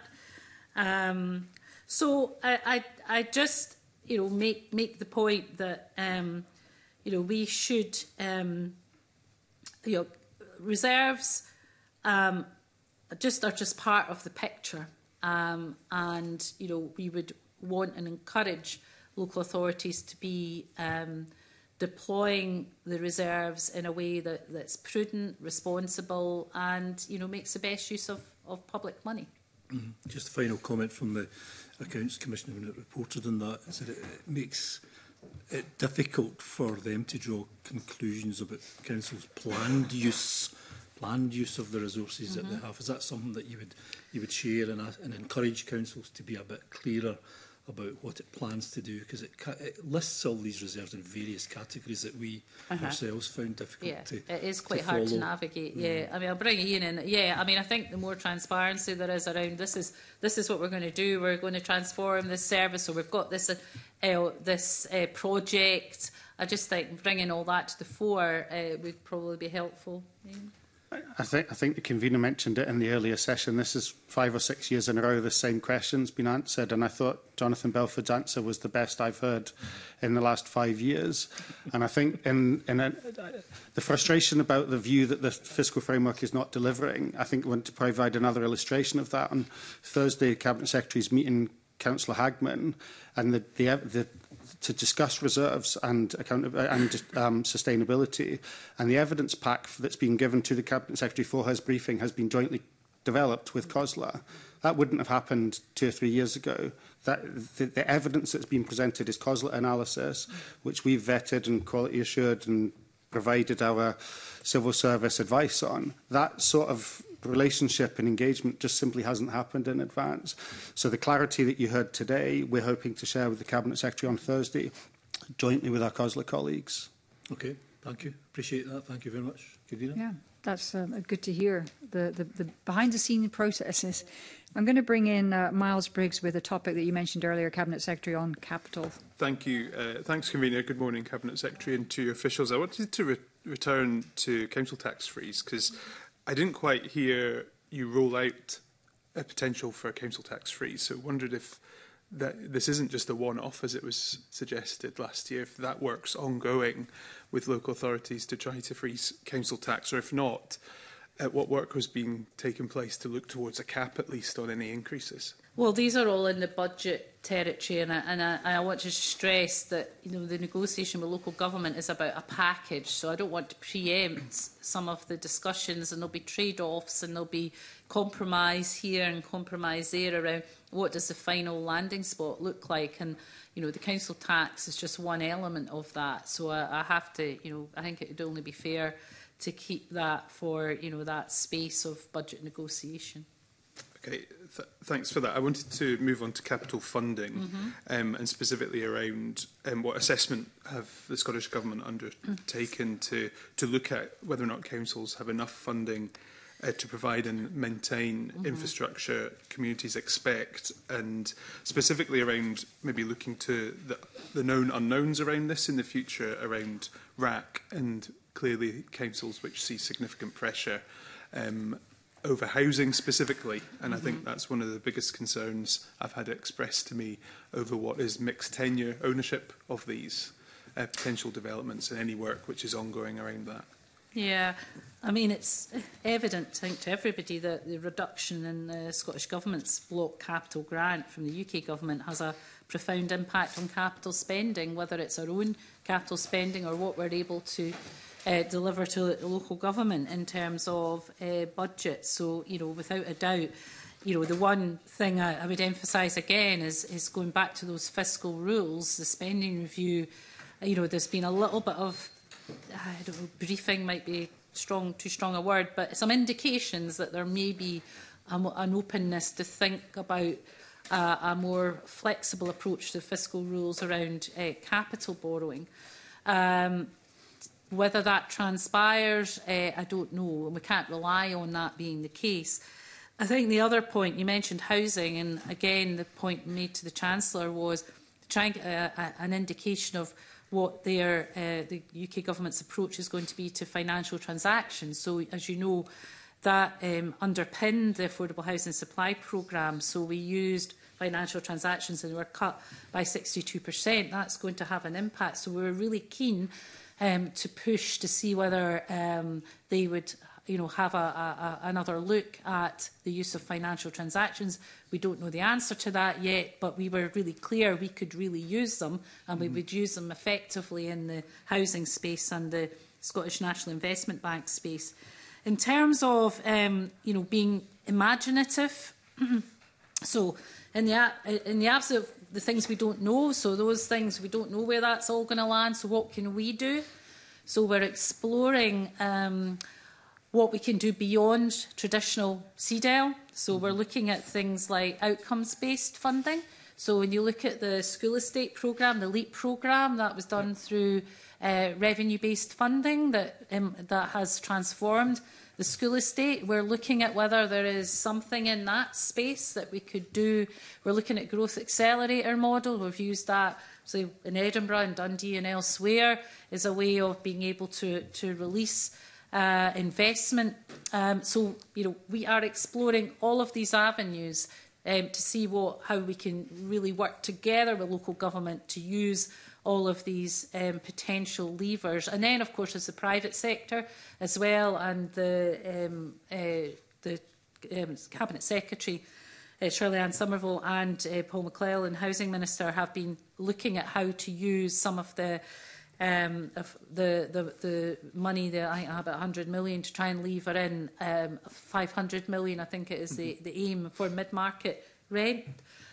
Um, so I, I, I just... you know, make make the point that um, you know, we should um, you know, reserves um, just are just part of the picture, um, and you know, we would want and encourage local authorities to be um, deploying the reserves in a way that that's prudent, responsible, and you know, makes the best use of of public money. Mm-hmm. Just a final comment from the Accounts Commission when it reported on that is that it, it makes it difficult for them to draw conclusions about councils' planned use, planned use of the resources mm-hmm. that they have. Is that something that you would you would share and, and encourage councils to be a bit clearer about what it plans to do? Because it, it lists all these reserves in various categories that we uh-huh. ourselves found difficult yeah, to it is quite to hard follow. to navigate. Yeah. yeah, I mean, I'll bring Ian in. Yeah, I mean, I think the more transparency there is around this is this is what we're going to do. We're going to transform this service. So we've got this uh, uh, this uh, project. I just think bringing all that to the fore uh, would probably be helpful. Yeah. I think, I think the convener mentioned it in the earlier session. This is five or six years in a row the same question's been answered, and I thought Jonathan Belford's answer was the best I've heard in the last five years. And I think in, in a, the frustration about the view that the fiscal framework is not delivering, I think we want to provide another illustration of that. On Thursday, Cabinet Secretary's meeting Councillor Hagman, and the, the, the to discuss reserves and, account and um, sustainability. And the evidence pack that's been given to the Cabinet Secretary for his briefing has been jointly developed with COSLA. That wouldn't have happened two or three years ago. That, the, the evidence that's been presented is COSLA analysis, which we've vetted and quality assured and provided our civil service advice on. That sort of relationship and engagement just simply hasn't happened in advance. So the clarity that you heard today, we're hoping to share with the Cabinet Secretary on Thursday, jointly with our COSLA colleagues. Okay, thank you. Appreciate that. Thank you very much. Convener? Yeah, that's uh, good to hear, the, the, the behind-the-scene processes. I'm going to bring in uh, Miles Briggs with a topic that you mentioned earlier, Cabinet Secretary, on capital. Thank you. Uh, thanks, Convener. Good morning, Cabinet Secretary, and to your officials. I wanted to re return to council tax freeze, because I didn't quite hear you roll out a potential for a council tax freeze. So I wondered if that this isn't just a one-off, as it was suggested last year, if that work's ongoing with local authorities to try to freeze council tax, or if not, uh, what work was being taken place to look towards a cap at least on any increases? Well, these are all in the budget territory, and I, and I, I want to stress that, you know, the negotiation with local government is about a package, so I don't want to preempt some of the discussions, and there'll be trade-offs and there'll be compromise here and compromise there around what does the final landing spot look like. And, you know, the council tax is just one element of that, so I, I have to, you know, I think it would only be fair to keep that for, you know, that space of budget negotiation. Okay, th thanks for that. I wanted to move on to capital funding, mm-hmm. um, and specifically around um, what assessment have the Scottish Government undertaken to, to look at whether or not councils have enough funding uh, to provide and maintain mm-hmm. infrastructure communities expect, and specifically around maybe looking to the, the known unknowns around this in the future, around R A C and clearly councils which see significant pressure um, over housing specifically, and mm-hmm. I think that's one of the biggest concerns I've had expressed to me over what is mixed tenure ownership of these uh, potential developments and any work which is ongoing around that. Yeah, I mean, it's evident, I think, to everybody that the reduction in the Scottish Government's block capital grant from the U K Government has a profound impact on capital spending, whether it's our own capital spending or what we're able to Uh, deliver to the local government in terms of uh, budget. So, you know, without a doubt, you know, the one thing I, I would emphasise again is, is going back to those fiscal rules, the spending review. You know, there's been a little bit of, I don't know, briefing might be strong, too strong a word, but some indications that there may be a, an openness to think about uh, a more flexible approach to fiscal rules around uh, capital borrowing. Um, Whether that transpires, uh, I don't know, and we can't rely on that being the case. I think the other point, you mentioned housing, and again, the point made to the Chancellor was to try and get a, a, an indication of what their, uh, the U K Government's approach is going to be to financial transactions. So, as you know, that um, underpinned the Affordable Housing Supply Programme, so we used financial transactions and they were cut by sixty-two percent. That's going to have an impact, so we were really keen Um, to push to see whether um, they would, you know, have a, a, another look at the use of financial transactions. We don't know the answer to that yet, but we were really clear we could really use them, and mm-hmm. we would use them effectively in the housing space and the Scottish National Investment Bank space. In terms of, um, you know, being imaginative, so in the, in the absence of the things we don't know, so those things we don't know where that's all going to land, so what can we do? So we're exploring um, what we can do beyond traditional C D E L. So we're looking at things like outcomes-based funding. So when you look at the school estate programme, the LEAP programme, that was done through uh, revenue-based funding that, um, that has transformed the school estate. We're looking at whether there is something in that space that we could do. We're looking at growth accelerator model. We've used that so in Edinburgh and Dundee and elsewhere as a way of being able to, to release uh, investment. Um, so, you know, we are exploring all of these avenues um, to see what, how we can really work together with local government to use all of these um, potential levers. And then, of course, as the private sector as well, and the, um, uh, the um, Cabinet Secretary, uh, Shirley Ann Somerville, and uh, Paul McClellan, Housing Minister, have been looking at how to use some of the um, of the, the, the money, the, I think about one hundred million, to try and lever in um, five hundred million, I think it is the, the aim for mid-market rent.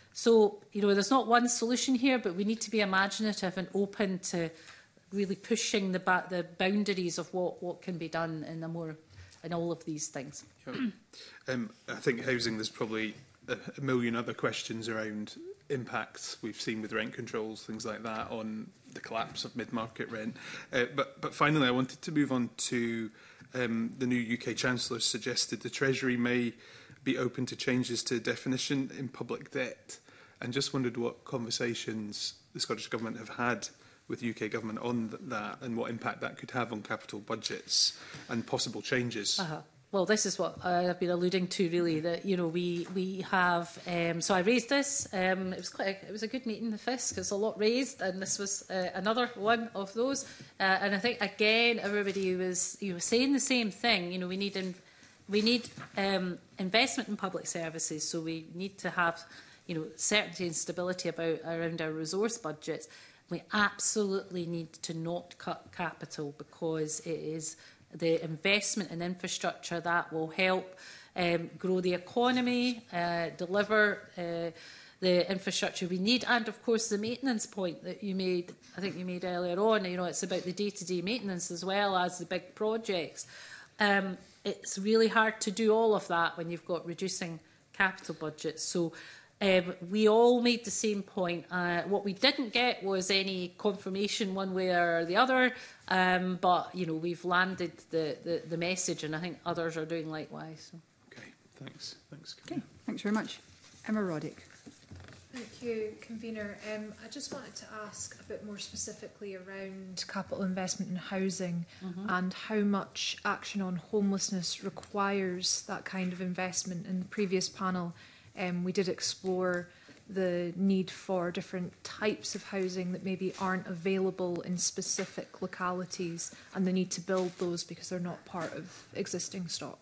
So, you know, there's not one solution here, but we need to be imaginative and open to really pushing the, ba the boundaries of what, what can be done in a more in all of these things. Yeah. um, I think housing, there's probably a, a million other questions around impacts we've seen with rent controls, things like that, on the collapse of mid-market rent. Uh, but, but finally, I wanted to move on to um, the new U K Chancellor suggested the Treasury may be open to changes to definition in public debt, and just wondered what conversations the Scottish Government have had with the U K Government on th that, and what impact that could have on capital budgets and possible changes. Uh-huh. Well, this is what I've been alluding to, really. That you know, we we have. Um, so I raised this. Um, it was quite. A, it was a good meeting. The Fisc. There's a lot raised, and this was uh, another one of those. Uh, and I think again, everybody was you know saying the same thing. You know, we need in, we need um, investment in public services. So we need to have you know certainty and stability about around our resource budgets. We absolutely need to not cut capital, because it is the investment in infrastructure that will help um, grow the economy, uh, deliver uh, the infrastructure we need, and of course the maintenance point that you made, I think you made earlier on. You know, it's about the day-to-day maintenance as well as the big projects. Um, it's really hard to do all of that when you've got reducing capital budgets. So Um, we all made the same point. Uh, what we didn't get was any confirmation one way or the other, um, but you know we've landed the, the, the message, and I think others are doing likewise. So. Okay, thanks. Thanks. Okay, thanks very much. Emma Roddick. Thank you, Convener. Um, I just wanted to ask a bit more specifically around capital investment in housing mm-hmm. and how much action on homelessness requires that kind of investment. In the previous panel, Um, we did explore the need for different types of housing that maybe aren't available in specific localities, and the need to build those because they're not part of existing stock.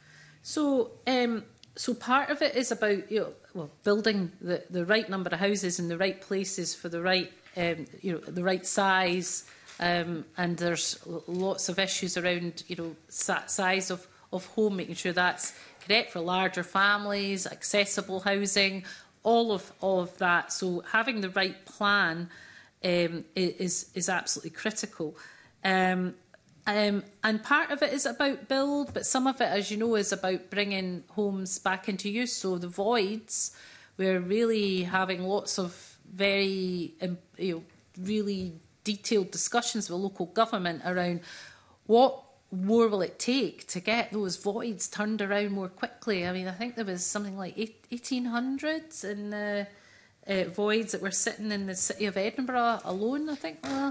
So, um, so part of it is about you know, well, building the, the right number of houses in the right places for the right, um, you know, the right size, um, and there's lots of issues around you know size of of home, making sure that's correct for larger families, accessible housing, all of all of that. So having the right plan um, is is absolutely critical. Um, um, and part of it is about build, but some of it, as you know, is about bringing homes back into use. So the voids, we're really having lots of very, um, you know, really detailed discussions with local government around what more will it take to get those voids turned around more quickly. I mean, I think there was something like eighteen hundreds in uh, uh, voids that were sitting in the city of Edinburgh alone, I think. Uh,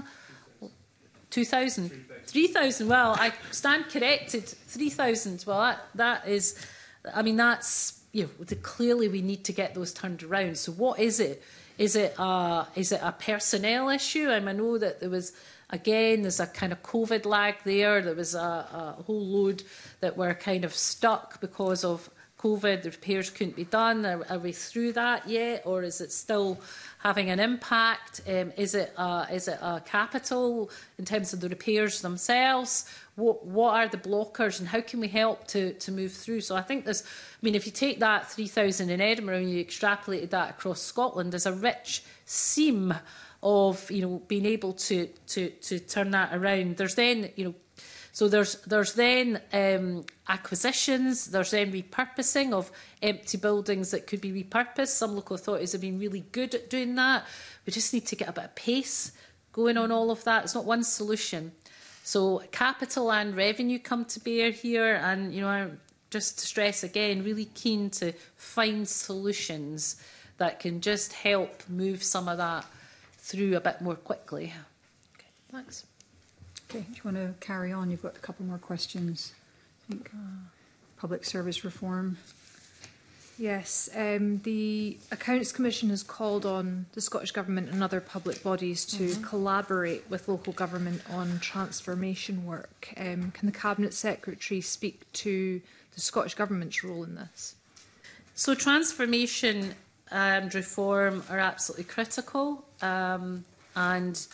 two thousand. three thousand. Well, I stand corrected. three thousand. Well, that, that is, I mean, that's, you know, the, clearly we need to get those turned around. So what is it? Is it a, is it a personnel issue? I, mean, I know that there was, again, there's a kind of COVID lag there. There was a, a whole load that were kind of stuck because of COVID. The repairs couldn't be done. Are, are we through that yet, or is it still having an impact? Um, is it a, is it a capital in terms of the repairs themselves? What what are the blockers, and how can we help to to move through? So I think there's. I mean, if you take that three thousand in Edinburgh and you extrapolated that across Scotland, there's a rich seam of you know being able to to to turn that around. There's then you know so there's there's then um, acquisitions. There's then repurposing of empty buildings that could be repurposed. Some local authorities have been really good at doing that. We just need to get a bit of pace going on all of that. It's not one solution. So capital and revenue come to bear here, and you know I just to stress again, really keen to find solutions that can just help move some of that through a bit more quickly. Okay, thanks. Okay, do you want to carry on? You've got a couple more questions. I think uh, public service reform. Yes, um, the Accounts Commission has called on the Scottish Government and other public bodies to mm-hmm. collaborate with local government on transformation work. Um, can the Cabinet Secretary speak to the Scottish Government's role in this? So transformation and reform are absolutely critical, um, and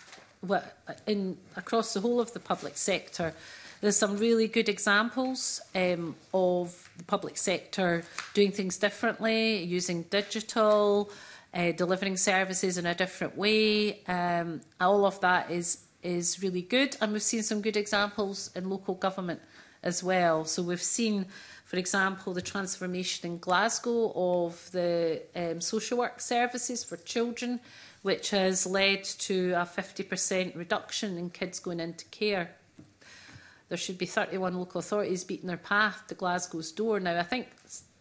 in, across the whole of the public sector. There's some really good examples um, of the public sector doing things differently, using digital, uh, delivering services in a different way. Um, all of that is, is really good. And we've seen some good examples in local government as well. So we've seen, for example, the transformation in Glasgow of the um, social work services for children, which has led to a fifty percent reduction in kids going into care. There should be thirty-one local authorities beating their path to Glasgow's door. Now, I think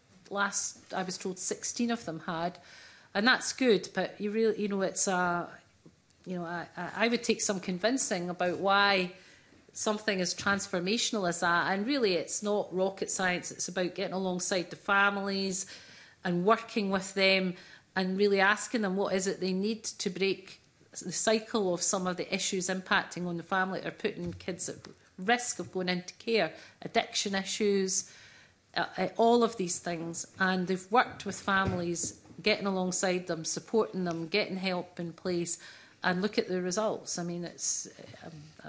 last I was told sixteen of them had, and that's good. But you really, you know, it's a, you know, I, I would take some convincing about why something as transformational as that. And really, it's not rocket science. It's about getting alongside the families and working with them and really asking them what is it they need to break the cycle of some of the issues impacting on the family that are putting kids at risk of going into care, addiction issues, uh, uh, all of these things. And they've worked with families, getting alongside them, supporting them, getting help in place, and look at the results. I mean, it's... Um, uh,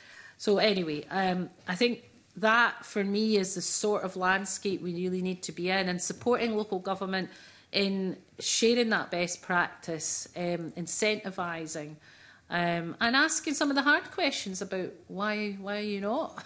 so anyway, um, I think that, for me, is the sort of landscape we really need to be in, and supporting local government in sharing that best practice, um, incentivising, Um, and asking some of the hard questions about why why are you not?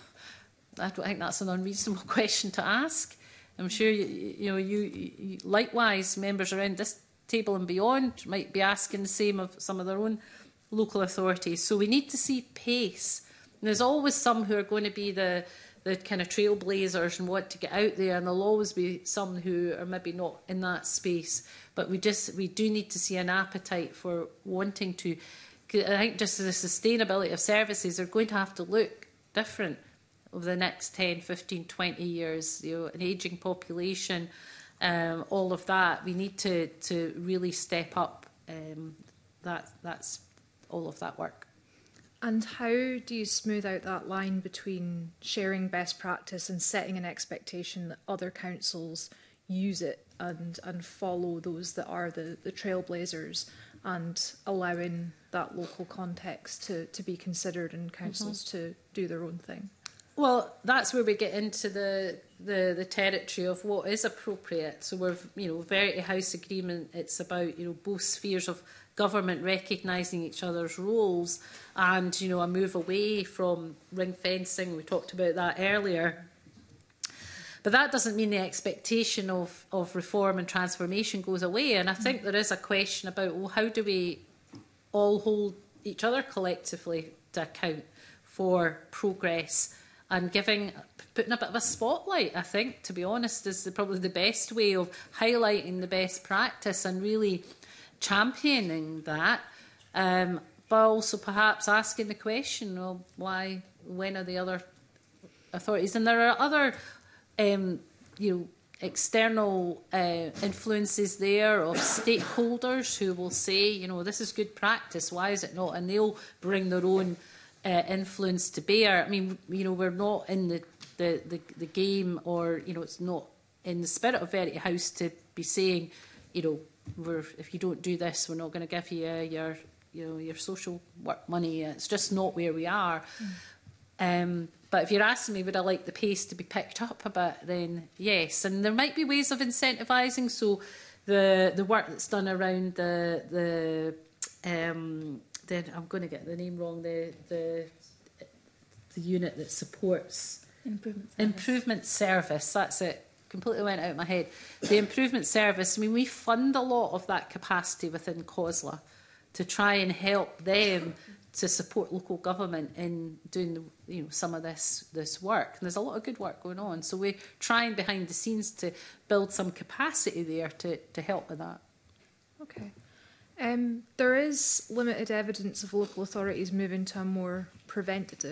I don't think that's an unreasonable question to ask. I'm sure you, you know you, you likewise members around this table and beyond might be asking the same of some of their own local authorities. So we need to see pace. And there's always some who are going to be the the kind of trailblazers and want to get out there, and there'll always be some who are maybe not in that space. But we just we do need to see an appetite for wanting to. I think just the sustainability of services are going to have to look different over the next ten, fifteen, twenty years. You know, an ageing population, um, all of that. We need to to really step up. Um, that that's all of that work. And how do you smooth out that line between sharing best practice and setting an expectation that other councils use it and and follow those that are the the trailblazers, and allowing that local context to, to be considered and councils mm-hmm. to do their own thing? Well, that's where we get into the, the, the territory of what is appropriate. So we're, you know, Verity House Agreement, it's about, you know, both spheres of government recognising each other's roles and, you know, a move away from ring fencing. We talked about that earlier. But that doesn't mean the expectation of, of reform and transformation goes away. And I think there is a question about, well, how do we all hold each other collectively to account for progress, and giving, putting a bit of a spotlight, I think, to be honest, is the, probably the best way of highlighting the best practice and really championing that. Um, but also perhaps asking the question, well, why, when are the other authorities? And there are other Um, you know, external uh, influences there of stakeholders who will say, you know, this is good practice, why is it not? And they'll bring their own uh, influence to bear. I mean, you know, we're not in the, the, the, the game, or, you know, it's not in the spirit of Verity House to be saying, you know, we're, if you don't do this, we're not going to give you uh, your, you know, your social work money. It's just not where we are. Mm. Um, But if you're asking me, would I like the pace to be picked up a bit, then yes. And there might be ways of incentivising. So the the work that's done around the the um, then I'm going to get the name wrong. The the the unit that supports improvement service. improvement service. That's it. Completely went out of my head. The improvement service. I mean, we fund a lot of that capacity within COSLA to try and help them to support local government in doing the, you know, some of this this work. And there's a lot of good work going on. So we're trying behind the scenes to build some capacity there to, to help with that. Okay. Um, there is limited evidence of local authorities moving to a more preventative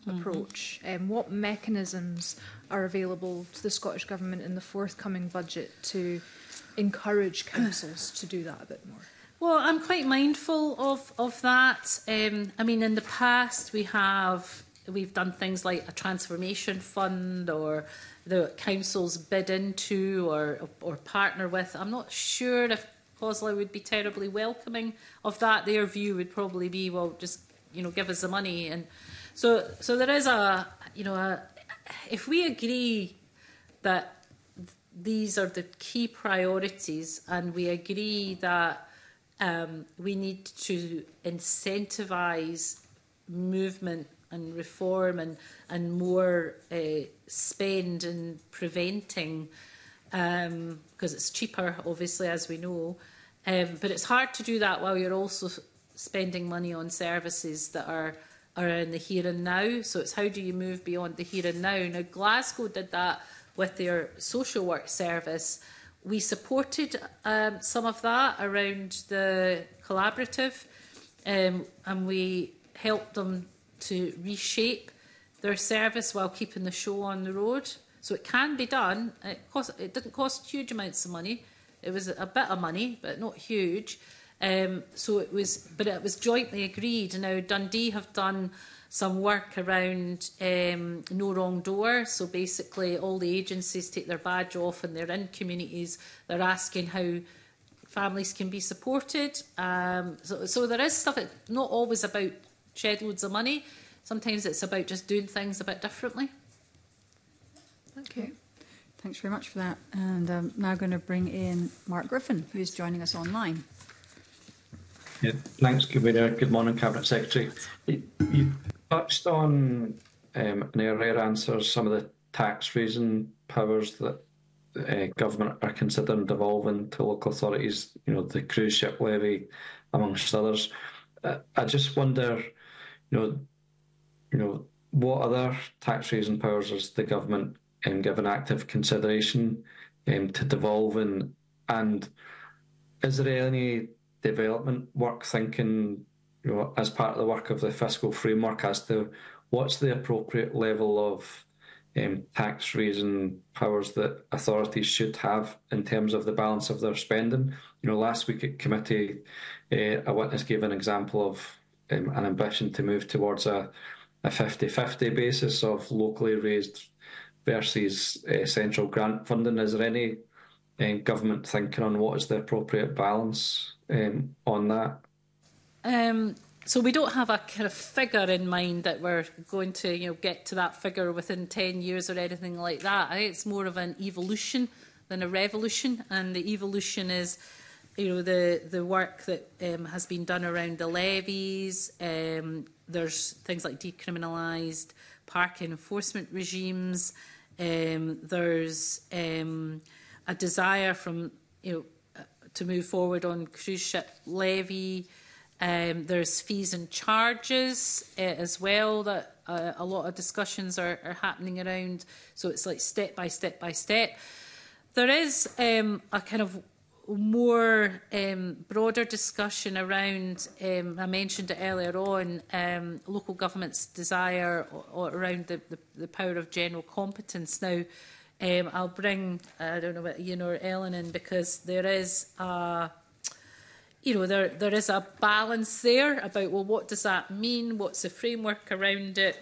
mm-hmm. approach. Um, what mechanisms are available to the Scottish Government in the forthcoming budget to encourage councils to do that a bit more? Well, I'm quite mindful of, of that. Um, I mean, in the past, we have, we've done things like a transformation fund, or the councils bid into or, or partner with. I'm not sure if COSLA would be terribly welcoming of that. Their view would probably be, well, just, you know, give us the money. And so, so there is a, you know, a, if we agree that these are the key priorities, and we agree that um, we need to incentivise movement and reform and, and more uh, spend in preventing, um, because it's cheaper, obviously, as we know. Um, but it's hard to do that while you're also spending money on services that are, are in the here and now. So it's how do you move beyond the here and now? Now, Glasgow did that with their social work service. We supported um, some of that around the collaborative, um, and we helped them to reshape their service while keeping the show on the road. So it can be done. It, cost, it didn't cost huge amounts of money. It was a bit of money, but not huge. Um, so it was, but it was jointly agreed. Now Dundee have done some work around um, no wrong door. So basically, all the agencies take their badge off, and they're in communities. They're asking how families can be supported. Um, so, so there is stuff. It's not always about shed loads of money. Sometimes it's about just doing things a bit differently. Thank you. Thanks very much for that. And I'm um, now going to bring in Mark Griffin, who is joining us online. Yeah, thanks, Convener. Good morning, Cabinet Secretary. You, you touched on, um, in earlier answers, some of the tax raising powers that uh, government are considering devolving to local authorities, you know, the cruise ship levy, amongst others. Uh, I just wonder, you know, you know, what other tax raising powers is the government um, given active consideration um, to devolving, and is there any development work thinking, you know, as part of the work of the fiscal framework as to what's the appropriate level of um, tax raising powers that authorities should have in terms of the balance of their spending? You know, last week at committee, uh, a witness gave an example of um, an ambition to move towards a a fifty fifty basis of locally raised versus uh, central grant funding. Is there any um, government thinking on what is the appropriate balance um, on that? Um, so we don't have a kind of figure in mind that we're going to, you know, get to that figure within ten years or anything like that. I think it's more of an evolution than a revolution, and the evolution is, you know, the the work that um, has been done around the levies. Um, there's things like decriminalised parking enforcement regimes. Um, there's um, a desire from, you know, uh, to move forward on cruise ship levy. Um, there's fees and charges uh, as well that uh, a lot of discussions are, are happening around. So it's like step by step by step. There is um, a kind of more um, broader discussion around, um, I mentioned it earlier on, um, local government's desire or, or around the, the, the power of general competence. Now, um, I'll bring, I don't know about Ian or Ellen in, because there is a, you know, there there is a balance there about, well, what does that mean? What's the framework around it?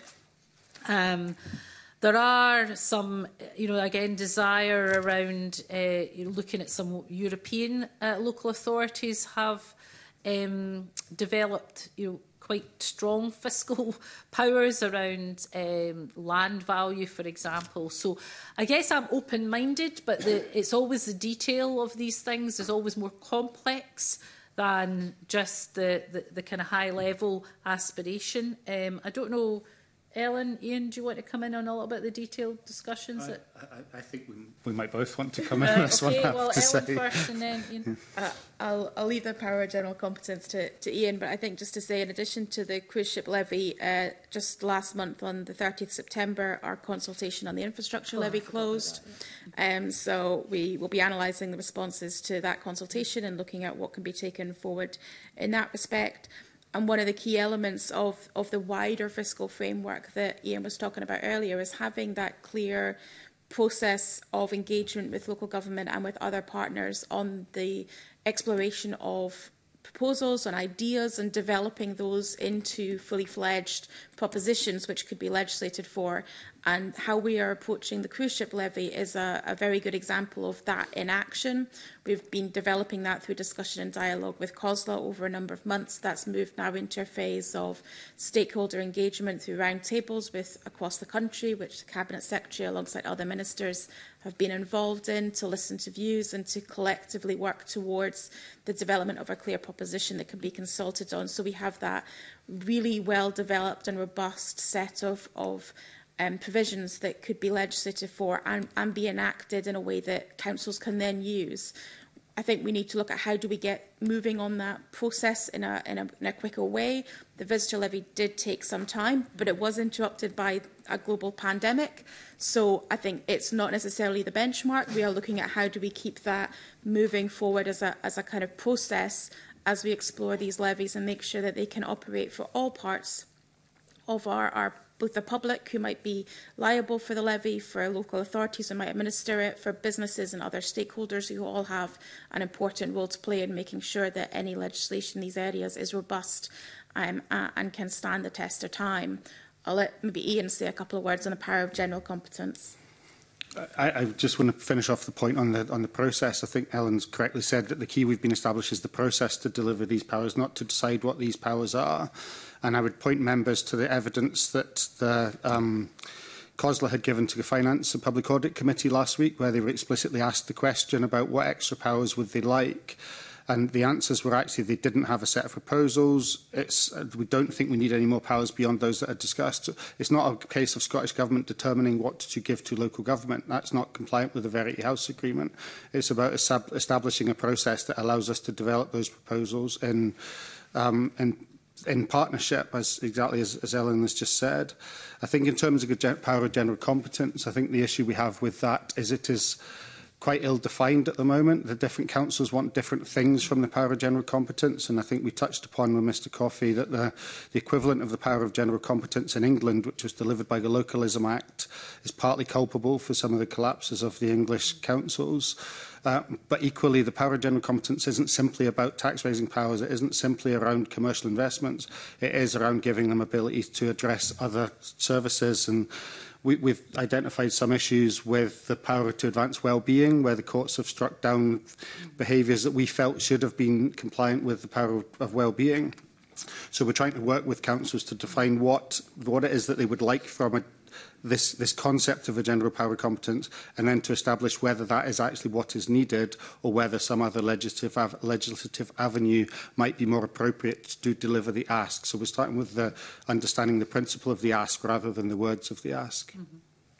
Um, There are some, you know, again, desire around uh, looking at some European uh, local authorities have um, developed, you know, quite strong fiscal powers around um, land value, for example. So I guess I'm open-minded, but the, it's always the detail of these things is always more complex than just the, the, the kind of high-level aspiration. Um, I don't know... Ellen, Ian, do you want to come in on a little bit of the detailed discussions? I, that... I, I think we, we might both want to come in uh, on this okay, one. I have well, to Ellen say. first and then Ian. Uh, I'll, I'll leave the power of general competence to, to Ian, but I think just to say, in addition to the cruise ship levy, uh, just last month on the thirtieth of September, our consultation on the infrastructure oh, levy closed. That, yeah. um, so we will be analysing the responses to that consultation and looking at what can be taken forward in that respect. And one of the key elements of, of the wider fiscal framework that Ian was talking about earlier is having that clear process of engagement with local government and with other partners on the exploration of proposals and ideas and developing those into fully fledged propositions which could be legislated for. And how we are approaching the cruise ship levy is a, a very good example of that in action. We've been developing that through discussion and dialogue with COSLA over a number of months. That's moved now into a phase of stakeholder engagement through roundtables with across the country, which the Cabinet Secretary alongside other ministers have been involved in, to listen to views and to collectively work towards the development of a clear proposition that can be consulted on. So we have that really well developed and robust set of, of um, provisions that could be legislated for and, and be enacted in a way that councils can then use. I think we need to look at how do we get moving on that process in a, in a, in a quicker way. The visitor levy did take some time, but it was interrupted by a global pandemic. So I think it's not necessarily the benchmark. We are looking at how do we keep that moving forward as a, as a kind of process as we explore these levies and make sure that they can operate for all parts of our, our both the public who might be liable for the levy, for local authorities who might administer it, for businesses and other stakeholders who all have an important role to play in making sure that any legislation in these areas is robust um, uh, and can stand the test of time. I'll let maybe Ian say a couple of words on the power of general competence. I, I just want to finish off the point on the on the process. I think Ellen's correctly said that the key we've been established is the process to deliver these powers, not to decide what these powers are. And I would point members to the evidence that the um, COSLA had given to the Finance and Public Audit Committee last week, where they were explicitly asked the question about what extra powers would they like. And the answers were actually they didn't have a set of proposals. It's, uh, we don't think we need any more powers beyond those that are discussed. It's not a case of Scottish Government determining what to give to local government. That's not compliant with the Verity House Agreement. It's about establishing a process that allows us to develop those proposals in, um, in, in partnership, as exactly as, as Ellen has just said. I think in terms of the power of general competence, I think the issue we have with that is it is quite ill-defined at the moment. The different councils want different things from the power of general competence, and I think we touched upon with Mr Coffey that the, the equivalent of the power of general competence in England, which was delivered by the Localism Act, is partly culpable for some of the collapses of the English councils. Uh, but equally, the power of general competence isn't simply about tax-raising powers. It isn't simply around commercial investments. It is around giving them abilities to address other services. And we, we've identified some issues with the power to advance well-being, where the courts have struck down behaviours that we felt should have been compliant with the power of, of well-being. So we're trying to work with councils to define what, what it is that they would like from a This, this concept of a general power of competence, and then to establish whether that is actually what is needed or whether some other legislative, av legislative avenue might be more appropriate to deliver the ask. So we're starting with the understanding the principle of the ask rather than the words of the ask. Mm-hmm.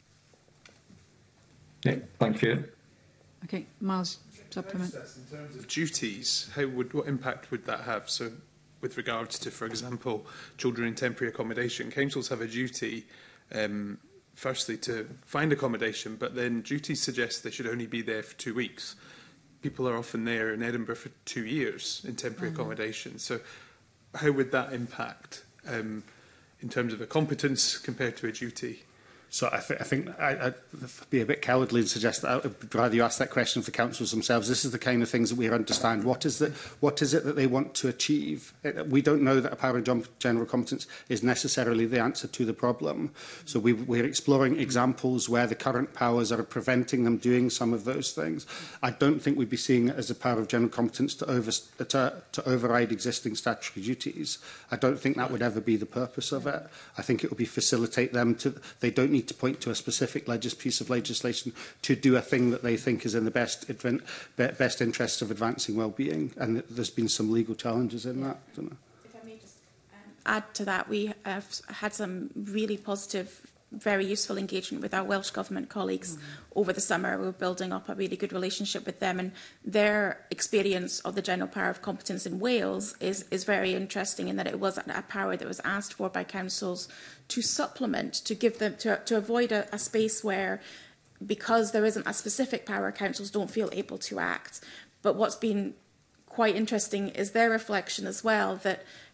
Yeah, thank you. Okay, Miles, supplement. In terms of duties, how would, what impact would that have? So with regards to, for example, children in temporary accommodation, councils have a duty Um, firstly, to find accommodation, but then duties suggest they should only be there for two weeks. People are often there in Edinburgh for two years in temporary mm-hmm. accommodation. So how would that impact um, in terms of a competence compared to a duty? So I, th I think I, I'd be a bit cowardly and suggest that I would rather you ask that question of the councils themselves. This is the kind of things that we understand. What is, the, what is it that they want to achieve? We don't know that a power of general competence is necessarily the answer to the problem. So we, we're exploring examples where the current powers are preventing them doing some of those things. I don't think we'd be seeing it as a power of general competence to, over, to, to override existing statutory duties. I don't think that would ever be the purpose of it. I think it would be facilitate them to, they don't need to point to a specific legis piece of legislation to do a thing that they think is in the best, best interests of advancing well-being. And there's been some legal challenges in that. I don't know. If I may just um, add to that, we have had some really positive, very useful engagement with our Welsh Government colleagues mm-hmm. over the summer. We were building up a really good relationship with them, and their experience of the general power of competence in Wales is, is very interesting in that it was a power that was asked for by councils to supplement, to give them, to, to avoid a, a space where, because there isn't a specific power, councils don't feel able to act. But what's been quite interesting is their reflection as well that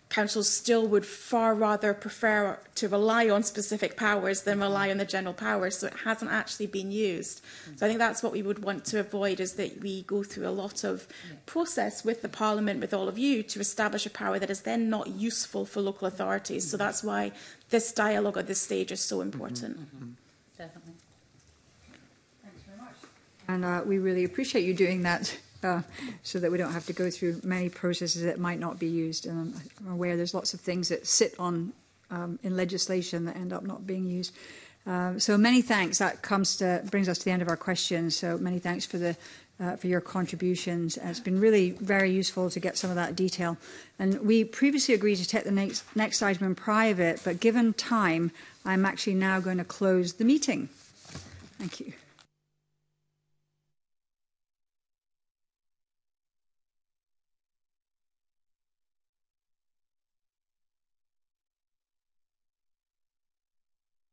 councils still would far rather prefer to rely on specific powers than rely on the general powers, so it hasn't actually been used. So I think that's what we would want to avoid, is that we go through a lot of process with the Parliament, with all of you, to establish a power that is then not useful for local authorities. So that's why this dialogue at this stage is so important. Mm-hmm. Definitely. Thanks very much. And uh, we really appreciate you doing that, Uh, so that we don't have to go through many processes that might not be used. And I'm aware there's lots of things that sit on um, in legislation that end up not being used. Um, so many thanks. That comes to brings us to the end of our questions. So many thanks for the uh, for your contributions. Uh, it's been really very useful to get some of that detail. And we previously agreed to take the next next item in private, but given time, I'm actually now going to close the meeting. Thank you.